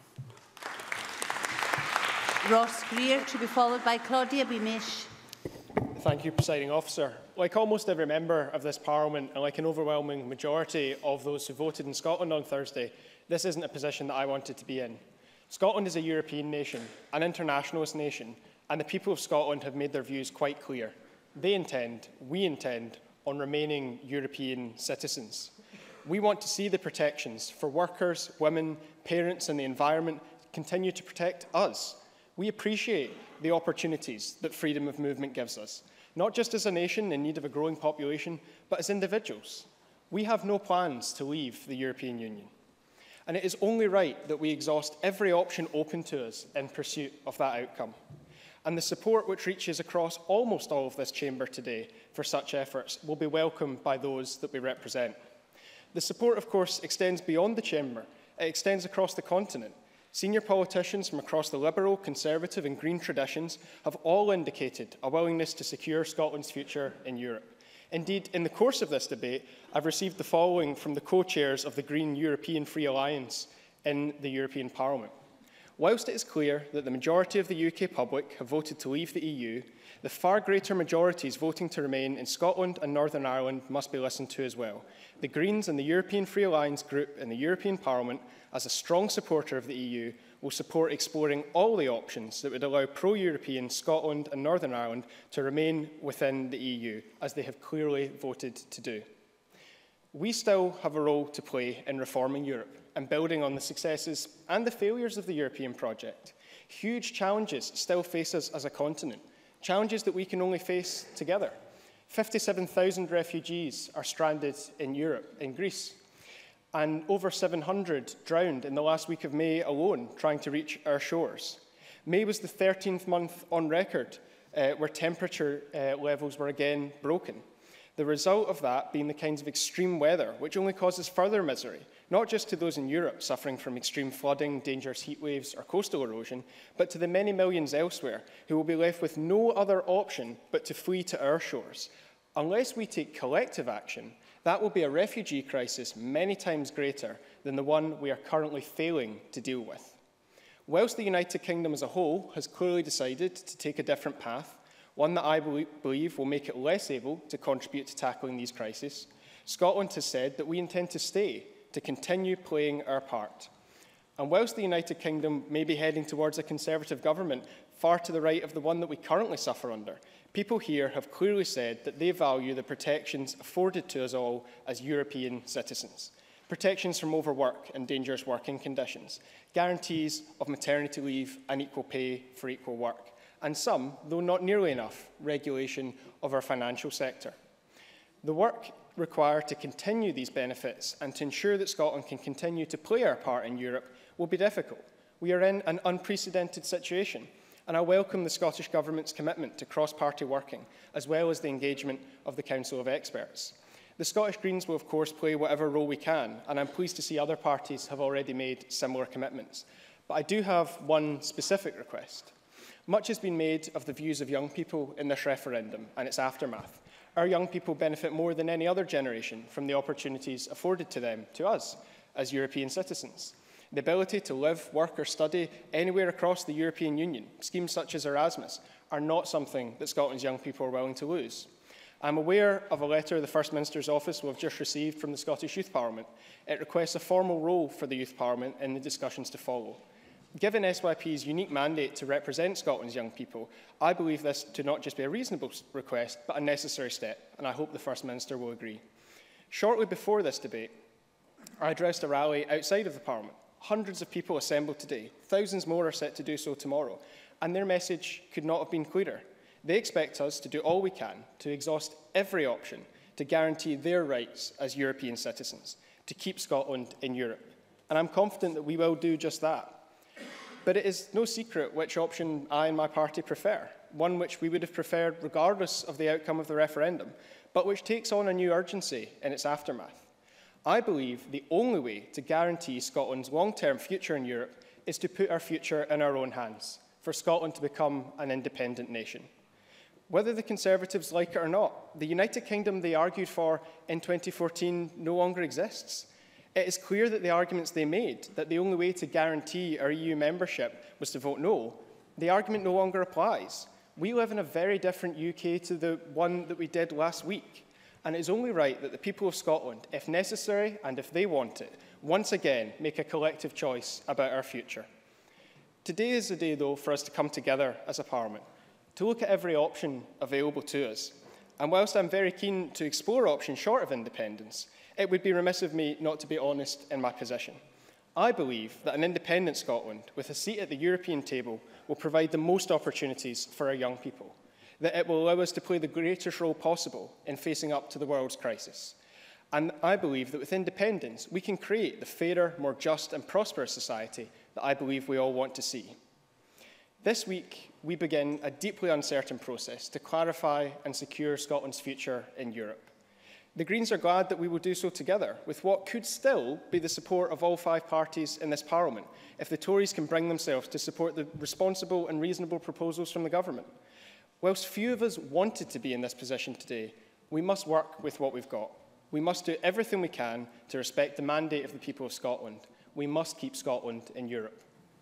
Ross Greer, to be followed by Claudia Beamish. Thank you, Presiding Officer. Like almost every member of this Parliament, and like an overwhelming majority of those who voted in Scotland on Thursday, this isn't a position that I wanted to be in. Scotland is a European nation, an internationalist nation, and the people of Scotland have made their views quite clear. They intend, we intend, on remaining European citizens. We want to see the protections for workers, women, parents and the environment continue to protect us. We appreciate the opportunities that freedom of movement gives us, not just as a nation in need of a growing population, but as individuals. We have no plans to leave the European Union. And it is only right that we exhaust every option open to us in pursuit of that outcome. And the support which reaches across almost all of this chamber today for such efforts will be welcomed by those that we represent. The support, of course, extends beyond the chamber. It extends across the continent. Senior politicians from across the Liberal, Conservative and Green traditions have all indicated a willingness to secure Scotland's future in Europe. Indeed, in the course of this debate, I've received the following from the co-chairs of the Green European Free Alliance in the European Parliament. Whilst it is clear that the majority of the U K public have voted to leave the E U, the far greater majorities voting to remain in Scotland and Northern Ireland must be listened to as well. The Greens and the European Free Alliance group in the European Parliament, as a strong supporter of the E U, will support exploring all the options that would allow pro-European Scotland and Northern Ireland to remain within the E U, as they have clearly voted to do. We still have a role to play in reforming Europe and building on the successes and the failures of the European project. Huge challenges still face us as a continent, challenges that we can only face together. fifty-seven thousand refugees are stranded in Europe, in Greece, and over seven hundred drowned in the last week of May alone, trying to reach our shores. May was the thirteenth month on record uh, where temperature uh, levels were again broken. The result of that being the kinds of extreme weather which only causes further misery, not just to those in Europe suffering from extreme flooding, dangerous heat waves or coastal erosion, but to the many millions elsewhere who will be left with no other option but to flee to our shores. Unless we take collective action, that will be a refugee crisis many times greater than the one we are currently failing to deal with. Whilst the United Kingdom as a whole has clearly decided to take a different path, one that I believe will make it less able to contribute to tackling these crises, Scotland has said that we intend to stay, to continue playing our part. And whilst the United Kingdom may be heading towards a Conservative government far to the right of the one that we currently suffer under, people here have clearly said that they value the protections afforded to us all as European citizens. Protections from overwork and dangerous working conditions, guarantees of maternity leave and equal pay for equal work, and some, though not nearly enough, regulation of our financial sector. The work required to continue these benefits and to ensure that Scotland can continue to play our part in Europe will be difficult. We are in an unprecedented situation, and I welcome the Scottish Government's commitment to cross-party working, as well as the engagement of the Council of Experts. The Scottish Greens will, of course, play whatever role we can, and I'm pleased to see other parties have already made similar commitments. But I do have one specific request. Much has been made of the views of young people in this referendum and its aftermath. Our young people benefit more than any other generation from the opportunities afforded to them, to us, as European citizens. The ability to live, work or study anywhere across the European Union, schemes such as Erasmus, are not something that Scotland's young people are willing to lose. I'm aware of a letter the First Minister's office will have just received from the Scottish Youth Parliament. It requests a formal role for the Youth Parliament in the discussions to follow. Given S Y P's unique mandate to represent Scotland's young people, I believe this to not just be a reasonable request, but a necessary step, and I hope the First Minister will agree. Shortly before this debate, I addressed a rally outside of the Parliament. Hundreds of people assembled today. Thousands more are set to do so tomorrow, and their message could not have been clearer. They expect us to do all we can to exhaust every option to guarantee their rights as European citizens, to keep Scotland in Europe. And I'm confident that we will do just that. But it is no secret which option I and my party prefer, one which we would have preferred regardless of the outcome of the referendum, but which takes on a new urgency in its aftermath. I believe the only way to guarantee Scotland's long-term future in Europe is to put our future in our own hands, for Scotland to become an independent nation. Whether the Conservatives like it or not, the United Kingdom they argued for in twenty fourteen no longer exists. It is clear that the arguments they made, that the only way to guarantee our E U membership was to vote no, the argument no longer applies. We live in a very different U K to the one that we did last week, and it is only right that the people of Scotland, if necessary and if they want it, once again make a collective choice about our future. Today is the day, though, for us to come together as a Parliament, to look at every option available to us. And whilst I'm very keen to explore options short of independence, it would be remiss of me not to be honest in my position. I believe that an independent Scotland, with a seat at the European table, will provide the most opportunities for our young people, that it will allow us to play the greatest role possible in facing up to the world's crisis. And I believe that with independence, we can create the fairer, more just and prosperous society that I believe we all want to see. This week, we begin a deeply uncertain process to clarify and secure Scotland's future in Europe. The Greens are glad that we will do so together, with what could still be the support of all five parties in this Parliament, if the Tories can bring themselves to support the responsible and reasonable proposals from the government. Whilst few of us wanted to be in this position today, we must work with what we've got. We must do everything we can to respect the mandate of the people of Scotland. We must keep Scotland in Europe.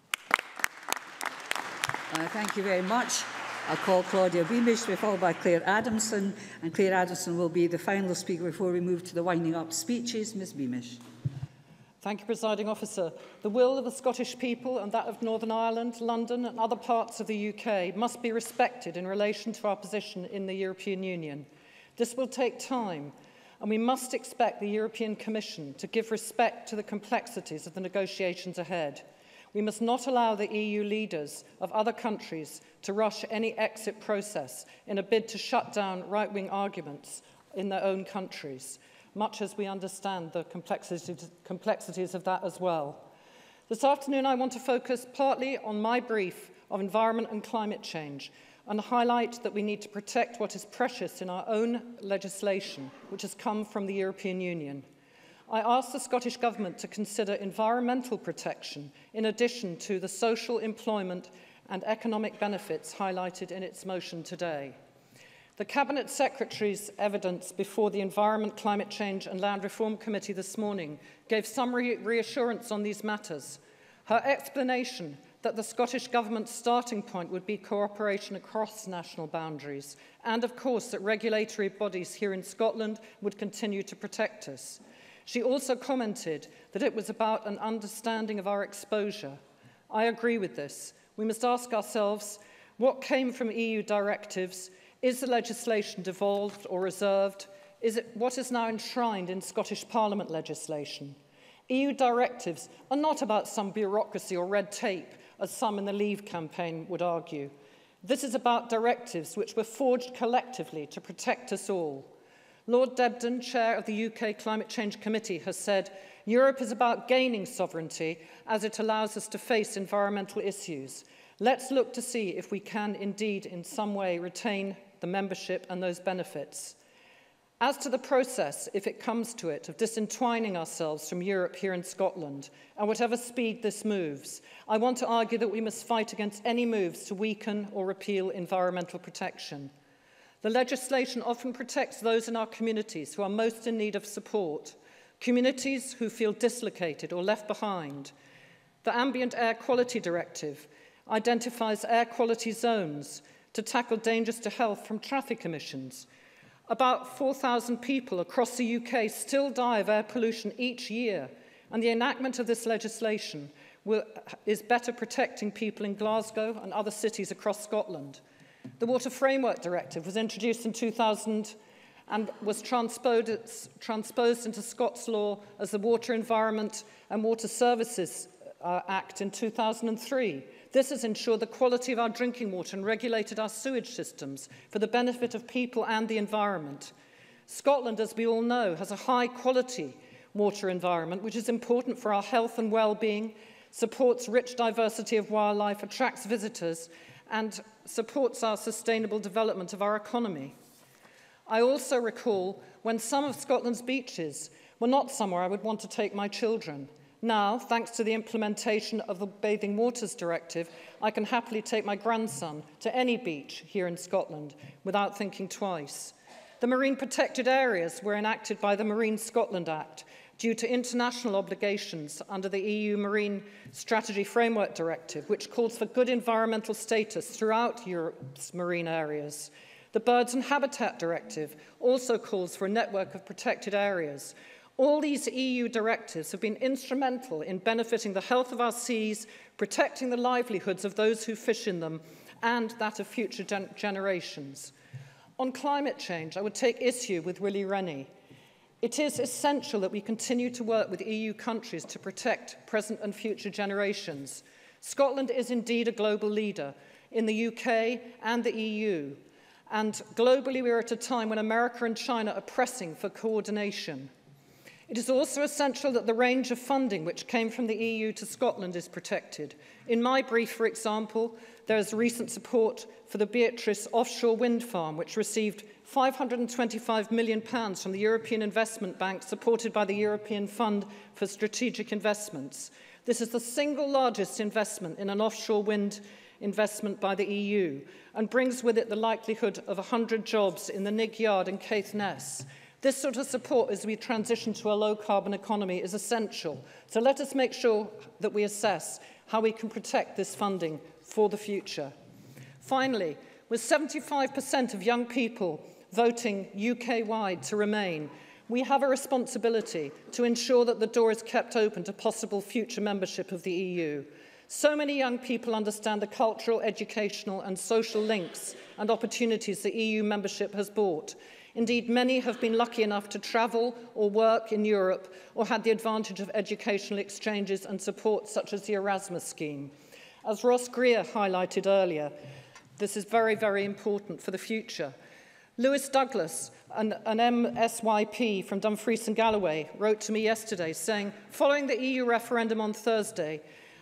Uh, thank you very much. I'll call Claudia Beamish, to be followed by Claire Adamson, and Claire Adamson will be the final speaker before we move to the winding up speeches. Miz Beamish. Thank you, Presiding Officer. The will of the Scottish people and that of Northern Ireland, London and other parts of the U K must be respected in relation to our position in the European Union. This will take time, and we must expect the European Commission to give respect to the complexities of the negotiations ahead. We must not allow the E U leaders of other countries to rush any exit process in a bid to shut down right-wing arguments in their own countries, much as we understand the complexities, complexities of that as well. This afternoon, I want to focus partly on my brief of environment and climate change, and highlight that we need to protect what is precious in our own legislation, which has come from the European Union. I ask the Scottish Government to consider environmental protection in addition to the social, employment and economic benefits highlighted in its motion today. The Cabinet Secretary's evidence before the Environment, Climate Change and Land Reform Committee this morning gave some re reassurance on these matters. Her explanation that the Scottish Government's starting point would be cooperation across national boundaries, and of course that regulatory bodies here in Scotland would continue to protect us. She also commented that it was about an understanding of our exposure. I agree with this. We must ask ourselves what came from E U directives. Is the legislation devolved or reserved? Is it what is now enshrined in Scottish Parliament legislation? E U directives are not about some bureaucracy or red tape, as some in the Leave campaign would argue. This is about directives which were forged collectively to protect us all. Lord Debden, chair of the U K Climate Change Committee, has said, Europe is about gaining sovereignty as it allows us to face environmental issues. Let's look to see if we can indeed in some way retain the membership and those benefits. As to the process, if it comes to it, of disentwining ourselves from Europe here in Scotland, at whatever speed this moves, I want to argue that we must fight against any moves to weaken or repeal environmental protection. The legislation often protects those in our communities who are most in need of support, communities who feel dislocated or left behind. The Ambient Air Quality Directive identifies air quality zones to tackle dangers to health from traffic emissions. About four thousand people across the U K still die of air pollution each year, and the enactment of this legislation will, is better protecting people in Glasgow and other cities across Scotland. The Water Framework Directive was introduced in two thousand and was transposed, transposed into Scots law as the Water Environment and Water Services uh, Act in two thousand three. This has ensured the quality of our drinking water and regulated our sewage systems for the benefit of people and the environment. Scotland, as we all know, has a high-quality water environment, which is important for our health and well-being, supports rich diversity of wildlife, attracts visitors, and supports our sustainable development of our economy. I also recall when some of Scotland's beaches were not somewhere I would want to take my children. Now, thanks to the implementation of the Bathing Waters Directive, I can happily take my grandson to any beach here in Scotland without thinking twice. The marine protected areas were enacted by the Marine Scotland Act due to international obligations under the E U Marine Strategy Framework Directive, which calls for good environmental status throughout Europe's marine areas. The Birds and Habitat Directive also calls for a network of protected areas. All these E U directives have been instrumental in benefiting the health of our seas, protecting the livelihoods of those who fish in them, and that of future gen generations. On climate change, I would take issue with Willie Rennie. It is essential that we continue to work with E U countries to protect present and future generations. Scotland is indeed a global leader in the U K and the E U. And globally, we are at a time when America and China are pressing for coordination. It is also essential that the range of funding which came from the E U to Scotland is protected. In my brief, for example, there is recent support for the Beatrice offshore wind farm, which received five hundred and twenty-five million pounds from the European Investment Bank, supported by the European Fund for Strategic Investments. This is the single largest investment in an offshore wind investment by the E U and brings with it the likelihood of one hundred jobs in the Nig Yard in Caithness. This sort of support as we transition to a low-carbon economy is essential. So let us make sure that we assess how we can protect this funding for the future. Finally, with seventy-five percent of young people voting U K-wide to remain, we have a responsibility to ensure that the door is kept open to possible future membership of the E U. So many young people understand the cultural, educational and social links and opportunities that E U membership has brought. Indeed, many have been lucky enough to travel or work in Europe or had the advantage of educational exchanges and support such as the Erasmus scheme. As Ross Greer highlighted earlier, this is very, very important for the future. Lewis Douglas, an, an M S Y P from Dumfries and Galloway, wrote to me yesterday saying, following the E U referendum on Thursday,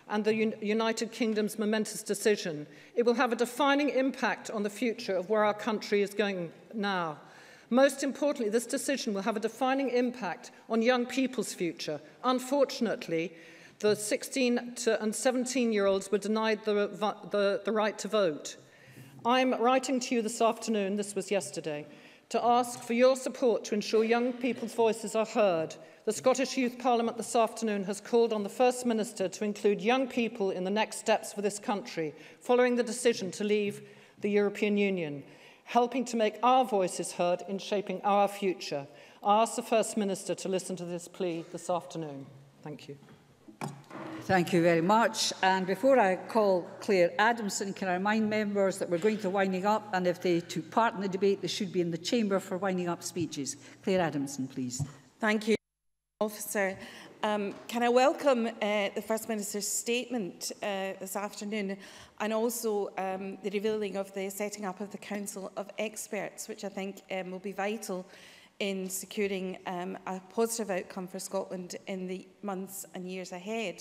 and the Un- United Kingdom's momentous decision. It will have a defining impact on the future of where our country is going now. Most importantly, this decision will have a defining impact on young people's future. Unfortunately, the sixteen to and seventeen-year-olds were denied the, the, the right to vote. I'm writing to you this afternoon, this was yesterday, to ask for your support to ensure young people's voices are heard. The Scottish Youth Parliament this afternoon has called on the First Minister to include young people in the next steps for this country, following the decision to leave the European Union, helping to make our voices heard in shaping our future. I ask the First Minister to listen to this plea this afternoon. Thank you. Thank you very much. And before I call Claire Adamson, can I remind members that we're going to winding up, and if they took part in the debate, they should be in the chamber for winding up speeches. Claire Adamson, please. Thank you, Officer. Um, can I welcome uh, the First Minister's statement uh, this afternoon, and also um, the revealing of the setting up of the Council of Experts, which I think um, will be vital in securing um, a positive outcome for Scotland in the months and years ahead.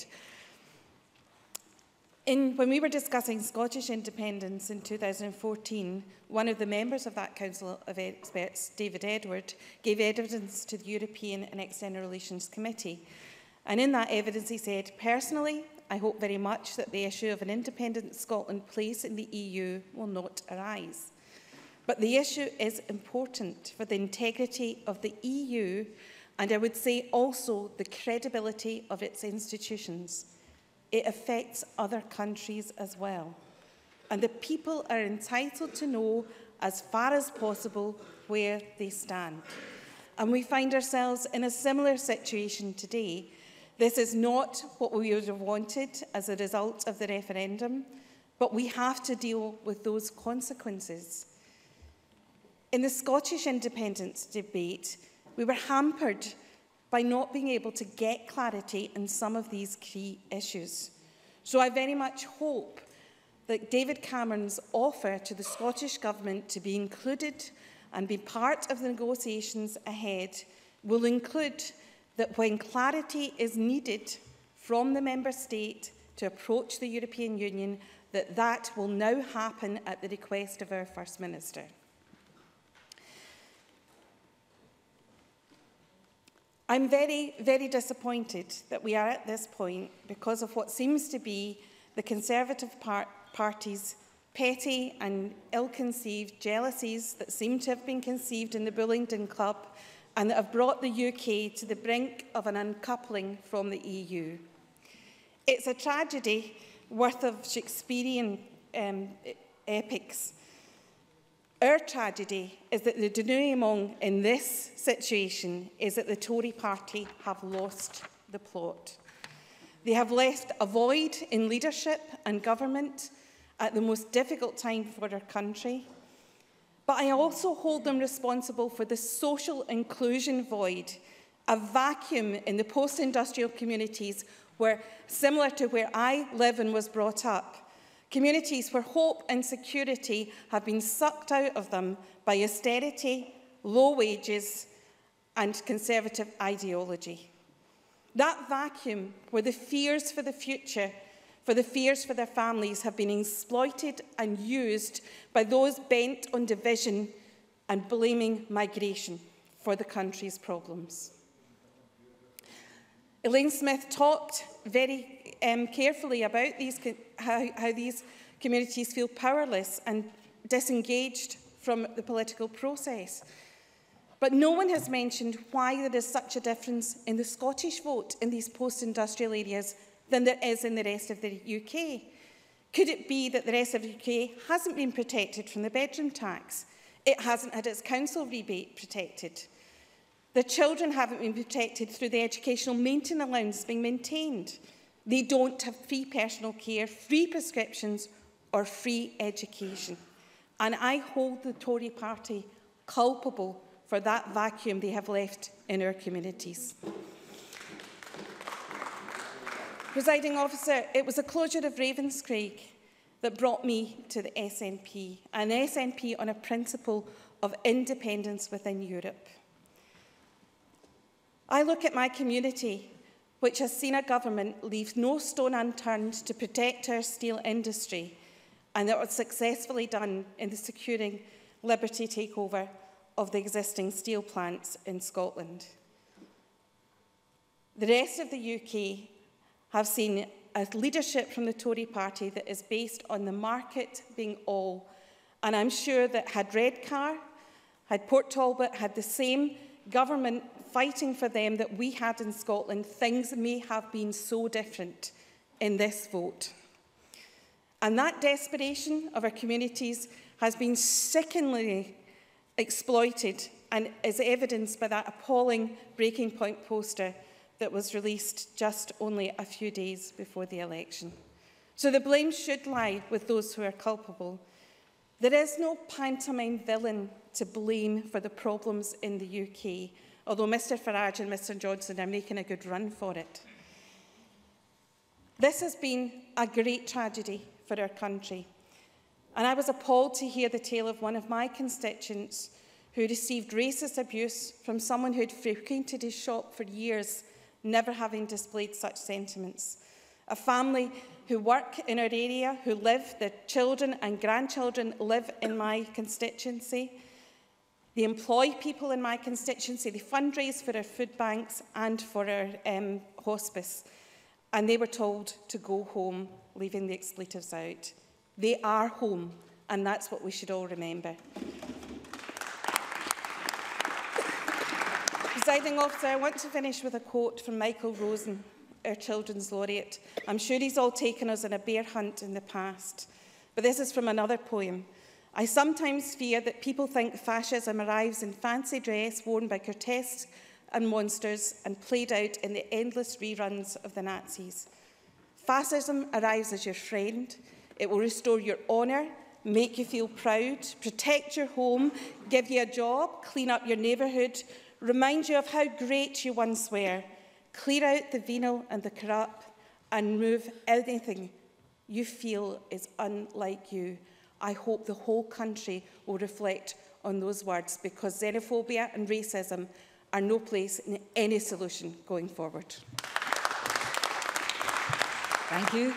In, when we were discussing Scottish independence in two thousand fourteen, one of the members of that Council of Experts, David Edward, gave evidence to the European and External Relations Committee. And in that evidence he said, "Personally, I hope very much that the issue of an independent Scotland place in the E U will not arise. But the issue is important for the integrity of the E U, and I would say also the credibility of its institutions. It affects other countries as well. And the people are entitled to know, as far as possible, where they stand. And we find ourselves in a similar situation today. This is not what we would have wanted as a result of the referendum, but we have to deal with those consequences. In the Scottish independence debate, we were hampered by not being able to get clarity in some of these key issues. So I very much hope that David Cameron's offer to the Scottish Government to be included and be part of the negotiations ahead will include that when clarity is needed from the Member State to approach the European Union, that that will now happen at the request of our First Minister. I'm very, very disappointed that we are at this point because of what seems to be the Conservative par Party's petty and ill-conceived jealousies that seem to have been conceived in the Bullingdon Club and that have brought the U K to the brink of an uncoupling from the E U. It's a tragedy worth of Shakespearean um, epics. Our tragedy is that the denouement in this situation is that the Tory party have lost the plot. They have left a void in leadership and government at the most difficult time for our country. But I also hold them responsible for the social inclusion void, a vacuum in the post-industrial communities where, similar to where I live and was brought up, communities where hope and security have been sucked out of them by austerity, low wages and Conservative ideology. That vacuum where the fears for the future, for the fears for their families have been exploited and used by those bent on division and blaming migration for the country's problems. Elaine Smith talked very um, carefully about these, how, how these communities feel powerless and disengaged from the political process. But no one has mentioned why there is such a difference in the Scottish vote in these post-industrial areas than there is in the rest of the U K. Could it be that the rest of the U K hasn't been protected from the bedroom tax? It hasn't had its council rebate protected. The children haven't been protected through the educational maintenance allowance being maintained. They don't have free personal care, free prescriptions or free education. And I hold the Tory party culpable for that vacuum they have left in our communities. Presiding Officer, it was the closure of Ravenscraig that brought me to the S N P, an S N P on a principle of independence within Europe. I look at my community which has seen a government leave no stone unturned to protect our steel industry, and that was successfully done in the securing Liberty takeover of the existing steel plants in Scotland. The rest of the U K have seen a leadership from the Tory party that is based on the market being all. And I'm sure that had Redcar, had Port Talbot had the same government fighting for them that we had in Scotland, things may have been so different in this vote. And that desperation of our communities has been sickeningly exploited and is evidenced by that appalling Breaking Point poster that was released just only a few days before the election. So the blame should lie with those who are culpable. There is no pantomime villain to blame for the problems in the U K, although Mr Farage and Mr Johnson are making a good run for it. This has been a great tragedy for our country, and I was appalled to hear the tale of one of my constituents who received racist abuse from someone who had frequented his shop for years, never having displayed such sentiments. A family who work in our area, who live, their children and grandchildren live in my constituency. They employ people in my constituency. They fundraise for our food banks and for our um, hospice. And they were told to go home, leaving the expletives out. They are home, and that's what we should all remember. Presiding Officer, I want to finish with a quote from Michael Rosen, our Children's Laureate. I'm sure he's all taken us on a bear hunt in the past, but this is from another poem. I sometimes fear that people think fascism arrives in fancy dress worn by grotesques and monsters and played out in the endless reruns of the Nazis. Fascism arrives as your friend. It will restore your honour, make you feel proud, protect your home, give you a job, clean up your neighbourhood, remind you of how great you once were, clear out the venal and the corrupt, and remove anything you feel is unlike you. I hope the whole country will reflect on those words, because xenophobia and racism are no place in any solution going forward. Thank you.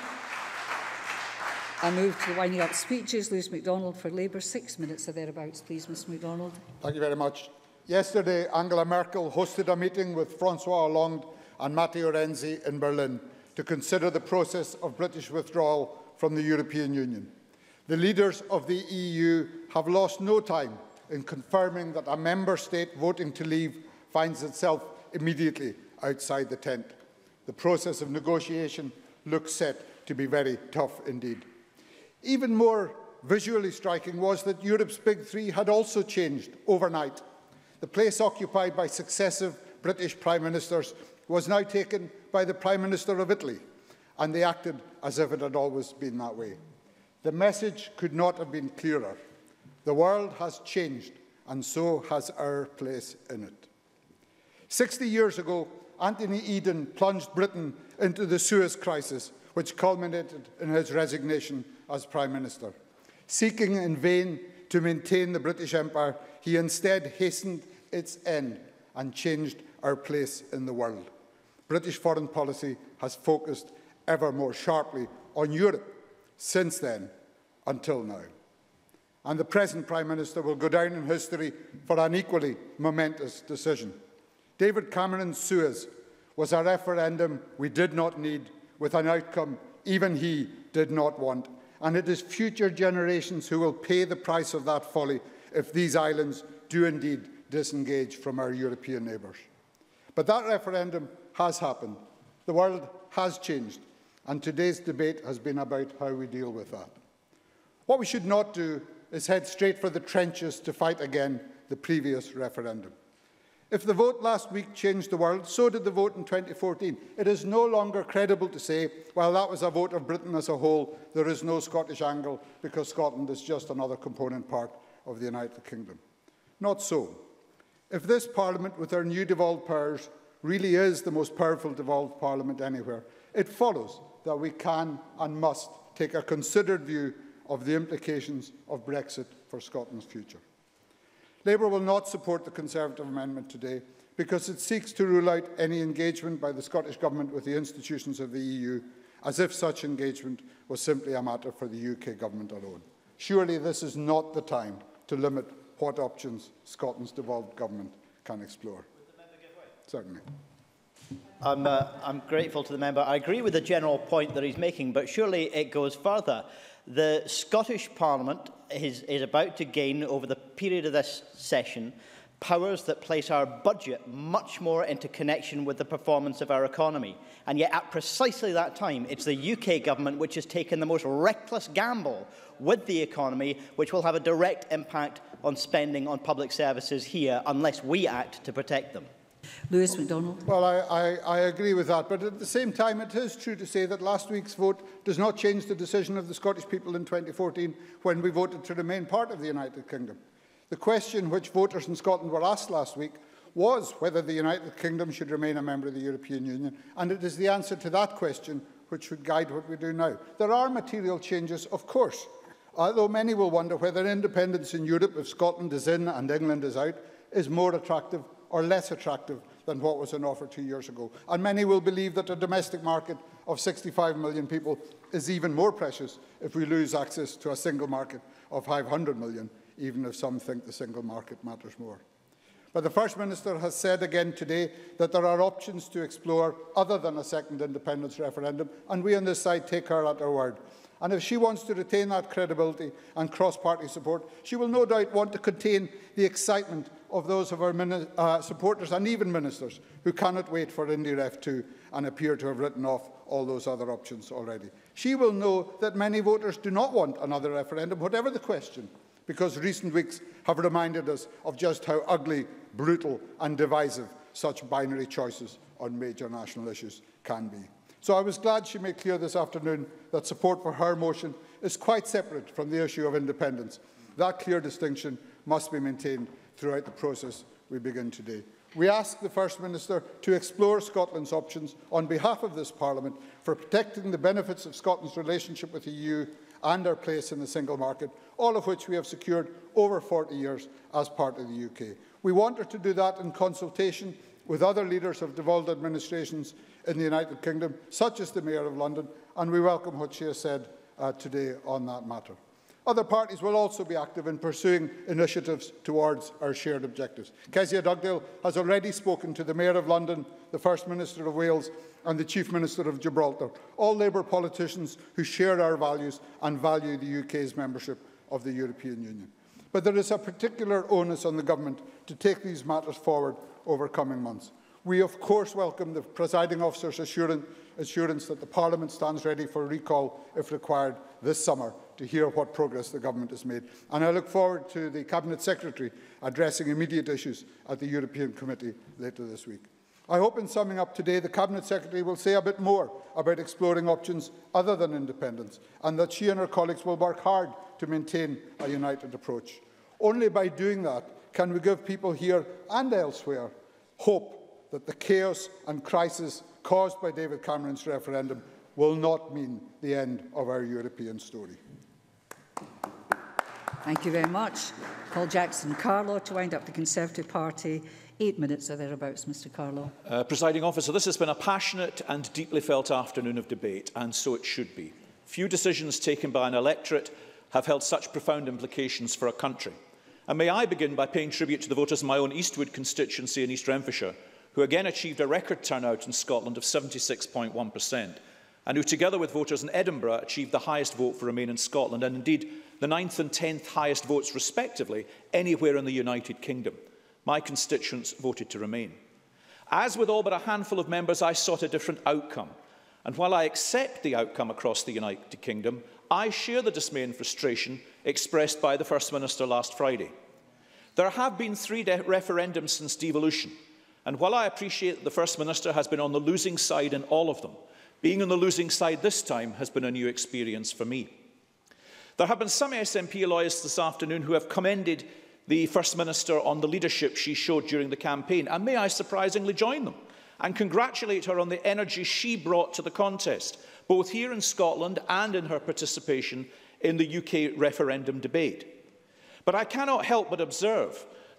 I move to the winding up speeches. Lewis MacDonald for Labour. Six minutes or thereabouts, please, Mister MacDonald. Thank you very much. Yesterday, Angela Merkel hosted a meeting with François Hollande and Matteo Renzi in Berlin to consider the process of British withdrawal from the European Union. The leaders of the E U have lost no time in confirming that a member state voting to leave finds itself immediately outside the tent. The process of negotiation looks set to be very tough indeed. Even more visually striking was that Europe's big three had also changed overnight. The place occupied by successive British Prime Ministers was now taken by the Prime Minister of Italy, and they acted as if it had always been that way. The message could not have been clearer. The world has changed, and so has our place in it. Sixty years ago, Anthony Eden plunged Britain into the Suez Crisis, which culminated in his resignation as Prime Minister. Seeking in vain to maintain the British Empire, he instead hastened its end and changed our place in the world. British foreign policy has focused ever more sharply on Europe since then until now. And the present Prime Minister will go down in history for an equally momentous decision. David Cameron's Suez was a referendum we did not need, with an outcome even he did not want. And it is future generations who will pay the price of that folly if these islands do indeed disengage from our European neighbours. But that referendum has happened. The world has changed, and today's debate has been about how we deal with that. What we should not do is head straight for the trenches to fight again the previous referendum. If the vote last week changed the world, so did the vote in twenty fourteen. It is no longer credible to say, well, that was a vote of Britain as a whole, there is no Scottish angle because Scotland is just another component part of the United Kingdom. Not so. If this Parliament, with our new devolved powers, really is the most powerful devolved Parliament anywhere, it follows that we can and must take a considered view of the implications of Brexit for Scotland's future. Labour will not support the Conservative amendment today because it seeks to rule out any engagement by the Scottish Government with the institutions of the E U, as if such engagement was simply a matter for the U K Government alone. Surely this is not the time to limit what options Scotland's devolved government can explore. Certainly. I'm, uh, I'm grateful to the member. I agree with the general point that he's making, but surely it goes further. The Scottish Parliament is, is about to gain, over the period of this session, powers that place our budget much more into connection with the performance of our economy. And yet, at precisely that time, it's the U K Government which has taken the most reckless gamble with the economy, which will have a direct impact on spending on public services here, unless we act to protect them. Lewis MacDonald. Well, I, I, I agree with that, but at the same time, it is true to say that last week's vote does not change the decision of the Scottish people in twenty fourteen when we voted to remain part of the United Kingdom. The question which voters in Scotland were asked last week was whether the United Kingdom should remain a member of the European Union, and it is the answer to that question which should guide what we do now. There are material changes, of course, although many will wonder whether independence in Europe, if Scotland is in and England is out, is more attractive or less attractive than what was on offer two years ago. And many will believe that a domestic market of sixty-five million people is even more precious if we lose access to a single market of five hundred million, even if some think the single market matters more. But the First Minister has said again today that there are options to explore other than a second independence referendum, and we on this side take her at her word. And if she wants to retain that credibility and cross-party support, she will no doubt want to contain the excitement of those of our uh, supporters and even ministers who cannot wait for Indy Ref two and appear to have written off all those other options already. She will know that many voters do not want another referendum, whatever the question, because recent weeks have reminded us of just how ugly, brutal and divisive such binary choices on major national issues can be. So I was glad she made clear this afternoon that support for her motion is quite separate from the issue of independence. That clear distinction must be maintained throughout the process we begin today. We ask the First Minister to explore Scotland's options on behalf of this Parliament for protecting the benefits of Scotland's relationship with the E U and our place in the single market, all of which we have secured over forty years as part of the U K. We want her to do that in consultation with other leaders of devolved administrations in the United Kingdom, such as the Mayor of London, and we welcome what she has said uh, today on that matter. Other parties will also be active in pursuing initiatives towards our shared objectives. Kezia Dugdale has already spoken to the Mayor of London, the First Minister of Wales and the Chief Minister of Gibraltar, all Labour politicians who share our values and value the U K's membership of the European Union. But there is a particular onus on the Government to take these matters forward over coming months. We, of course, welcome the Presiding Officer's assurance, assurance that the Parliament stands ready for recall, if required, this summer to hear what progress the Government has made. And I look forward to the Cabinet Secretary addressing immediate issues at the European Committee later this week. I hope in summing up today the Cabinet Secretary will say a bit more about exploring options other than independence, and that she and her colleagues will work hard to maintain a united approach. Only by doing that can we give people here and elsewhere hope that the chaos and crisis caused by David Cameron's referendum will not mean the end of our European story. Thank you very much. Paul Jackson Carlo to wind up the Conservative Party. Eight minutes or thereabouts, Mr Carlo. Uh, Presiding Officer, this has been a passionate and deeply felt afternoon of debate, and so it should be. Few decisions taken by an electorate have held such profound implications for a country. And may I begin by paying tribute to the voters in my own Eastwood constituency in East Renfrewshire, who again achieved a record turnout in Scotland of seventy-six point one percent, and who, together with voters in Edinburgh, achieved the highest vote for Remain in Scotland, and indeed the ninth and tenth highest votes, respectively, anywhere in the United Kingdom. My constituents voted to remain. As with all but a handful of members, I sought a different outcome. And while I accept the outcome across the United Kingdom, I share the dismay and frustration expressed by the First Minister last Friday. There have been three referendums since devolution, and while I appreciate that the First Minister has been on the losing side in all of them, being on the losing side this time has been a new experience for me. There have been some S N P loyalists this afternoon who have commended the First Minister on the leadership she showed during the campaign, and may I surprisingly join them and congratulate her on the energy she brought to the contest, both here in Scotland and in her participation in the U K referendum debate. But I cannot help but observe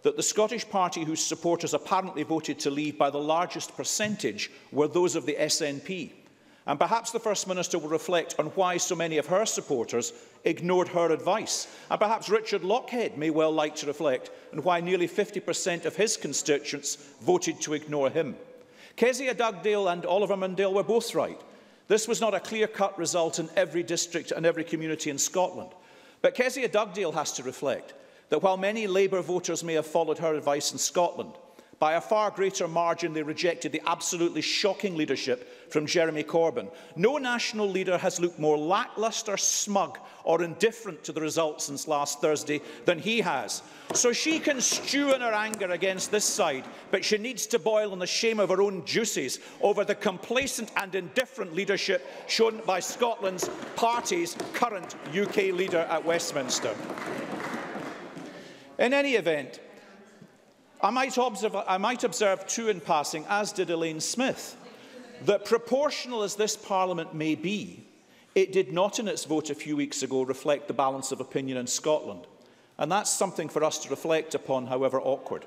that the Scottish Party whose supporters apparently voted to leave by the largest percentage were those of the S N P. And perhaps the First Minister will reflect on why so many of her supporters ignored her advice. And perhaps Richard Lochhead may well like to reflect on why nearly fifty percent of his constituents voted to ignore him. Kezia Dugdale and Oliver Mundell were both right. This was not a clear-cut result in every district and every community in Scotland. But Kezia Dugdale has to reflect that while many Labour voters may have followed her advice in Scotland, by a far greater margin they rejected the absolutely shocking leadership from Jeremy Corbyn. No national leader has looked more lacklustre, smug or indifferent to the results since last Thursday than he has. So she can stew in her anger against this side, but she needs to boil in the shame of her own juices over the complacent and indifferent leadership shown by Scotland's party's current U K leader at Westminster. In any event, I might, observe, I might observe too in passing, as did Elaine Smith, that proportional as this Parliament may be, it did not in its vote a few weeks ago reflect the balance of opinion in Scotland. And that's something for us to reflect upon, however awkward.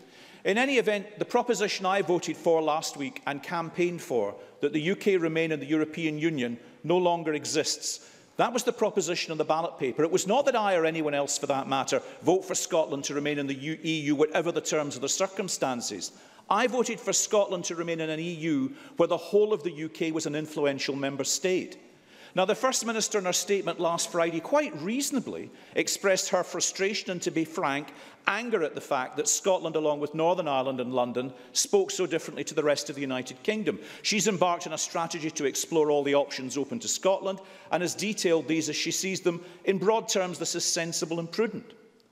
In any event, the proposition I voted for last week and campaigned for, that the U K remain in the European Union, no longer exists. That was the proposition on the ballot paper. It was not that I, or anyone else for that matter, vote for Scotland to remain in the E U, whatever the terms or the circumstances. I voted for Scotland to remain in an E U where the whole of the U K was an influential member state. Now, the First Minister in her statement last Friday quite reasonably expressed her frustration and, to be frank, anger at the fact that Scotland, along with Northern Ireland and London, spoke so differently to the rest of the United Kingdom. She's embarked on a strategy to explore all the options open to Scotland and has detailed these as she sees them. In broad terms, this is sensible and prudent.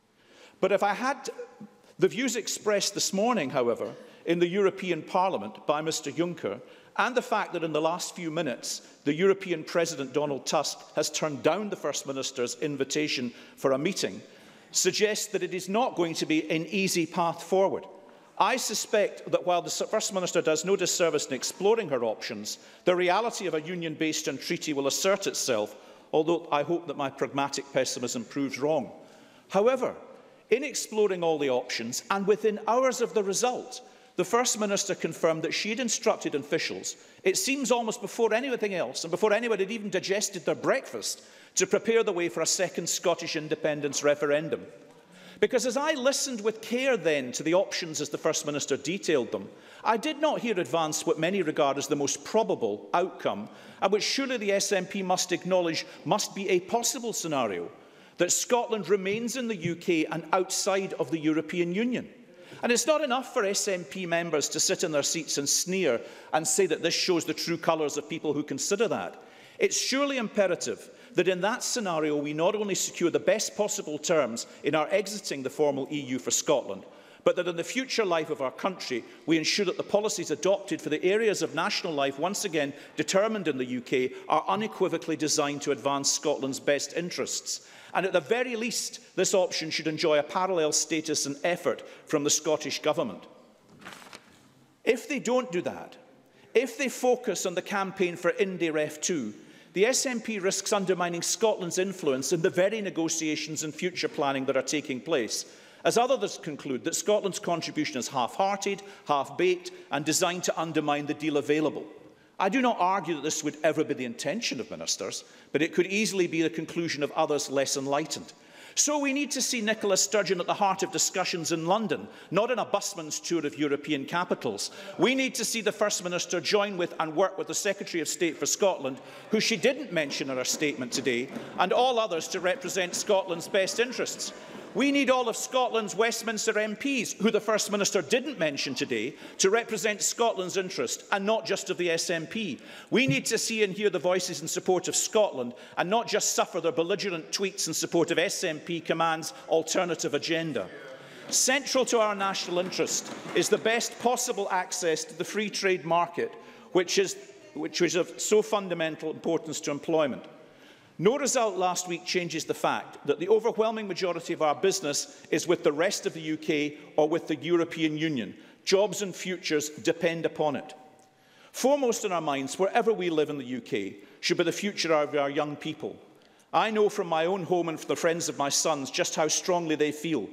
But if I had the views expressed this morning, however, in the European Parliament by Mr Juncker, and the fact that in the last few minutes the European President Donald Tusk has turned down the First Minister's invitation for a meeting, suggests that it is not going to be an easy path forward. I suspect that while the First Minister does no disservice in exploring her options, the reality of a union based on treaty will assert itself, although I hope that my pragmatic pessimism proves wrong. However, in exploring all the options, and within hours of the result, the First Minister confirmed that she had instructed officials, it seems almost before anything else and before anyone had even digested their breakfast, to prepare the way for a second Scottish independence referendum. Because as I listened with care then to the options as the First Minister detailed them, I did not hear advanced what many regard as the most probable outcome, and which surely the S N P must acknowledge must be a possible scenario, that Scotland remains in the U K and outside of the European Union. And it's not enough for S N P members to sit in their seats and sneer and say that this shows the true colours of people who consider that. It's surely imperative that in that scenario we not only secure the best possible terms in our exiting the formal E U for Scotland, but that in the future life of our country we ensure that the policies adopted for the areas of national life once again determined in the U K are unequivocally designed to advance Scotland's best interests. And at the very least, this option should enjoy a parallel status and effort from the Scottish Government. If they don't do that, if they focus on the campaign for Indy Ref two, the S N P risks undermining Scotland's influence in the very negotiations and future planning that are taking place, as others conclude that Scotland's contribution is half-hearted, half-baked and designed to undermine the deal available. I do not argue that this would ever be the intention of ministers, but it could easily be the conclusion of others less enlightened. So we need to see Nicola Sturgeon at the heart of discussions in London, not in a busman's tour of European capitals. We need to see the First Minister join with and work with the Secretary of State for Scotland, who she didn't mention in her statement today, and all others to represent Scotland's best interests. We need all of Scotland's Westminster M Ps, who the First Minister didn't mention today, to represent Scotland's interest and not just of the S N P. We need to see and hear the voices in support of Scotland and not just suffer their belligerent tweets in support of S N P Command's alternative agenda. Central to our national interest is the best possible access to the free trade market, which is, which is of so fundamental importance to employment. No result last week changes the fact that the overwhelming majority of our business is with the rest of the U K or with the European Union. Jobs and futures depend upon it. Foremost in our minds, wherever we live in the U K, should be the future of our young people. I know from my own home and from the friends of my sons just how strongly they feel.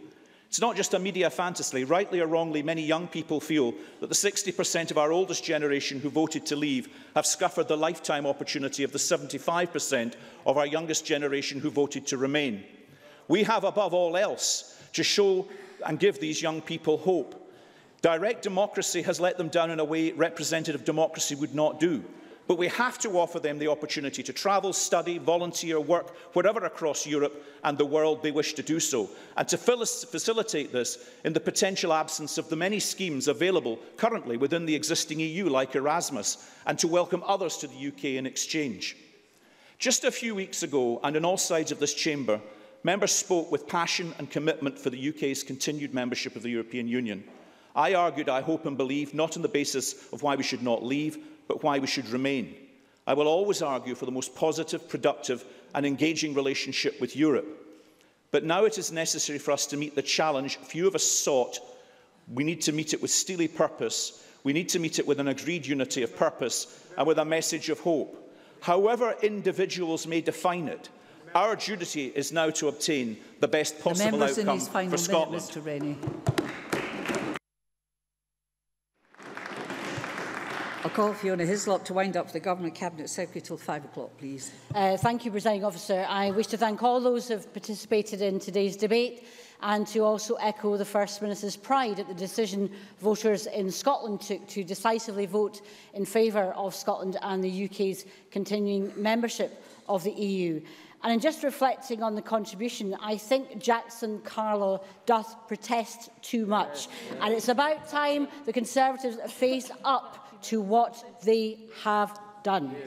It's not just a media fantasy. Rightly or wrongly, many young people feel that the sixty percent of our oldest generation who voted to leave have scuppered the lifetime opportunity of the seventy-five percent of our youngest generation who voted to remain. We have, above all else, to show and give these young people hope. Direct democracy has let them down in a way representative democracy would not do. But we have to offer them the opportunity to travel, study, volunteer, work wherever across Europe and the world they wish to do so, and to facilitate this in the potential absence of the many schemes available currently within the existing E U, like Erasmus, and to welcome others to the U K in exchange. Just a few weeks ago, and on all sides of this chamber, members spoke with passion and commitment for the U K's continued membership of the European Union. I argued, I hope and believe, not on the basis of why we should not leave, but why we should remain. I will always argue for the most positive, productive and engaging relationship with Europe. But now it is necessary for us to meet the challenge few of us sought. We need to meet it with steely purpose. We need to meet it with an agreed unity of purpose and with a message of hope. However individuals may define it, our duty is now to obtain the best possible the outcome in his final for Scotland. Minute, Mister Rennie. I'll call Fiona Hislop to wind up the Government Cabinet Secretary till five o'clock, please. Uh, thank you, Presiding Officer. I wish to thank all those who have participated in today's debate and to also echo the First Minister's pride at the decision voters in Scotland took to decisively vote in favour of Scotland and the U K's continuing membership of the E U. And in just reflecting on the contribution, I think Jackson Carlo doth protest too much. And it's about time the Conservatives face up to what they have done.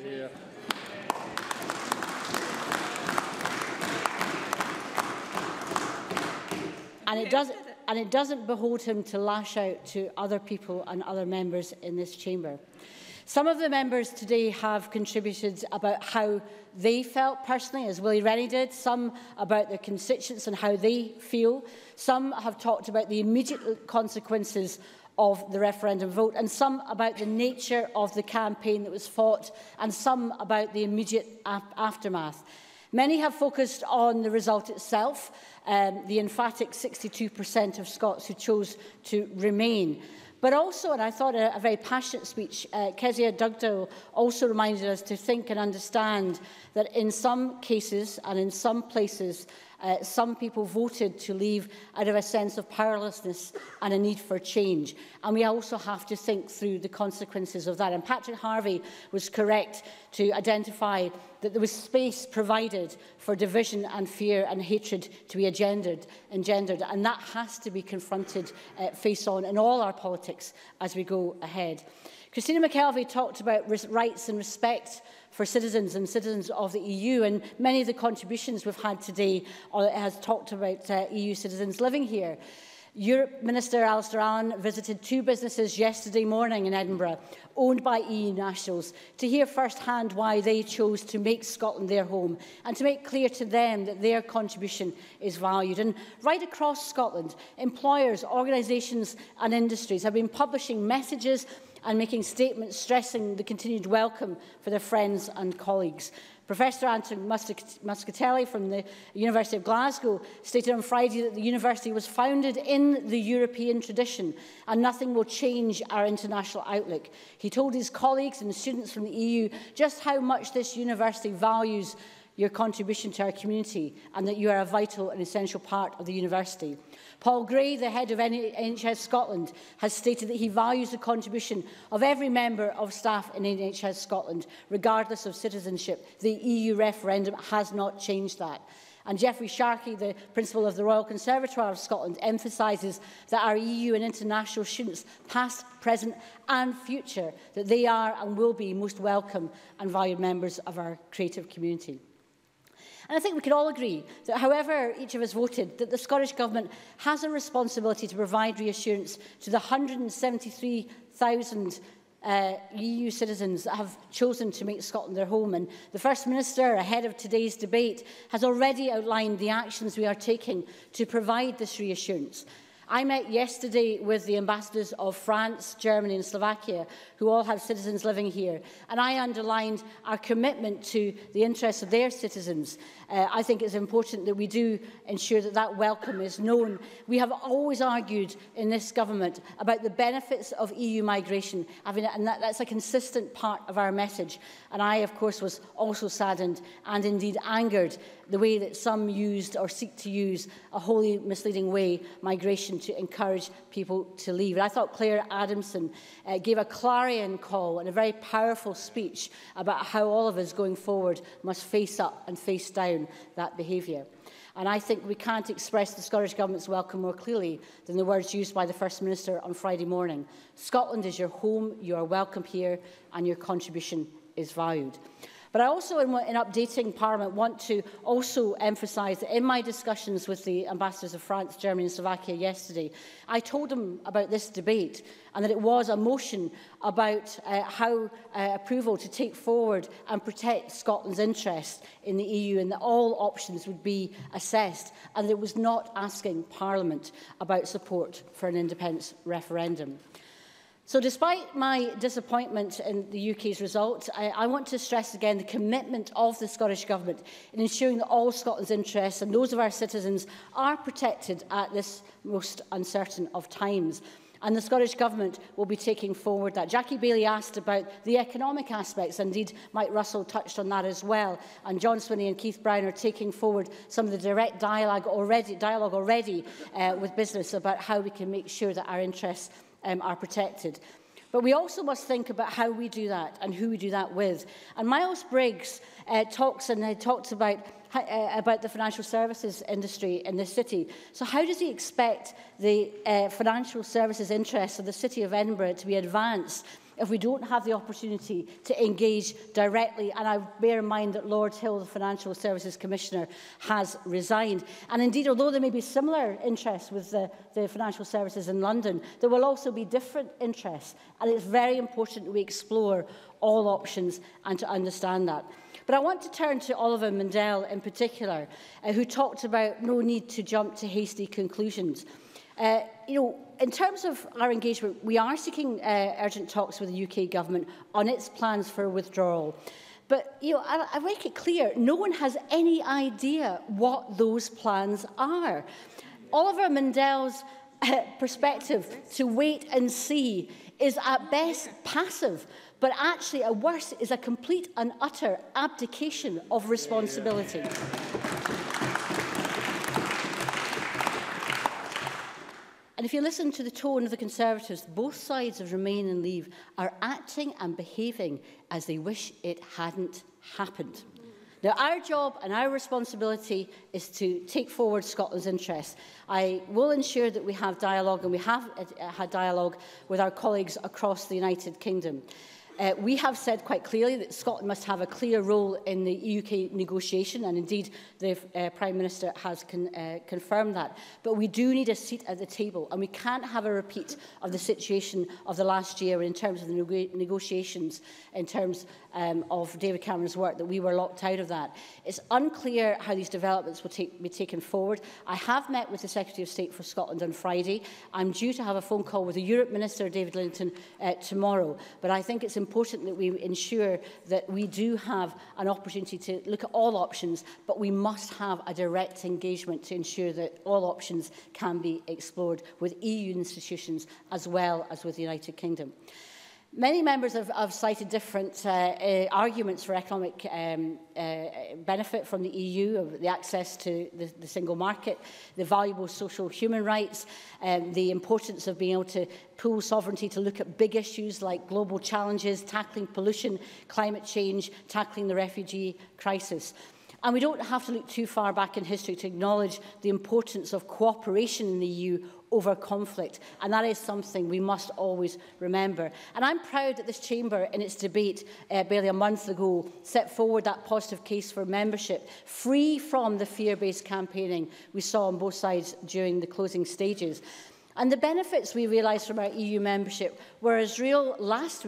And it, does, and it doesn't behold him to lash out to other people and other members in this chamber. Some of the members today have contributed about how they felt personally, as Willie Rennie did, some about their constituents and how they feel. Some have talked about the immediate consequences of the referendum vote, and some about the nature of the campaign that was fought, and some about the immediate aftermath. Many have focused on the result itself, um, the emphatic sixty-two percent of Scots who chose to remain. But also, and I thought a, a very passionate speech, uh, Kezia Dugdale also reminded us to think and understand that in some cases and in some places, Uh, some people voted to leave out of a sense of powerlessness and a need for change. And we also have to think through the consequences of that. And Patrick Harvey was correct to identify that there was space provided for division and fear and hatred to be engendered. engendered and that has to be confronted uh, face on in all our politics as we go ahead. Christina McKelvey talked about rights and respect for citizens and citizens of the E U, and many of the contributions we've had today uh, has talked about uh, E U citizens living here. Europe Minister Alistair Allen visited two businesses yesterday morning in Edinburgh, owned by E U nationals, to hear firsthand why they chose to make Scotland their home and to make clear to them that their contribution is valued. And right across Scotland, employers, organisations and industries have been publishing messages and making statements stressing the continued welcome for their friends and colleagues. Professor Anton Muscatelli from the University of Glasgow stated on Friday that the university was founded in the European tradition and nothing will change our international outlook. He told his colleagues and students from the E U just how much this university values your contribution to our community and that you are a vital and essential part of the university. Paul Gray, the head of N H S Scotland, has stated that he values the contribution of every member of staff in N H S Scotland, regardless of citizenship. The E U referendum has not changed that. And Geoffrey Sharkey, the principal of the Royal Conservatoire of Scotland, emphasises that our E U and international students, past, present and future, that they are and will be most welcome and valued members of our creative community. And I think we can all agree that however each of us voted, that the Scottish Government has a responsibility to provide reassurance to the one hundred and seventy-three thousand uh, E U citizens that have chosen to make Scotland their home. And the First Minister, ahead of today's debate, has already outlined the actions we are taking to provide this reassurance. I met yesterday with the ambassadors of France, Germany and Slovakia, who all have citizens living here, and I underlined our commitment to the interests of their citizens. Uh, I think it's important that we do ensure that that welcome is known. We have always argued in this government about the benefits of E U migration, I mean, and that, that's a consistent part of our message. And I, of course, was also saddened and indeed angered the way that some used or seek to use a wholly misleading way migration to encourage people to leave. And I thought Claire Adamson uh, gave a clarion call and a very powerful speech about how all of us going forward must face up and face down that behaviour. And I think we can't express the Scottish Government's welcome more clearly than the words used by the First Minister on Friday morning. Scotland is your home, you are welcome here, and your contribution is valued. But I also, in, in updating Parliament, want to also emphasise that in my discussions with the ambassadors of France, Germany and Slovakia yesterday, I told them about this debate and that it was a motion about uh, how uh, approval to take forward and protect Scotland's interests in the E U, and that all options would be assessed, and that it was not asking Parliament about support for an independence referendum. So despite my disappointment in the U K's result, I, I want to stress again the commitment of the Scottish Government in ensuring that all Scotland's interests and those of our citizens are protected at this most uncertain of times. And the Scottish Government will be taking forward that. Jackie Bailey asked about the economic aspects. Indeed, Mike Russell touched on that as well. And John Swinney and Keith Brown are taking forward some of the direct dialogue already, dialogue already uh, with business about how we can make sure that our interests Um, are protected. But we also must think about how we do that and who we do that with. And Miles Briggs uh, talks and uh, talks about, uh, about the financial services industry in this city. So how does he expect the uh, financial services interests of the City of Edinburgh to be advanced if we don't have the opportunity to engage directly? And I bear in mind that Lord Hill, the Financial Services Commissioner, has resigned. And indeed, although there may be similar interests with the, the financial services in London, there will also be different interests. And it's very important that we explore all options and to understand that. But I want to turn to Oliver Mundell in particular, uh, who talked about no need to jump to hasty conclusions. Uh, you know, in terms of our engagement, we are seeking uh, urgent talks with the U K Government on its plans for withdrawal. But, you know, I, I make it clear, no one has any idea what those plans are. Oliver Mundell's uh, perspective to wait and see is at best passive, but actually at worst is a complete and utter abdication of responsibility. And if you listen to the tone of the Conservatives, both sides of Remain and Leave are acting and behaving as they wish it hadn't happened. Now, our job and our responsibility is to take forward Scotland's interests. I will ensure that we have dialogue, and we have uh, had dialogue with our colleagues across the United Kingdom. Uh, we have said quite clearly that Scotland must have a clear role in the E U K negotiation, and indeed the uh, Prime Minister has con uh, confirmed that. But we do need a seat at the table, and we can't have a repeat of the situation of the last year in terms of the neg negotiations, in terms um, of David Cameron's work, that we were locked out of that. It's unclear how these developments will take, be taken forward. I have met with the Secretary of State for Scotland on Friday. I'm due to have a phone call with the Europe Minister, David Linton, uh, tomorrow. But I think it's important important that we ensure that we do have an opportunity to look at all options, but we must have a direct engagement to ensure that all options can be explored with E U institutions as well as with the United Kingdom. Many members have, have cited different uh, uh, arguments for economic um, uh, benefit from the E U, the access to the, the single market, the valuable social human rights, um, the importance of being able to pool sovereignty to look at big issues like global challenges, tackling pollution, climate change, tackling the refugee crisis. And we don't have to look too far back in history to acknowledge the importance of cooperation in the E U over conflict, and that is something we must always remember. And I'm proud that this chamber, in its debate uh, barely a month ago, set forward that positive case for membership, free from the fear-based campaigning we saw on both sides during the closing stages. And the benefits we realised from our E U membership were as real last week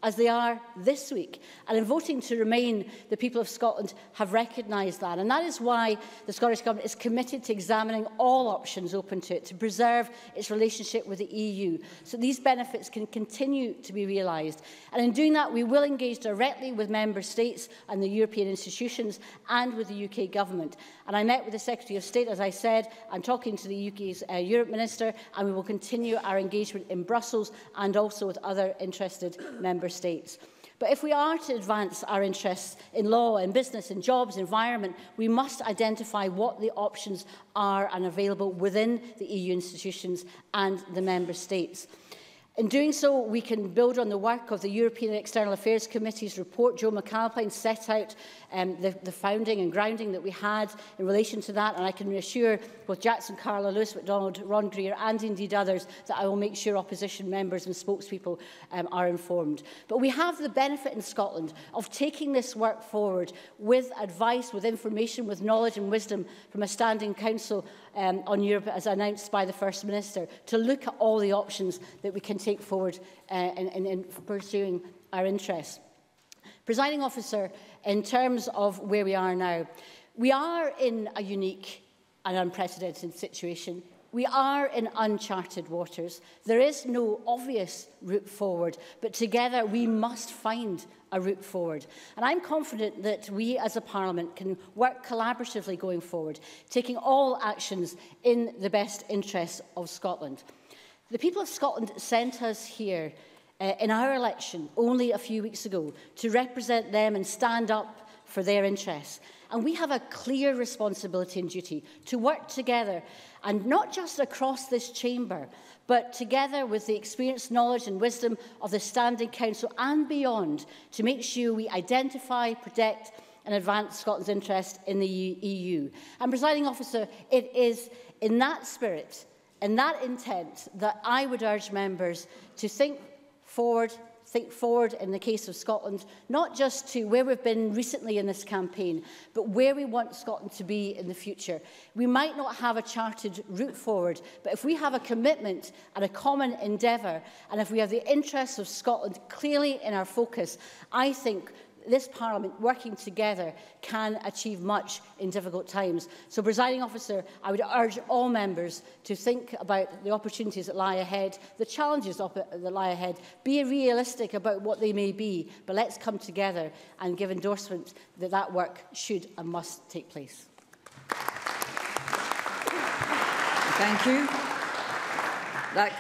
as they are this week. And in voting to remain, the people of Scotland have recognised that. And that is why the Scottish Government is committed to examining all options open to it to preserve its relationship with the E U, so these benefits can continue to be realised. And in doing that, we will engage directly with Member States and the European institutions and with the U K Government. And I met with the Secretary of State, as I said. I'm talking to the U K's uh, Europe Minister, and we will continue our engagement in Brussels and also with other interested Member States. But if we are to advance our interests in law, in business, in jobs, environment, we must identify what the options are and available within the E U institutions and the Member States. In doing so, we can build on the work of the European External Affairs Committee's report. Joe McAlpine set out um, the, the founding and grounding that we had in relation to that, and I can reassure both Jackson, Carla, Lewis MacDonald, Ron Greer and indeed others that I will make sure opposition members and spokespeople um, are informed. But we have the benefit in Scotland of taking this work forward with advice, with information, with knowledge and wisdom from a standing council um, on Europe, as announced by the First Minister, to look at all the options that we can take forward uh, in, in, in pursuing our interests. Presiding Officer, in terms of where we are now, we are in a unique and unprecedented situation. We are in uncharted waters. There is no obvious route forward, but together we must find a route forward. And I'm confident that we as a Parliament can work collaboratively going forward, taking all actions in the best interests of Scotland. The people of Scotland sent us here uh, in our election only a few weeks ago to represent them and stand up for their interests. And we have a clear responsibility and duty to work together, and not just across this chamber, but together with the experience, knowledge and wisdom of the Standing Council and beyond, to make sure we identify, protect and advance Scotland's interest in the E U. And, Presiding Officer, it is in that spirit, in that intent, that I would urge members to think forward, think forward in the case of Scotland, not just to where we've been recently in this campaign, but where we want Scotland to be in the future. We might not have a charted route forward, but if we have a commitment and a common endeavour, and if we have the interests of Scotland clearly in our focus, I think this Parliament, working together, can achieve much in difficult times. So, Presiding Officer, I would urge all members to think about the opportunities that lie ahead, the challenges that lie ahead. Be realistic about what they may be, but let's come together and give endorsement that that work should and must take place. Thank you. That